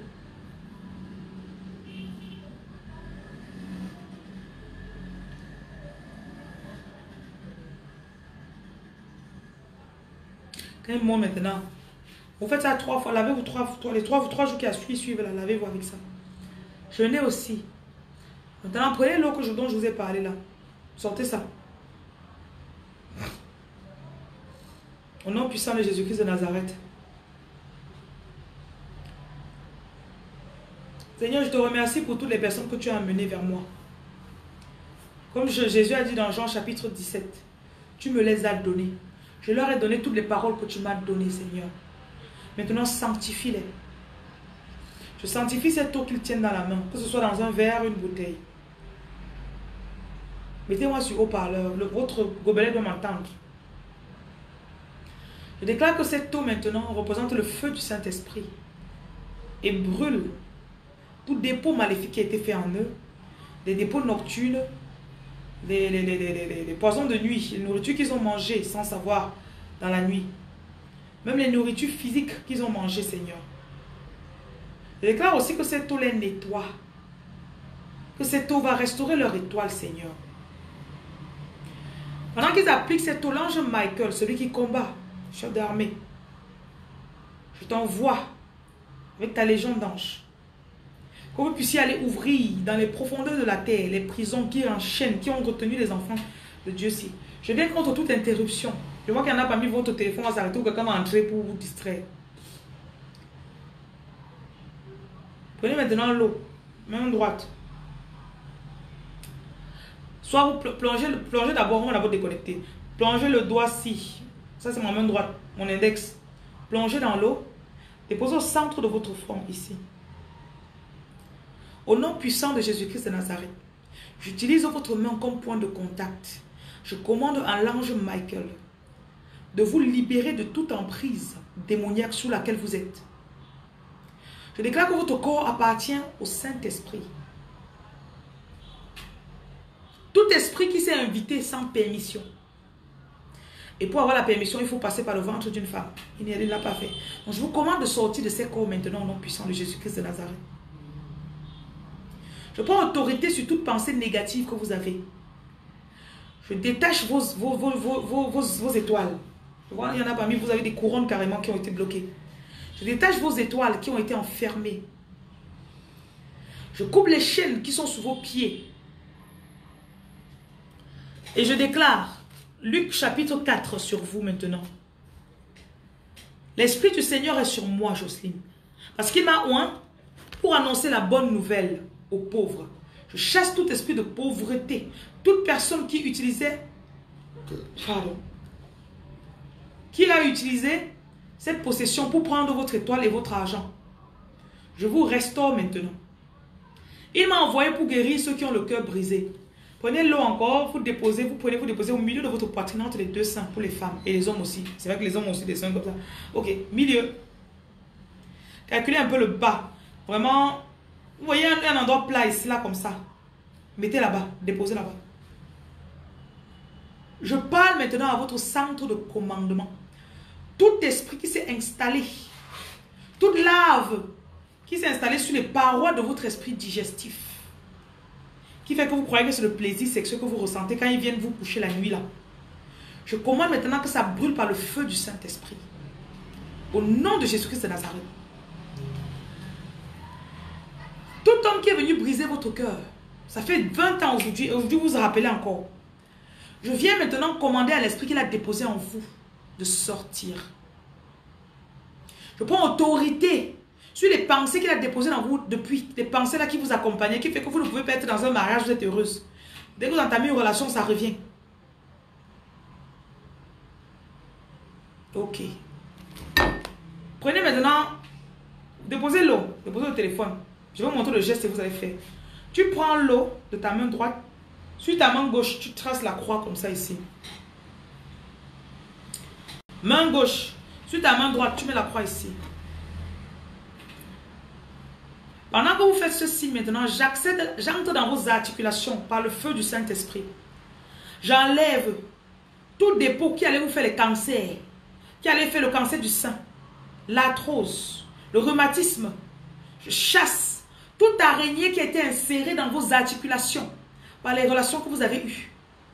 Speaker 1: Quand il monte maintenant, vous faites ça 3 fois. Lavez-vous les 3 jours qui suivent, lavez-vous avec ça. Jeûnez aussi. Maintenant, prenez l'eau dont je vous ai parlé là. Sortez ça. Au nom puissant de Jésus-Christ de Nazareth. Seigneur, je te remercie pour toutes les personnes que tu as amenées vers moi. Comme Jésus a dit dans Jean chapitre 17, tu me les as données. Je leur ai donné toutes les paroles que tu m'as données, Seigneur. Maintenant, sanctifie-les. Je sanctifie cette eau qu'ils tiennent dans la main, que ce soit dans un verre, une bouteille. Mettez-moi sur haut-parleur, votre gobelet doit m'entendre. Je déclare que cette eau maintenant représente le feu du Saint-Esprit et brûle tout dépôt maléfique qui a été fait en eux, les dépôts nocturnes, les poisons de nuit, les nourritures qu'ils ont mangées sans savoir dans la nuit, même les nourritures physiques qu'ils ont mangées, Seigneur. Je déclare aussi que cette eau les nettoie, que cette eau va restaurer leur étoile, Seigneur. Pendant qu'ils appliquent cette eau, l'ange Michael, celui qui combat, chef d'armée, je t'envoie avec ta légion d'anges, que vous puissiez aller ouvrir dans les profondeurs de la terre les prisons qui enchaînent, qui ont retenu les enfants de Dieu-ci. Je viens contre toute interruption. Je vois qu'il y en a parmi votre téléphone va s'arrêter ou quelqu'un va entrer pour vous distraire. Prenez maintenant l'eau, main droite. Soit vous plongez d'abord, on va d'abord déconnecter. Plongez le doigt-ci. Ça, c'est ma main droite, mon index. Plongez dans l'eau. Déposez au centre de votre front, ici. Au nom puissant de Jésus-Christ de Nazareth, j'utilise votre main comme point de contact. Je commande à l'ange Michael de vous libérer de toute emprise démoniaque sous laquelle vous êtes. Je déclare que votre corps appartient au Saint-Esprit. Tout esprit qui s'est invité sans permission. Et pour avoir la permission, il faut passer par le ventre d'une femme. Il ne l'a pas fait. Donc je vous commande de sortir de ces corps maintenant au nom puissant de Jésus-Christ de Nazareth. Je prends autorité sur toute pensée négative que vous avez. Je détache vos étoiles. Je vois, il y en a parmi vous, avez des couronnes carrément qui ont été bloquées. Je détache vos étoiles qui ont été enfermées. Je coupe les chaînes qui sont sous vos pieds. Et je déclare, Luc chapitre 4 sur vous maintenant. L'Esprit du Seigneur est sur moi, Jocelyne. Parce qu'il m'a oint pour annoncer la bonne nouvelle aux pauvres. Je chasse tout esprit de pauvreté. Toute personne qui utilisait... Pardon. Qui a utilisé cette possession pour prendre votre étoile et votre argent. Je vous restaure maintenant. Il m'a envoyé pour guérir ceux qui ont le cœur brisé. Prenez l'eau encore, vous déposez au milieu de votre poitrine entre les deux seins pour les femmes et les hommes aussi. C'est vrai que les hommes ont aussi des seins comme ça. Ok, milieu. Calculez un peu le bas. Vraiment, vous voyez un endroit plat ici, là, comme ça. Mettez là-bas, déposez là-bas. Je parle maintenant à votre centre de commandement. Tout esprit qui s'est installé, toute lave qui s'est installée sur les parois de votre esprit digestif, qui fait que vous croyez que c'est le plaisir sexuel que vous ressentez quand ils viennent vous coucher la nuit là. Je commande maintenant que ça brûle par le feu du Saint-Esprit. Au nom de Jésus-Christ de Nazareth. Tout homme qui est venu briser votre cœur, ça fait 20 ans aujourd'hui, et aujourd'hui vous vous rappelez encore. Je viens maintenant commander à l'esprit qu'il a déposé en vous de sortir. Je prends autorité sur les pensées qu'il a déposées dans vous depuis, les pensées là qui vous accompagnaient, qui fait que vous ne pouvez pas être dans un mariage, vous êtes heureuse. Dès que vous entamez une relation, ça revient. Ok. Prenez maintenant, déposez l'eau, déposez le téléphone. Je vais vous montrer le geste que vous allez faire. Tu prends l'eau de ta main droite, sur ta main gauche, tu traces la croix comme ça ici. Main gauche, sur ta main droite, tu mets la croix ici. Pendant que vous faites ceci maintenant, j'entre dans vos articulations par le feu du Saint-Esprit. J'enlève tout dépôt qui allait vous faire les cancers, qui allait faire le cancer du sein, l'arthrose, le rhumatisme. Je chasse toute araignée qui a été insérée dans vos articulations par les relations que vous avez eues.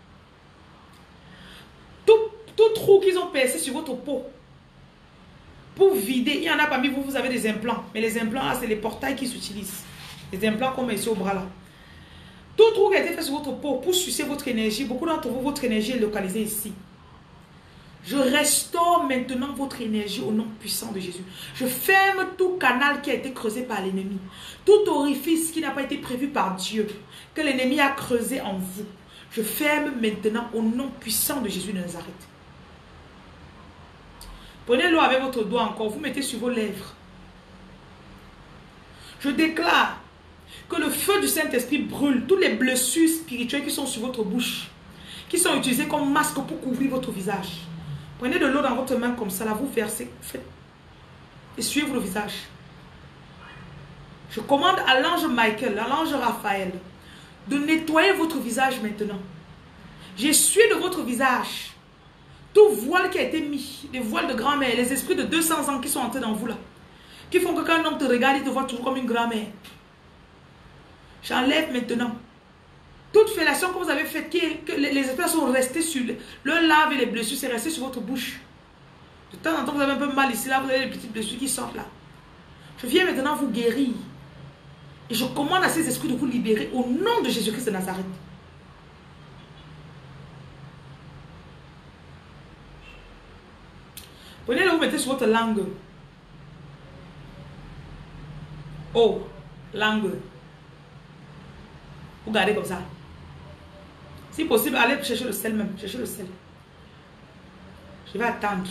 Speaker 1: Tout trou qu'ils ont percé sur votre peau pour vider. Il y en a parmi vous, vous avez des implants. Mais les implants, c'est les portails qui s'utilisent. Les implants comme ici au bras là. Tout trou qui a été fait sur votre peau pour sucer votre énergie. Beaucoup d'entre vous, votre énergie est localisée ici. Je restaure maintenant votre énergie au nom puissant de Jésus. Je ferme tout canal qui a été creusé par l'ennemi. Tout orifice qui n'a pas été prévu par Dieu, que l'ennemi a creusé en vous. Je ferme maintenant au nom puissant de Jésus de Nazareth. Prenez l'eau avec votre doigt encore, vous mettez sur vos lèvres. Je déclare que le feu du Saint-Esprit brûle toutes les blessures spirituelles qui sont sur votre bouche, qui sont utilisées comme masque pour couvrir votre visage. Prenez de l'eau dans votre main comme ça, là, vous versez, faites, essuyez-vous le visage. Je commande à l'ange Michael, à l'ange Raphaël, de nettoyer votre visage maintenant. J'essuie de votre visage tout voile qui a été mis, les voiles de grand-mère, les esprits de 200 ans qui sont entrés dans vous là, qui font que quand un homme te regarde, il te voit toujours comme une grand-mère. J'enlève maintenant toute fellation que vous avez faite, que les esprits sont restés sur le lave et les blessures, c'est resté sur votre bouche. De temps en temps, vous avez un peu mal ici, là, vous avez les petites blessures qui sortent là. Je viens maintenant vous guérir. Et je commande à ces esprits de vous libérer au nom de Jésus-Christ de Nazareth. Prenez-le, vous mettez sur votre langue. Oh, langue. Vous gardez comme ça. Si possible, allez chercher le sel même. Cherchez le sel. Je vais attendre.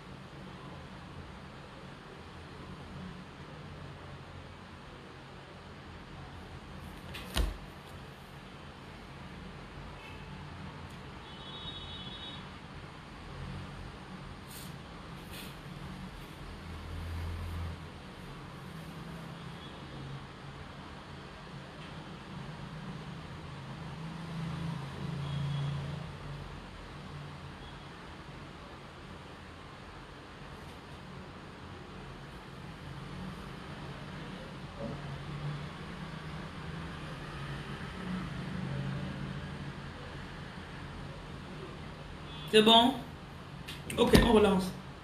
Speaker 1: C'est bon? Ok, on relance.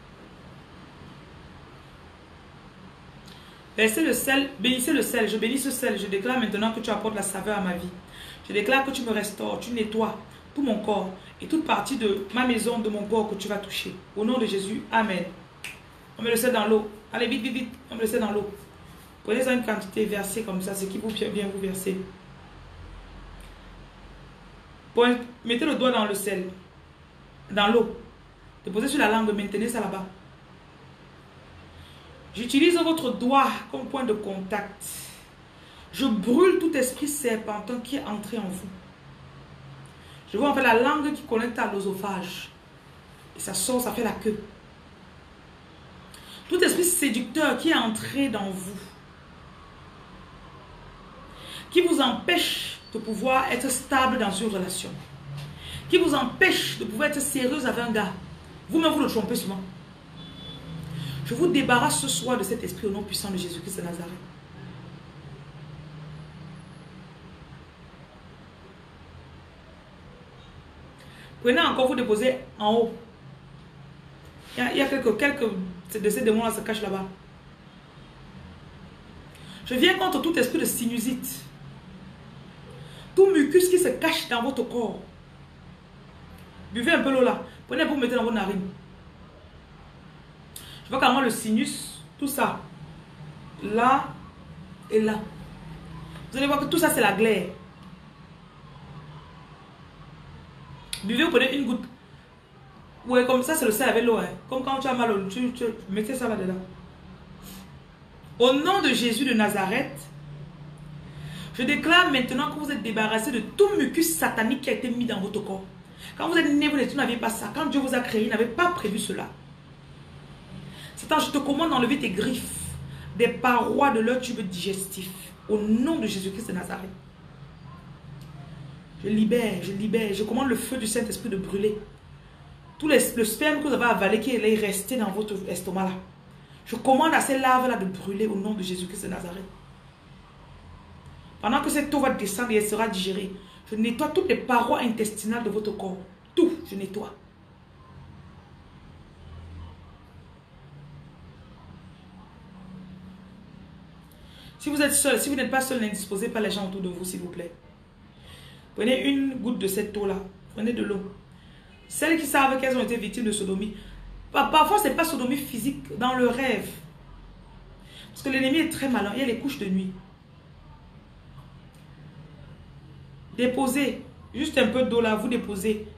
Speaker 1: Versez le sel, bénissez le sel. Je bénis ce sel. Je déclare maintenant que tu apportes la saveur à ma vie. Je déclare que tu me restaures, tu nettoies tout mon corps et toute partie de ma maison, de mon corps que tu vas toucher. Au nom de Jésus, Amen. On met le sel dans l'eau. Allez, vite, vite, vite. On met le sel dans l'eau. Prenez-en une quantité, versez comme ça, ce qui vous vient vous verser. Mettez le doigt dans le sel. Dans l'eau. Déposez sur la langue, maintenez ça là-bas. J'utilise votre doigt comme point de contact. Je brûle tout esprit serpentin qui est entré en vous. Je vois en fait la langue qui connecte à l'œsophage. Et ça sort, ça fait la queue. Tout esprit séducteur qui est entré dans vous. Qui vous empêche de pouvoir être stable dans une relation. Qui vous empêche de pouvoir être sérieuse avec un gars. Vous-même, vous le trompez souvent. Je vous débarrasse ce soir de cet esprit au nom puissant de Jésus-Christ de Nazareth. Prenez encore, vous déposez en haut. Il y a quelques de ces démons-là se cachent là-bas. Je viens contre tout esprit de sinusite. Tout mucus qui se cache dans votre corps. Buvez un peu l'eau là. Prenez pour mettre dans vos narines. Je vois carrément le sinus, tout ça. Là et là. Vous allez voir que tout ça c'est la glaire. Buvez, vous prenez une goutte. Ouais, comme ça c'est le sel avec l'eau. Hein. Comme quand tu as mal, tu mettez ça là-dedans. Au nom de Jésus de Nazareth, je déclare maintenant que vous êtes débarrassé de tout mucus satanique qui a été mis dans votre corps. Quand vous êtes né, vous n'aviez pas ça. Quand Dieu vous a créé, il n'avait pas prévu cela. Satan, je te commande d'enlever tes griffes des parois de leur tube digestif. Au nom de Jésus-Christ de Nazareth. Je libère, je commande le feu du Saint-Esprit de brûler. Tout le sperme que vous avez avalé qui est resté dans votre estomac là. Je commande à ces larves-là de brûler au nom de Jésus-Christ de Nazareth. Pendant que cette eau va descendre et elle sera digérée, je nettoie toutes les parois intestinales de votre corps. Tout, je nettoie. Si vous êtes seul, si vous n'êtes pas seul, n'indisposez pas les gens autour de vous, s'il vous plaît. Prenez une goutte de cette eau-là. Prenez de l'eau. Celles qui savent qu'elles ont été victimes de sodomie. Parfois, ce n'est pas sodomie physique, dans le rêve. Parce que l'ennemi est très malin. Il y a les couches de nuit. Déposez. Juste un peu d'eau là, vous déposez.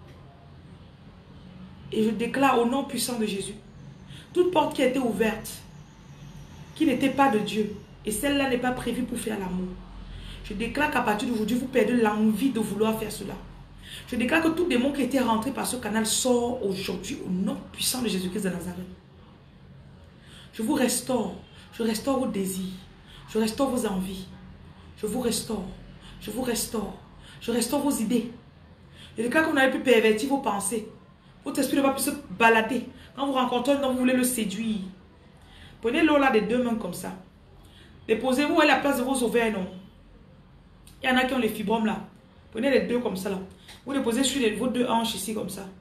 Speaker 1: Et je déclare au nom puissant de Jésus. Toute porte qui a été ouverte, qui n'était pas de Dieu, et celle-là n'est pas prévue pour faire l'amour. Je déclare qu'à partir d'aujourd'hui, vous perdez l'envie de vouloir faire cela. Je déclare que tout démon qui était rentré par ce canal sort aujourd'hui au nom puissant de Jésus-Christ de Nazareth. Je vous restaure. Je restaure vos désirs. Je restaure vos envies. Je vous restaure. Je vous restaure. Je restaure vos idées. Je déclare que vous n'avez plus pervertir vos pensées. Votre esprit ne va plus se balader. Quand vous rencontrez un homme, vous voulez le séduire. Prenez l'eau là des deux mains comme ça. Déposez-vous à la place de vos ovaires, non. Il y en a qui ont les fibromes là. Prenez les deux comme ça là. Vous déposez sur vos deux hanches ici comme ça.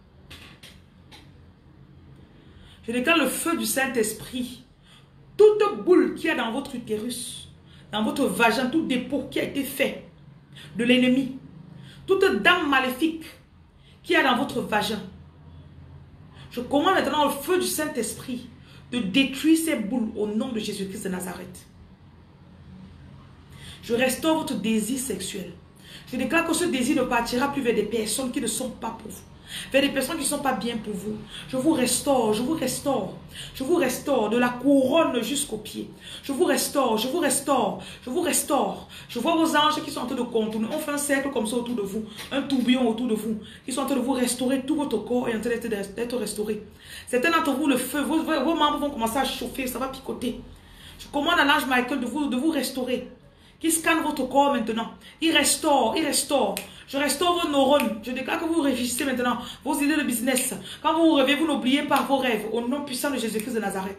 Speaker 1: Je déclare le feu du Saint-Esprit. Toute boule qu'il y a dans votre utérus, dans votre vagin, tout dépôt qui a été fait de l'ennemi, toute dame maléfique qu'il y a dans votre vagin. Je commande maintenant le feu du Saint-Esprit de détruire ces boules au nom de Jésus-Christ de Nazareth. Je restaure votre désir sexuel. Je déclare que ce désir ne partira plus vers des personnes qui ne sont pas pour vous. Vers des personnes qui ne sont pas bien pour vous. Je vous restaure, je vous restaure. Je vous restaure de la couronne jusqu'aux pieds. Je vous restaure, je vous restaure, je vous restaure. Je vois vos anges qui sont en train de contourner. On fait un cercle comme ça autour de vous. Un tourbillon autour de vous. Qui sont en train de vous restaurer. Tout votre corps est en train d'être restauré. Certains d'entre vous, le feu, vos membres vont commencer à chauffer. Ça va picoter. Je commande à l'ange Michael de vous restaurer. Qui scanne votre corps maintenant. Il restaure, il restaure. Je restaure vos neurones. Je déclare que vous réfléchissez maintenant vos idées de business. Quand vous rêvez, vous n'oubliez pas vos rêves. Au nom puissant de Jésus-Christ de Nazareth.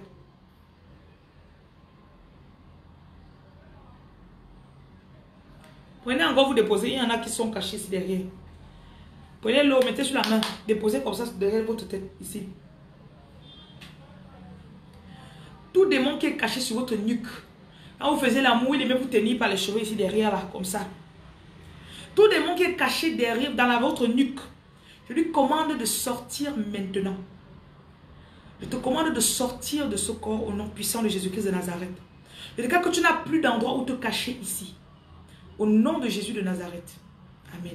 Speaker 1: Prenez encore, vous déposez. Il y en a qui sont cachés ici derrière. Prenez l'eau, mettez sur la main. Déposez comme ça derrière votre tête, ici. Tout démon qui est caché sur votre nuque. Quand vous faisiez l'amour, il aimait vous tenir par les cheveux ici derrière, là, comme ça. Tout démon qui est caché derrière, dans votre nuque, je lui commande de sortir maintenant. Je te commande de sortir de ce corps au nom puissant de Jésus-Christ de Nazareth. Je déclare que tu n'as plus d'endroit où te cacher ici. Au nom de Jésus de Nazareth. Amen.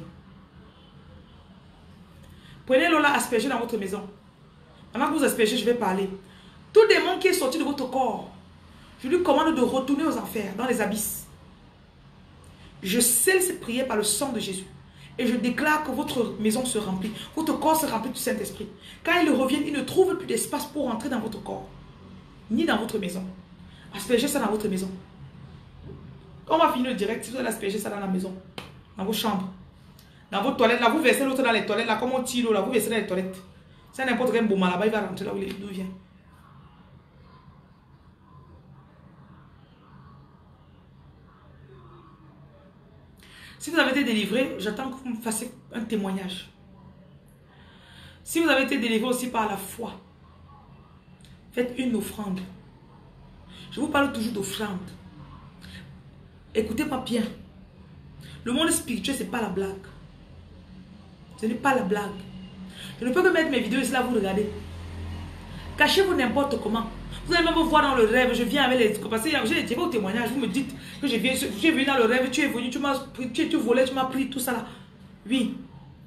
Speaker 1: Prenez l'eau là, aspergez dans votre maison. Pendant que vous aspergez, je vais parler. Tout démon qui est sorti de votre corps, je lui commande de retourner aux enfers, dans les abysses. Je scelle cette prière par le sang de Jésus. Et je déclare que votre maison se remplit. Votre corps se remplit du Saint-Esprit. Quand il revient, il ne trouve plus d'espace pour entrer dans votre corps. Ni dans votre maison. Aspergez ça dans votre maison. Quand on va finir le direct, vous allez asperger ça dans la maison. Dans vos chambres. Dans vos toilettes. Là, vous versez l'autre dans les toilettes. Là, comme on tire l'eau, là, vous versez dans les toilettes. C'est n'importe quel bouma là-bas, il va rentrer là où il vient. Si vous avez été délivré, j'attends que vous me fassiez un témoignage. Si vous avez été délivré aussi par la foi, faites une offrande. Je vous parle toujours d'offrande. Écoutez-moi bien. Le monde spirituel, ce n'est pas la blague. Ce n'est pas la blague. Je ne peux que mettre mes vidéos ici là, vous regardez. Cachez-vous n'importe comment. Vous allez même me voir dans le rêve, je viens avec les... Parce que j'ai tiré au témoignage, vous me dites que j'ai venu dans le rêve, tu es venu, tu m'as pris, tu volais, tu m'as pris, tout ça là. Oui.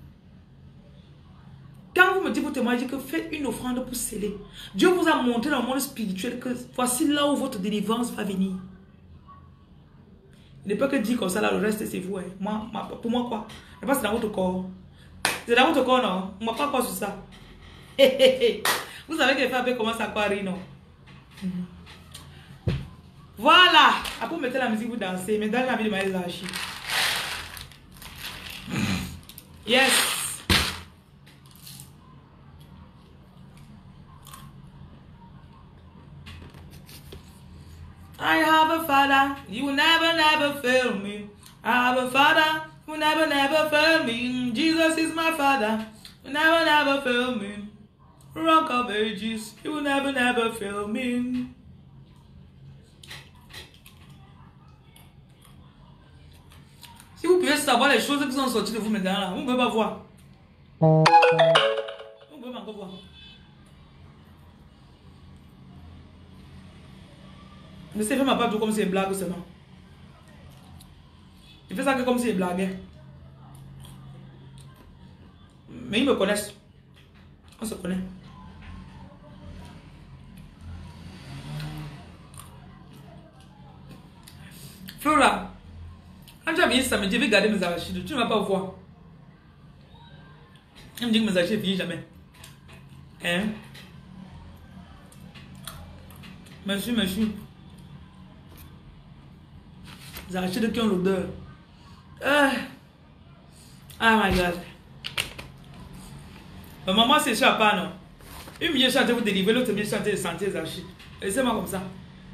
Speaker 1: Quand vous me dites vos témoignages, que faites une offrande pour sceller. Dieu vous a montré dans le monde spirituel que voici là où votre délivrance va venir. Il ne peut que dire comme ça là, le reste c'est vous. Hein. Pour moi quoi? Je pense que c'est dans votre corps. C'est dans votre corps non? On ne m'a pas encore sur ça. Vous savez que les femmes commencent à rire non? Voilà. Après vous mettez la musique, vous dansez. Mais dans la vie de Maëlle Lachi. Yes. I have a father, you will never, never fail me. I have a father, who never, never fail me. Jesus is my father, who never, never fail me. Rock of ages, he will never, never fail me. Si vous pouvez savoir les choses qui sont sorties de vous maintenant, là, vous ne pouvez pas voir. Vous ne pouvez pas encore voir. Mais c'est fait ma part tout comme si c'est une blague seulement. Il fait ça que comme si c'est une blague. Mais ils me connaissent. On se connaît. Flora, quand tu as venu samedi, je vais garder mes arachides. Tu ne vas pas voir. Elle me dit que mes arachides ne finissent jamais. Hein? Merci, merci. Les arachides qui ont l'odeur. Ah my God. Ma maman c'est cher pas non. Une vient chanter vous délivrer, l'autre vient chanter de santé les arachides. Laissez-moi comme ça.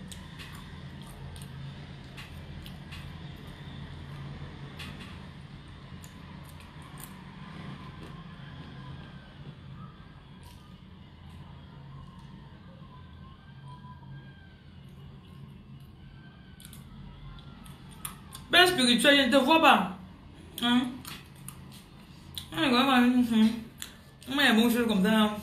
Speaker 1: Ben spirituel, je ne te vois pas. Hein? Moi, il y a bon chose comme ça.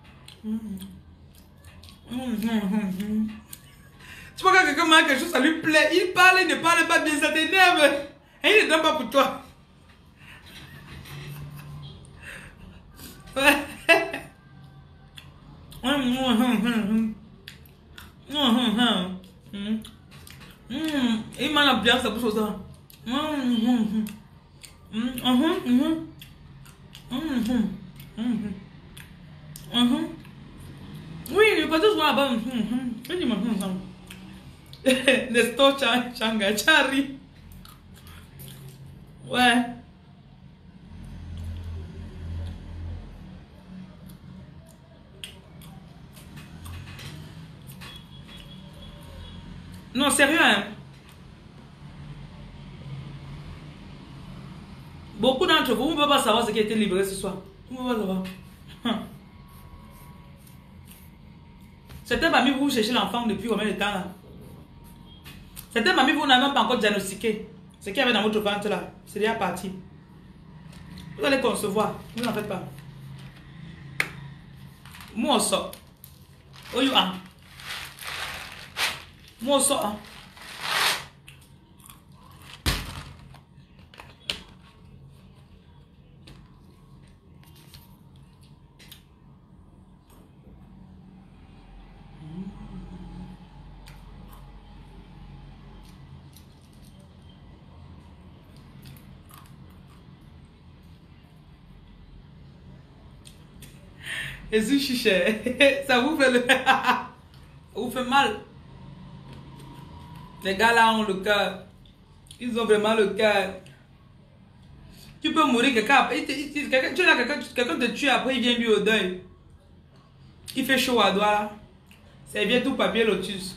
Speaker 1: Tu vois quand quelqu'un manque quelque chose, ça lui plaît. Il parle, il ne parle pas bien, ça t'énerve. Et il ne donne pas pour toi. Ouais. Il m'a bien ça pour ça. Oui, il pas tous là-bas. Nestor Changa Chari. Ouais. Non, sérieux, hein? Beaucoup d'entre vous ne pouvez pas savoir ce qui a été livré ce soir. Vous ne pouvez pas savoir. Certains parmi vous cherchez l'enfant depuis combien de temps là? Certains parmi vous n'avez même pas encore diagnostiqué ce qu'il y avait dans votre ventre là. C'est déjà parti. Vous allez concevoir. Vous n'en faites pas. Moi, on sort. Oh, you are. Moi, on sort. Et ce chiché, ça vous fait le... ça vous fait mal. Les gars là ont le cœur. Ils ont vraiment le cœur. Tu peux mourir, quelqu'un te tue, après il vient lui au deuil. Il fait chaud à doigt. C'est bien tout papier lotus.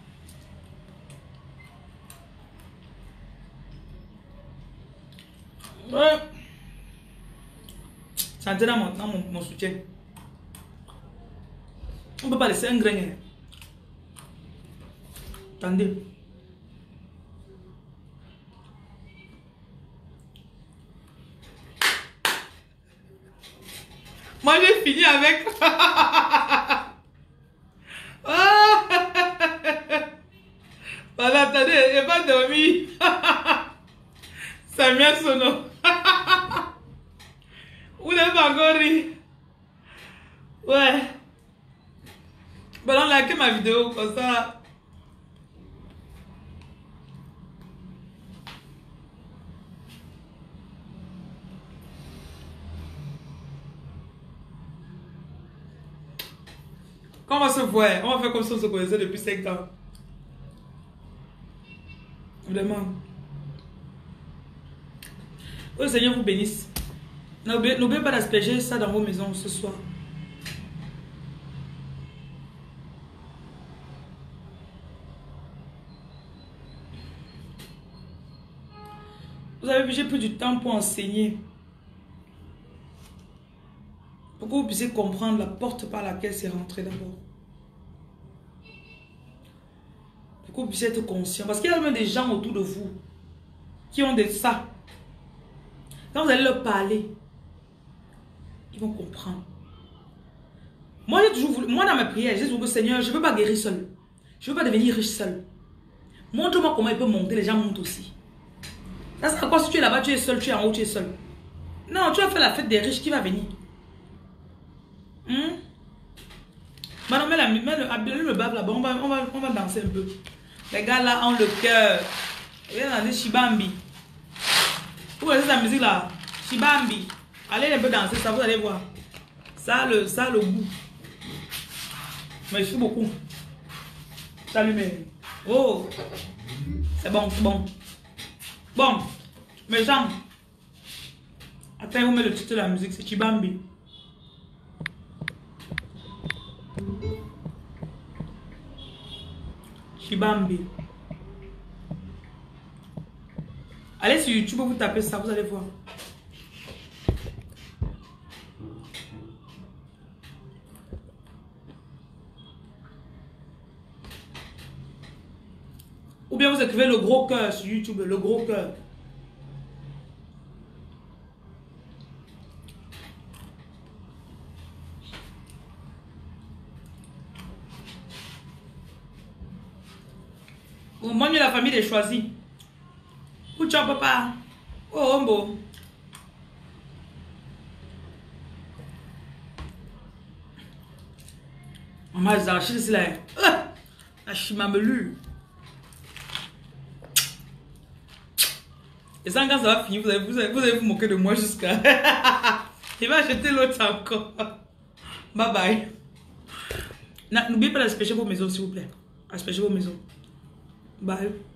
Speaker 1: Ouais. Sentez dans mon soutien. On ne peut pas laisser un grain. Attendez. Moi j'ai fini avec. Voilà, attendez, j'ai pas dormi. Samia Sono. Vous n'avez pas encore ri. Ouais. Bon, likez ma vidéo comme ça. Quand on va se voir, on va faire comme si on se connaissait depuis 5 ans. Vraiment. Que le Seigneur vous bénisse. N'oubliez pas d'asperger ça dans vos maisons ce soir. Vous avez vu, j'ai pris du temps pour enseigner. Pour que vous puissiez comprendre la porte par laquelle c'est rentré d'abord. Pour que vous puissiez être conscient. Parce qu'il y a même des gens autour de vous qui ont des ça. Quand vous allez leur parler, ils vont comprendre. Moi, j'ai toujours voulu, moi dans mes prières, j'ai toujours dit, Seigneur, je ne veux pas guérir seul. Je ne veux pas devenir riche seul. Montre-moi comment il peut monter, les gens montent aussi. Ça sera quoi si tu es là-bas, tu es seul, tu es en haut, tu es seul. Non, tu vas faire la fête des riches, qui va venir? Maintenant, mets le bave là-bas, on va danser un peu. Les gars là ont le cœur. Ils viennent danser Shibambi. Vous voyez cette musique là? Shibambi. Allez un peu danser ça, vous allez voir. Ça le goût. Merci beaucoup. Salut mes. Oh. C'est bon, c'est bon. Bon. Mes gens. Attends, vous mettez le titre de la musique, c'est Shibambi. Shibambi. Allez sur YouTube, vous tapez ça, vous allez voir. Ou bien vous écrivez le gros cœur sur YouTube, le gros cœur. Moi, la famille des choisis. Où tu as papa? Oh, Ombo. Maman, j'ai arraché ici là. La chimamelu. Et ça, quand ça va finir, vous allez vous moquer de moi jusqu'à. Il va acheter l'autre encore. Bye bye. N'oubliez pas d'asperger vos maisons, s'il vous plaît. Asperger vos maisons. Bye.